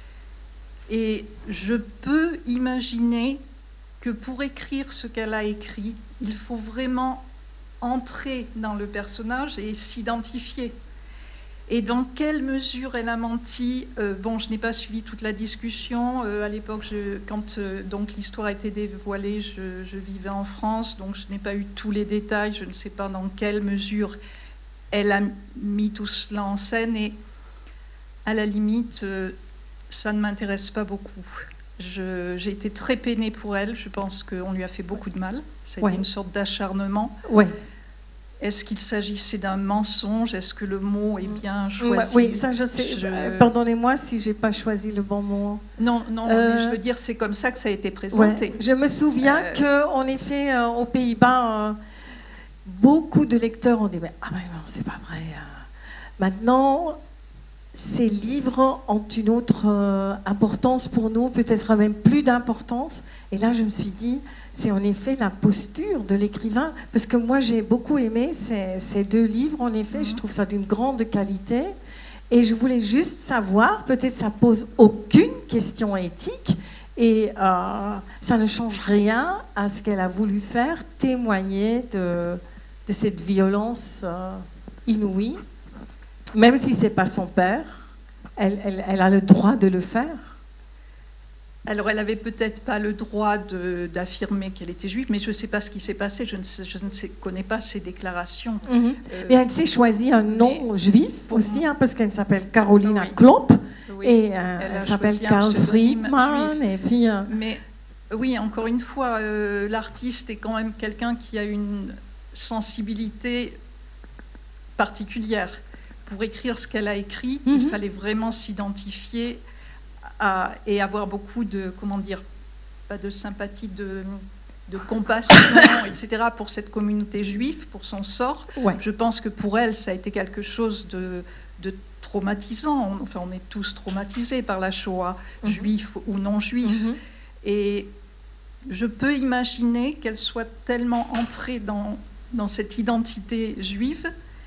Et je peux imaginer que pour écrire ce qu'elle a écrit, il faut vraiment entrer dans le personnage et s'identifier. Et dans quelle mesure elle a menti? euh, Bon, je n'ai pas suivi toute la discussion. Euh, à l'époque, quand euh, donc l'histoire a été dévoilée, je, je vivais en France, donc je n'ai pas eu tous les détails. Je ne sais pas dans quelle mesure elle a mis tout cela en scène. Et à la limite, euh, ça ne m'intéresse pas beaucoup. J'ai été très peinée pour elle. Je pense qu'on lui a fait beaucoup de mal. C'était ouais. une sorte d'acharnement. Oui. Est-ce qu'il s'agissait d'un mensonge? Est-ce que le mot est bien choisi? Oui, ça je sais. Je... Pardonnez-moi si je n'ai pas choisi le bon mot. Non, non, euh... mais je veux dire, c'est comme ça que ça a été présenté. Ouais. Je me souviens euh... qu'en effet, euh, aux Pays-Bas, euh, beaucoup de lecteurs ont dit « Ah ben non, c'est pas vrai. Euh. » Maintenant, ces livres ont une autre euh, importance pour nous, peut-être même plus d'importance. Et là, je me suis dit... C'est en effet la posture de l'écrivain, parce que moi j'ai beaucoup aimé ces, ces deux livres, en effet, mmh. je trouve ça d'une grande qualité, et je voulais juste savoir, peut-être ça pose aucune question éthique, et euh, ça ne change rien à ce qu'elle a voulu faire, témoigner de, de cette violence euh, inouïe, même si c'est pas son père, elle, elle, elle a le droit de le faire. Alors, elle n'avait peut-être pas le droit d'affirmer qu'elle était juive, mais je ne sais pas ce qui s'est passé, je ne, sais, je ne sais, connais pas ses déclarations. Mm-hmm. euh, mais elle s'est choisi un nom juif aussi, hein, parce qu'elle s'appelle Carolina oui. Klomp, oui. et euh, elle, elle s'appelle Carl Friedman. Et puis, euh... Mais oui, encore une fois, euh, l'artiste est quand même quelqu'un qui a une sensibilité particulière. Pour écrire ce qu'elle a écrit, mm-hmm. il fallait vraiment s'identifier À, et avoir beaucoup de, comment dire, pas de sympathie, de, de compassion, et cetera pour cette communauté juive, pour son sort. Ouais. Je pense que pour elle, ça a été quelque chose de, de traumatisant. Enfin, on est tous traumatisés par la Shoah, mm-hmm. juifs ou non juifs. Mm-hmm. Et je peux imaginer qu'elle soit tellement entrée dans, dans cette identité juive.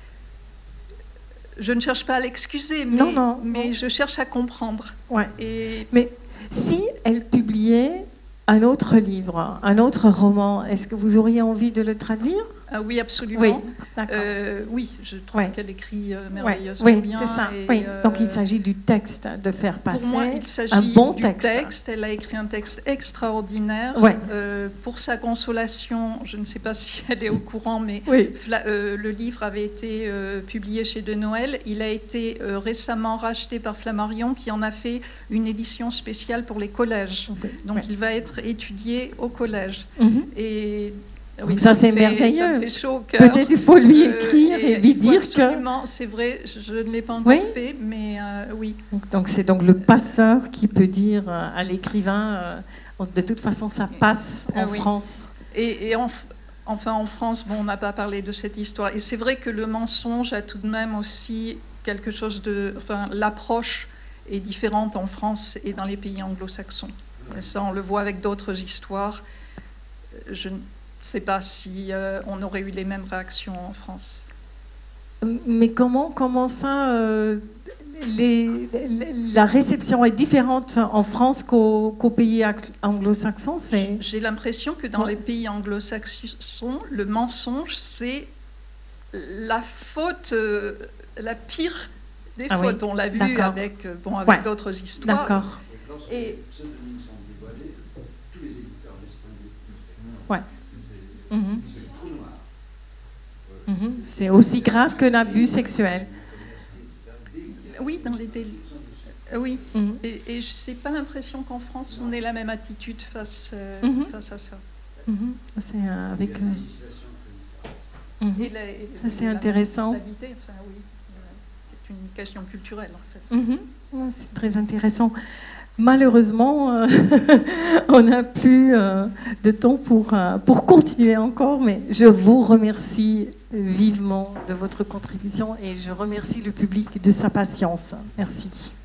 Je ne cherche pas à l'excuser, mais, non, non, mais non. je cherche à comprendre. Ouais. Et... Mais si elle publiait un autre livre, un autre roman, est-ce que vous auriez envie de le traduire? Ah oui, absolument. Oui, euh, oui je trouve ouais. qu'elle écrit euh, merveilleusement ouais. oui, bien. C'est ça. Et, oui. euh, Donc il s'agit du texte, de faire passer pour moi, il s'agit un bon du texte. texte. Elle a écrit un texte extraordinaire. Ouais. Euh, pour sa consolation, je ne sais pas si elle est au courant, mais oui. euh, le livre avait été euh, publié chez De Noël. Il a été euh, récemment racheté par Flammarion, qui en a fait une édition spéciale pour les collèges. Okay. Donc ouais. il va être étudié au collège. Mm-hmm. Et oui, ça, ça c'est merveilleux. Ça me fait chaud au cœur. Peut-être il faut lui écrire euh, et, et lui dire absolument, que... c'est vrai, je ne l'ai pas encore oui. fait, mais euh, oui. Donc c'est donc le passeur qui peut dire à l'écrivain, euh, de toute façon ça passe en ah, oui. France. Et, et en, enfin en France, bon, on n'a pas parlé de cette histoire. Et c'est vrai que le mensonge a tout de même aussi quelque chose de... Enfin, l'approche est différente en France et dans les pays anglo-saxons. Ça, on le voit avec d'autres histoires. Je ne sais pas si euh, on aurait eu les mêmes réactions en France. Mais comment, comment ça, euh, les, la réception est différente en France qu'aux qu'aux pays anglo-saxons? J'ai l'impression que dans ouais. les pays anglo-saxons, le mensonge, c'est la faute, euh, la pire des ah fautes, oui. on l'a vu avec, bon, avec ouais. d'autres histoires. D'accord. Et ouais. Mm-hmm. Mm-hmm. C'est aussi grave qu'un abus sexuel. Oui, dans les délits. Oui, mm-hmm. et, et je n'ai pas l'impression qu'en France, on ait la même attitude face, euh, mm-hmm. face à ça. Mm-hmm. C'est euh, avec... Euh... Mm-hmm. Et la, et ça, c'est la intéressant. Enfin, oui, c'est une question culturelle, en fait. Mm-hmm. C'est très intéressant. Malheureusement, euh, on n'a plus euh, de temps pour, euh, pour continuer encore, mais je vous remercie vivement de votre contribution et je remercie le public de sa patience. Merci.